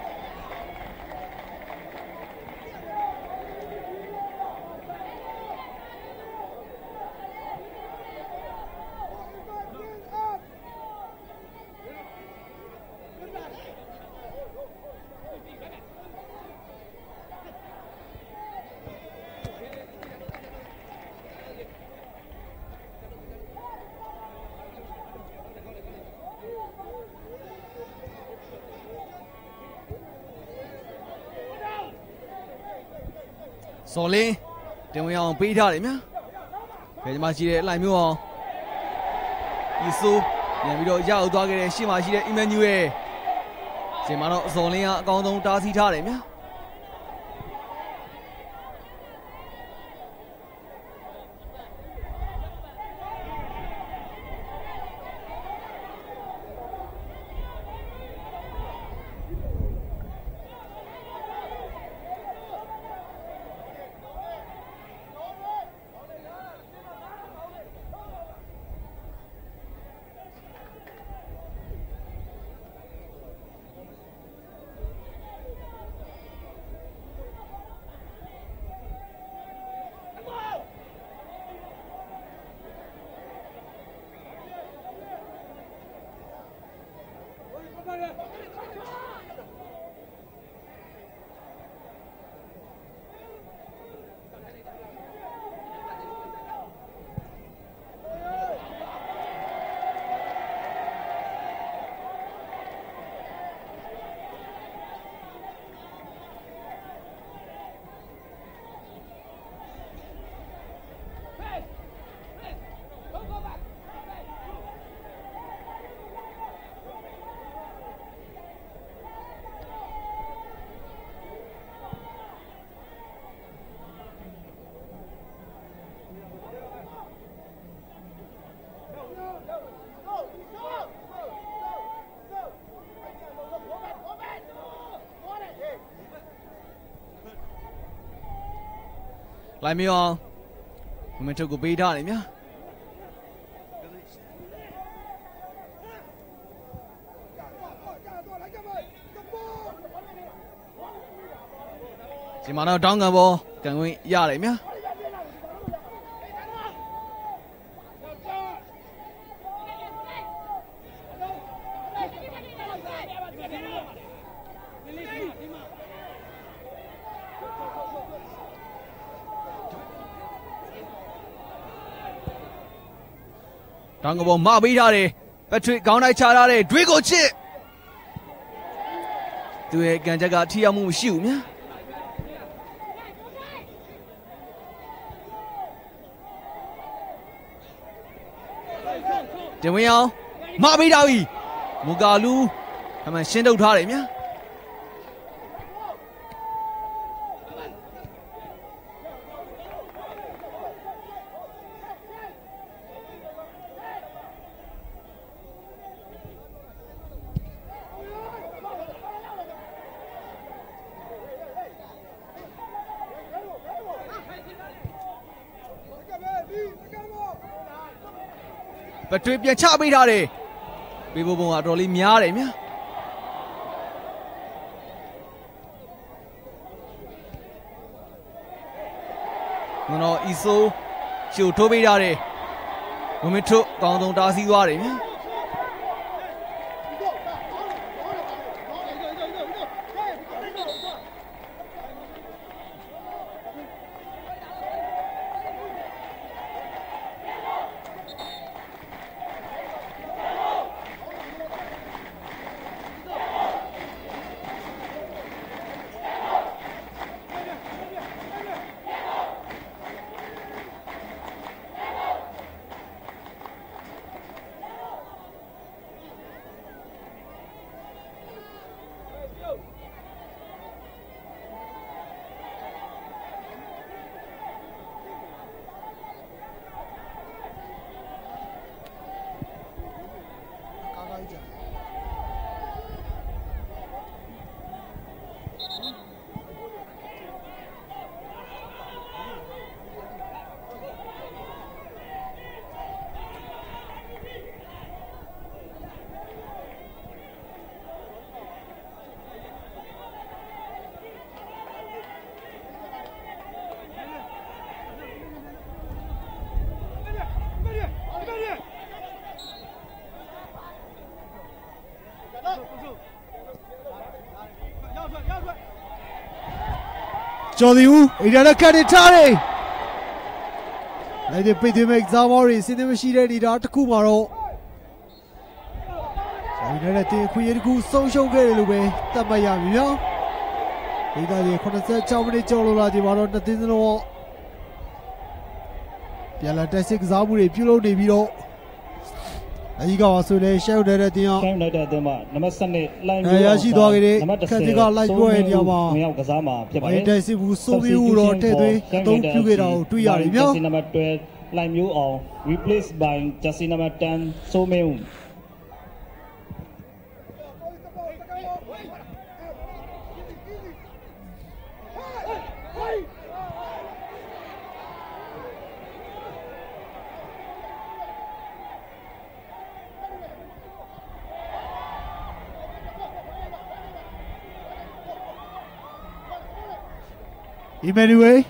စော်လင်းတင်ဝင်အောင်ပေးထားတယ်မြဘယ်မှာရှိတဲ့အလိုက်မျိုးအောင်ဒီဆိုပြန်ပြီးတော့ရအောင်သွားခဲ့တဲ့ရှေ့မှာရှိတဲ့အီမန်နျူရဲ့ဒီမှာတော့စော်လင်းကအကောင်းဆုံးတားဆီးထားတယ်မြလိုက်မြောင်မင်းထုတ်ကိုပေးထားတယ်မြဒီမှာတော့တောင်းကန်ပေါ်ကန်ခွင့်ရတယ်မြတောင်းကပေါ်မပေးထားတယ်ပက်ထရစ်ခေါင်းတိုက်ချထားတယ်တွေးကိုချစ်သူရဲ့ကန်ချက်ကထိရောက်မှုမရှိဘူးမြတင်ဝင်အောင်မပေးထားပြီမူကာလူအမှန်ရှင်းထုတ်ထားတယ်မြပထွေးပြန်ချပေးထားတယ်ပေးဖို့ပုံကအတော်လေးများတယ်မြမနော်အီဆိုချိုထိုးပေးထားတယ်ဝမင်းထုတ်ကောင်းဆုံးတားဆီးသွားတယ်မြ Jordan Ida Kadi Tari. Like the Petit Make Zamori, Cinema Shiri Dart Kumaro. Kuyaku social Gary, Tamayami. Ida Concept Chamani Cholola, the Maro, the Tizano. Piala Tessic Zamuri, Pulo de Viro. You go also they shouted at the Namasane, Yashi Doggy, Katiga like go in Yama, I guess it was so you rotate, don't you get out to Yari. Number 12, Lime you all, replaced by Jesse number 10, So Meum. Emmanuel,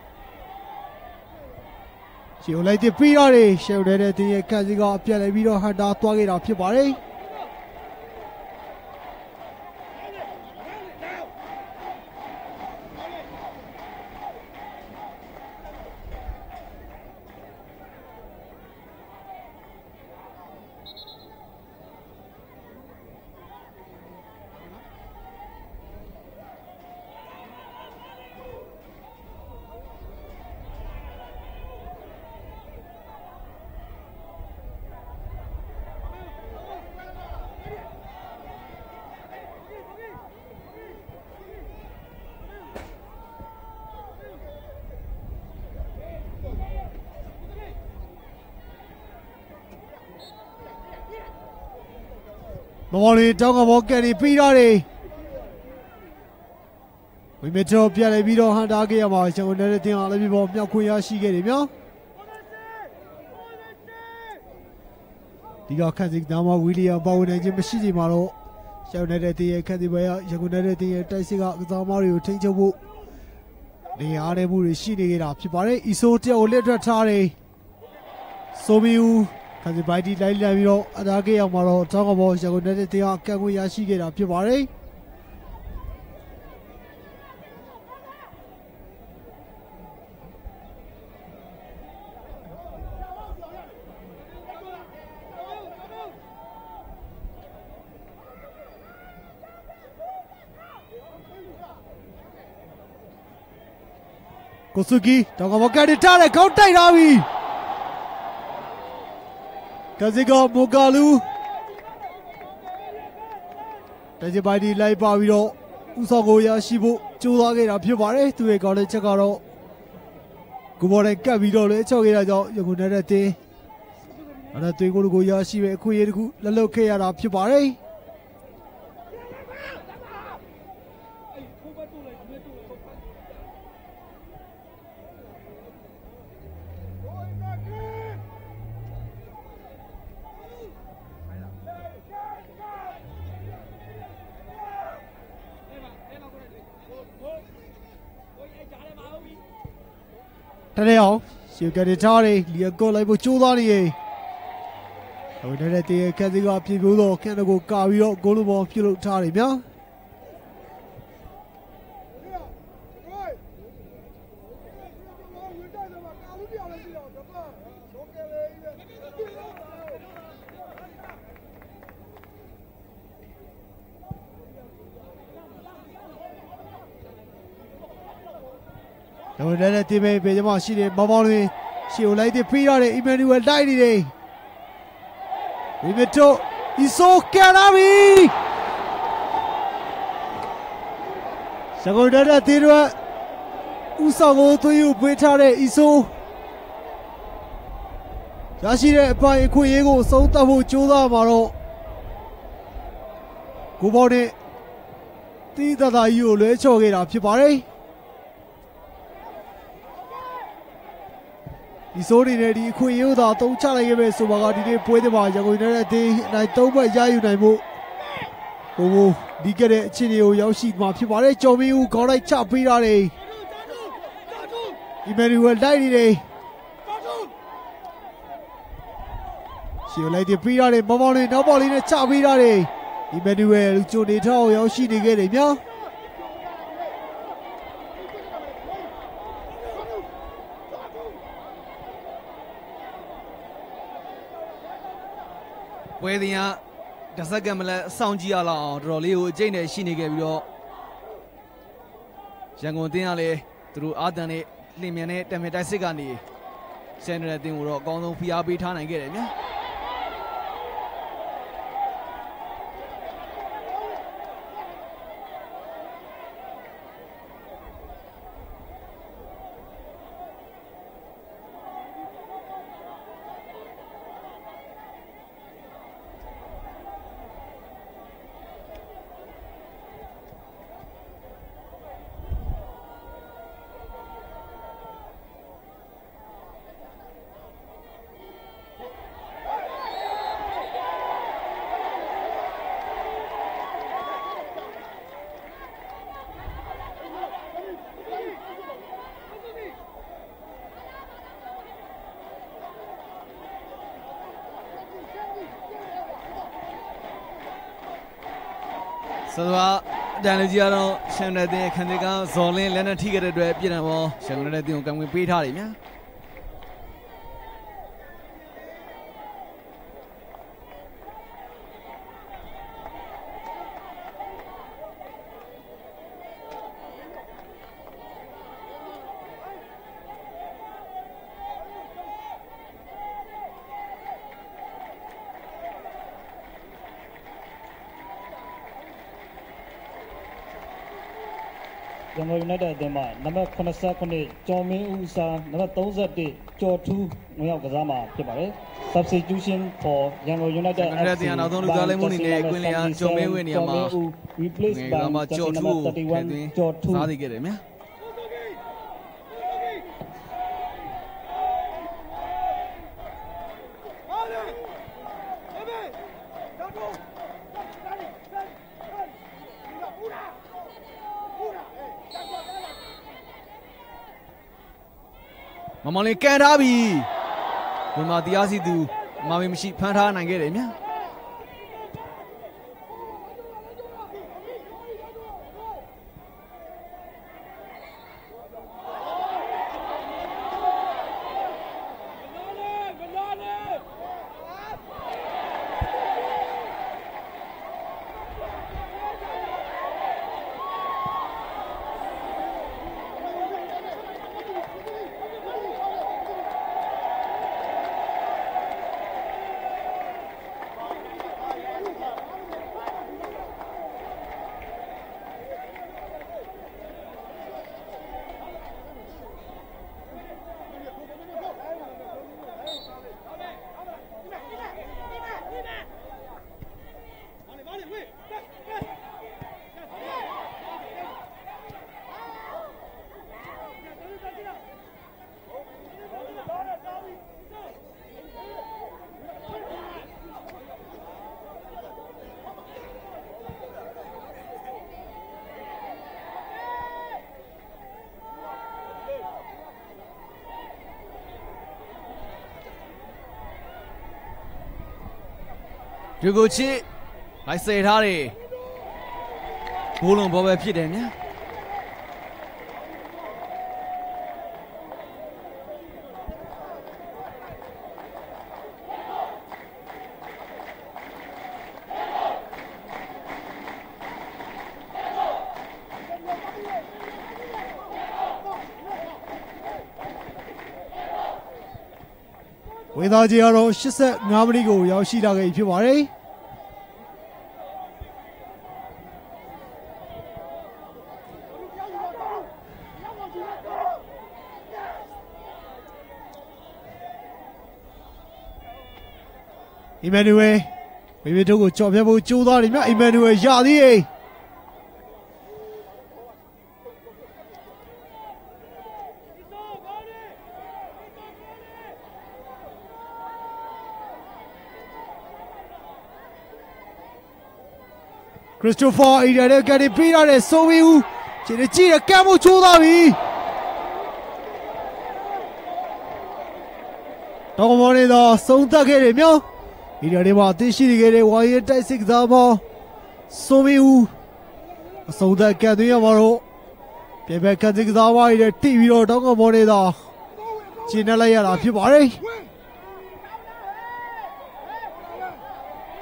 she will like the Pirari, shouted at the Kaziga, Pialavido, had that target up your body. Morning, talk about getting Pirari. We met up Pialavido, Handagi, and so anything I'll be born Yakuyashi getting you. The Kazik Dama, William Bowen and Jim Maro. Shouted at the Kadibaya, Yakunati, Taisiga, Zamario, take a book. The Arebu is shooting it up. Chipare, Isote or letter Tari. Somiu. Kazibadi Laviro, Adagi Amaro, Tangabo, Jagonetia, Kaguyashi get up your body. Kosugi, Tangabo Kaditare, Kota Ravi. Kaziga Mogalu Tajibadi Laipaviro Usagoya Shibu Chulagera Pubare to a college Chagaro Gubore Kavido Chogera Yagunete and a Teguya Shive Kuyeku Lalokea Pubare. Tadeo, she got it tardy, you go like Chulani. I would let the Kaziga people can go Gavio, Golubo, Pilo Tari, yeah? I would let the baby, the machine, Mamoni. She will like the Pirari, Emmanuel died today. We met to Iso Kanami. Sagodana Tirua Usago to you, Petare, Iso Yashire by Kuyego, Sotabu, Chula Maro Kubone Tita, you let's get up, Pipare. Isori ready, Kuyuda, don't challenge Subagadi, Puedema, Yagunati, Naitoba Yayunaimu. Oh, Digere, Chilio, Yoshi, Mapipare, Chomi, who got a chapirare. Emmanuel died today. She will let the Pirare, Mamoni, nobody in a chapirare. Emmanuel, Junito, Yoshi, Digere, ပွဲစဉ်ကတစ်စက္ကန့်မလဲစောင့်ကြည့်ရလောက်အောင်တော်တော်လေးကိုအကျိတ်နဲ့ရှိနေခဲ့ပြီးတော့ရန်ကုန်အသင်းကလည်းသူတို့အာသန်နဲ့လင်မြန်နဲ့တံမြတိုက်စစ်ကနေရှန်တဲ့အသင်းကိုတော့အကောင်းဆုံးဖိအားပေးထားနိုင်ခဲ့တယ်ဗျာဆိုတော့တန်လူကြီးကတော့ရှန်တဲ့တဲ့ခန်တဲ့ကဇော်လင်းလက်နဲ့ထိခဲ့တဲ့အတွက်ပြည်တယ်ပေါ့ရှန်တဲ့တဲ့ကိုကံဝင်ပေးထားတယ်များရန်ကုန် United အသင်းမှာနံပါတ်89ကျော်မင်းဦးစာနံပါတ်31ကျော်ထူးဝင်ရောက်ကစားမှာဖြစ်ပါတယ် Substitution for Yangon United အသင်းနောက်ဆုံးလူစားလဲမှုအနေနဲ့ကွင်းလျာကျော်မင်းဝင်းနေရာမှာ replace by ကျော်ထူး31ကျော်ထူးစားသိခဲ့တယ်မြတ်မမောင်လေးကန်ထားပြီမြန်မာတရားစီသူမာမီမရှိဖမ်းထားနိုင်ခဲ့တယ်မြတ်ဒီကိုချစ်လိုက်စေထားတယ်ဘိုးလုံးဘောပဲဖြစ်တယ်မြတ်ဝေသားကြီးကတော့85မိနစ်ကိုရောက်ရှိလာခဲ့ဖြစ်ပါတယ်Emmanuel မိမိတို့ကိုကြော်ပြဖို့ကြိုးစားတယ်မြ Emmanuel ရသေးတယ်Christopher အိဒါတဲ့ကနေပေးရတယ်ဆိုပြီးဦးခြေကြည့်ရကမ်းဖို့ကြိုးစားပြီတော့မော်နေတော့ဆုံးသက်ခဲ့တယ်မြောဒီနေ့ဒီမှာအသိရှိခဲ့တဲ့ဝါရီတိုက်စစ်ကစားမောဆိုပြီးဦးအဆုံးသက်ကသွင်းရမှာတော့ပြပြခက်စစ်ကစားဝါရီနဲ့တိပြီးတော့တော့မော်နေတော့ခြေနဲ့လိုက်ရတာဖြစ်ပါတယ်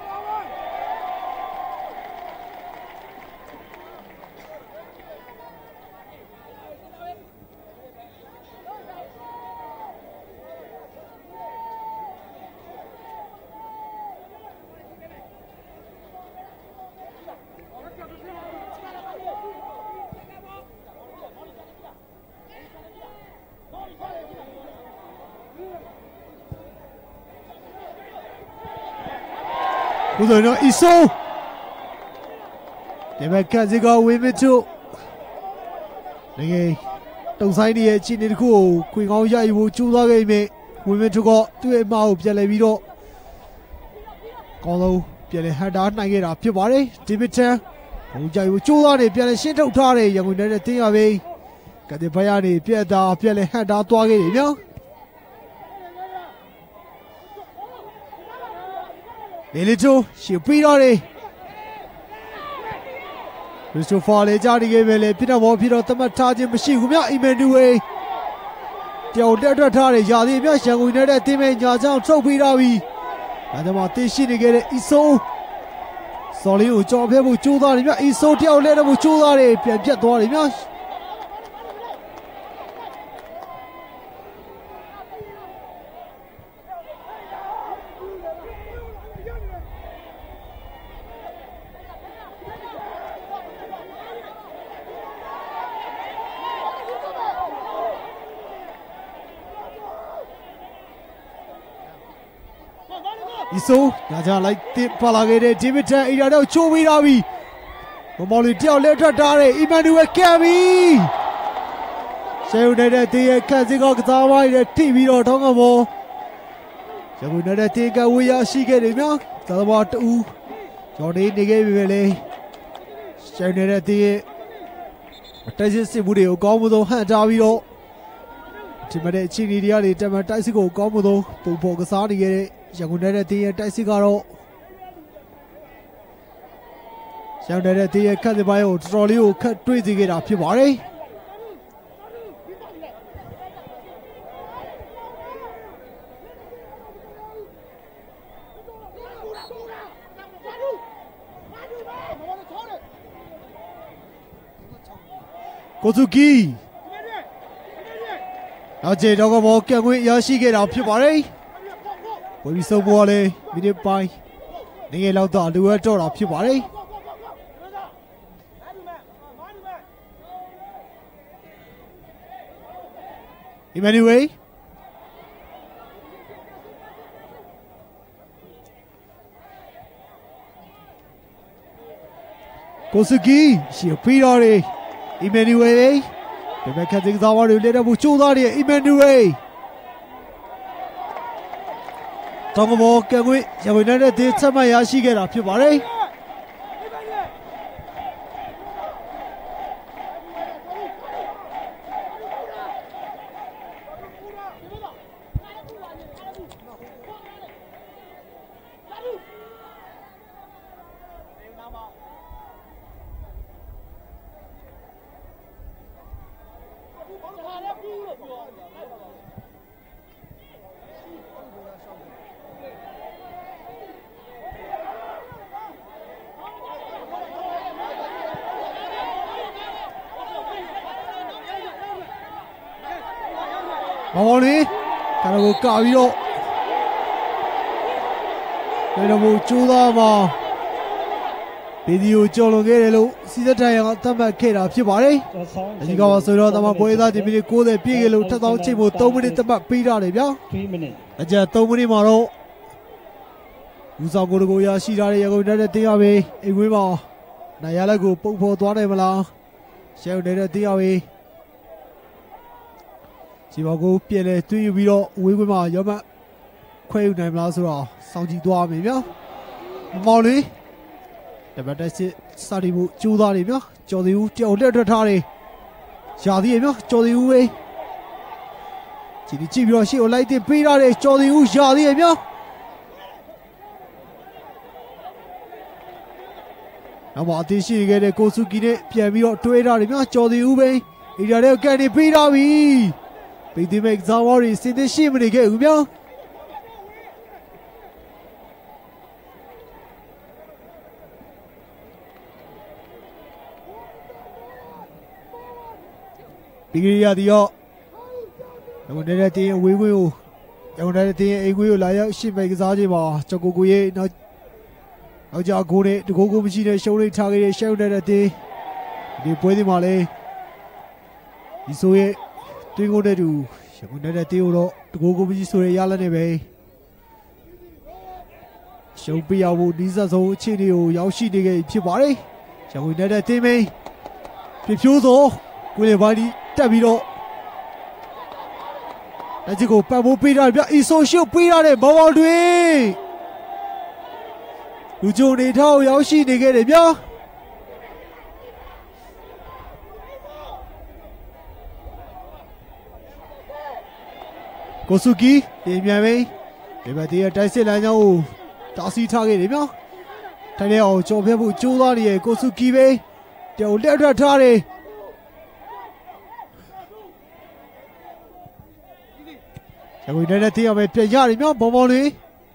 不对呢，一手。这边看这个位面处，那个东西的今年的股，贵高下一步做到个面，位面处个对毛别来比咯，高头别来还打那个啦，别玩嘞，这边车，高下一步做到的别来先头他的，然后那个顶下位，搿啲朋友的别打别来还打多个里面。你嚟做小背到你，你做法嚟家里嘅咩嚟？邊度冇邊度，他媽差啲唔係咁樣，一面都會掉掉掉他嚟，家裡面上回嚟咧，對面家長做背到位，但係嘛，啲事嚟嘅一手，所以有照片冇做到裡面，一手掉嚟都冇做到嚟，變變多裡面。一手，大家来点把那个的这边站，一条条球位那边，我毛里掉来这打的，一般都会干比。现在的第一看这个杂外的 TV 了，同个么？现在的第一个我要洗个里面，杂外都，叫你那个别来。现在的第一，但是是不的有搞不懂汉杂位了。这边的今年的里这边但是个搞不懂，不破个啥的个。像我哋第一တိုက်死家咯，像我哋第一看啲朋友，左右看對自己打屁話咧。郭祖基，然後接到個冇見佢有時嘅打屁話咧。我比手波嘞，没得摆，你个老大都要做了屁话嘞。Anyway， 郭斯基是飞了嘞 ，Anyway， 这边看这个杂娃儿来了不做到的 ，Anyway。当个冇見佢，因為呢啲七萬也是嘅啦，譬如話咧。毛里，看到個教育咯，你都冇做到嘛？video 做落嘅路，事實上我今日企啦，譬如話咧，而家話衰咯，他媽背到這邊嘅過嚟邊嘅路，睇到全部都冇啲他媽背到嚟邊，而且都冇啲馬路，唔少個個也試下嚟，有個人哋點下位，因為嘛，嗱有嚟個爆破斷嚟嘛啦，小人哋點下位。只不過變咧對於咯，會嘛有乜快有難啦，是吧？上幾多米秒，毛里，特別係是沙地步做到里秒，做到有掉掉他嘞，下地秒做到有誒，今天這邊是有來點背啦嘞，做到有下地秒，那麼電視嘅咧高速機咧偏秒對啦里秒做到有誒，而家咧跟你背啦咪。被對面雜娃兒現在西門嚟嘅5秒，比佢亞啲哦，我哋咧啲會會有，我哋啲會有來有西門嘅雜嘢嘛，做個嘢，那家伙咧，這個唔係咧，手裏插嘅手咧啲，你背啲嘛咧，你所以。對我哋就，我哋丟咯，個個唔知所以壓啦你咪，小ရှုံးပေးရဖို့ဒီဆက်ဆုံးအခြေအနေကိုရောက်ရှိနေခဲ့ဖြစ်ပါတယ်ရန်ကုန်ယူနိုက်တက်တင်းမင်းပြဖြိုးစောကိုလေဘာဒီတက်ပြီးတော့လက်ချကိုပတ်ဖို့ပေးထားပြအီဆိုရှုပ်ပေးထားတဲ့ဘောဘောတွေလူကြုံနေထောက်ရောက်ရှိနေခဲ့တယ်ဗျာကိုစုကီတင်မြန်ပြီဒီဘက်တည်းတိုက်စစ်လမ်းကြောင်းကိုတားဆီးထားခဲ့တယ်ဗျာထိုင်နေအောင်ကြော်ပြဖို့ကြိုးစားနေရဲ့ကိုစုကီပဲတောင်လက်ထွက်ထားတယ်ရန်ကုန်နေတဲ့တင်းရမယ်ပြန်ရတယ်မြောက်ဘောဘောလေး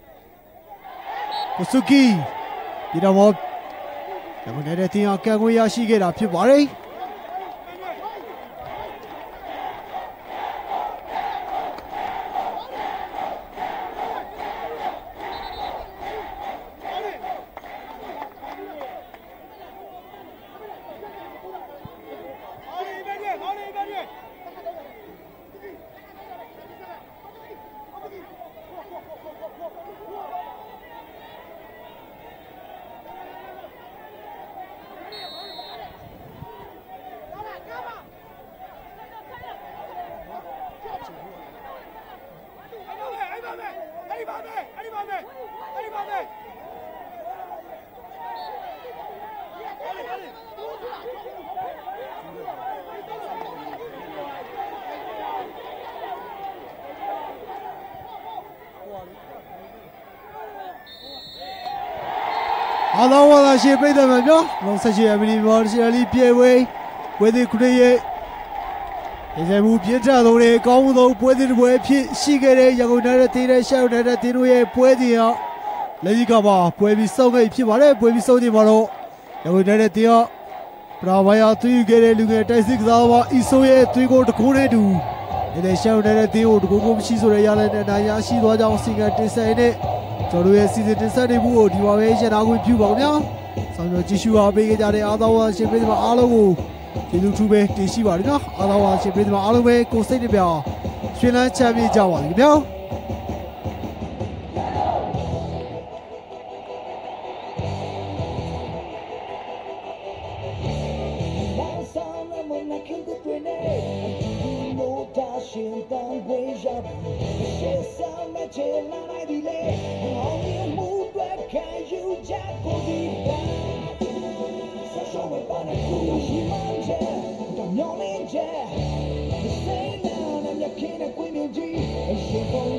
ကိုစုကီဒီတော့ရန်ကုန်နေတဲ့တင်းရကန်ခွင့်ရရှိခဲ့တာဖြစ်ပါတယ်အားလုံးဝါသာရှိပြည့်တယ်မှာပြောလုံးဆက်ရှိအမီမော်ရှယ်လီပြေဝေးပွဲဒီခရီးရဲ့ဒီစမှုပြည့်ထဆုံးတဲ့အကောင်းဆုံးပွဲဒီပွဲဖြစ်ရှိခဲ့တဲ့ရန်ကုန်နေတဲ့တင်းတဲ့ရှောက်နေတဲ့တင်းတို့ရဲ့ပွဲဒီဟာလက်ရှိကပါပွဲပြီးစောက်ခဲ့ဖြစ်ပါတယ်ပွဲပြီးစောက်နေမှာတော့ရန်ကုန်နေတဲ့တင်းဟာပရာဝါယာသွေးခဲ့တဲ့လူငယ်တိုက်စစ်ကစားပါအီဆိုရဲ့သွေးကိုတကူနဲ့တူဒီရှောက်နေတဲ့တင်းကိုတကူကိုမရှိဆိုတဲ့ရလနဲ့နိုင်ရရှိသွားကြောင်းစီကတင်ဆက်တဲ့ကျွန်တော်ရဲ့စီစဉ်တင်ဆက်နေမှုကိုဒီပါပဲရှင်းထားခွင့်ပြုပါခင်ဗျာ။ဆောင်ရွက်ကြည့်ရှုအားပေးကြတဲ့အားသောရှင်ပြည်သူအားလုံးကိုကျေးဇူးထူးပဲတင်ရှိပါတယ်နော်။အားသောရှင်ပြည်သူအားလုံးပဲကိုစိတ်နှပြရွှင်လန်းချမ်းမြေ့ကြပါစေခင်ဗျာ။ You're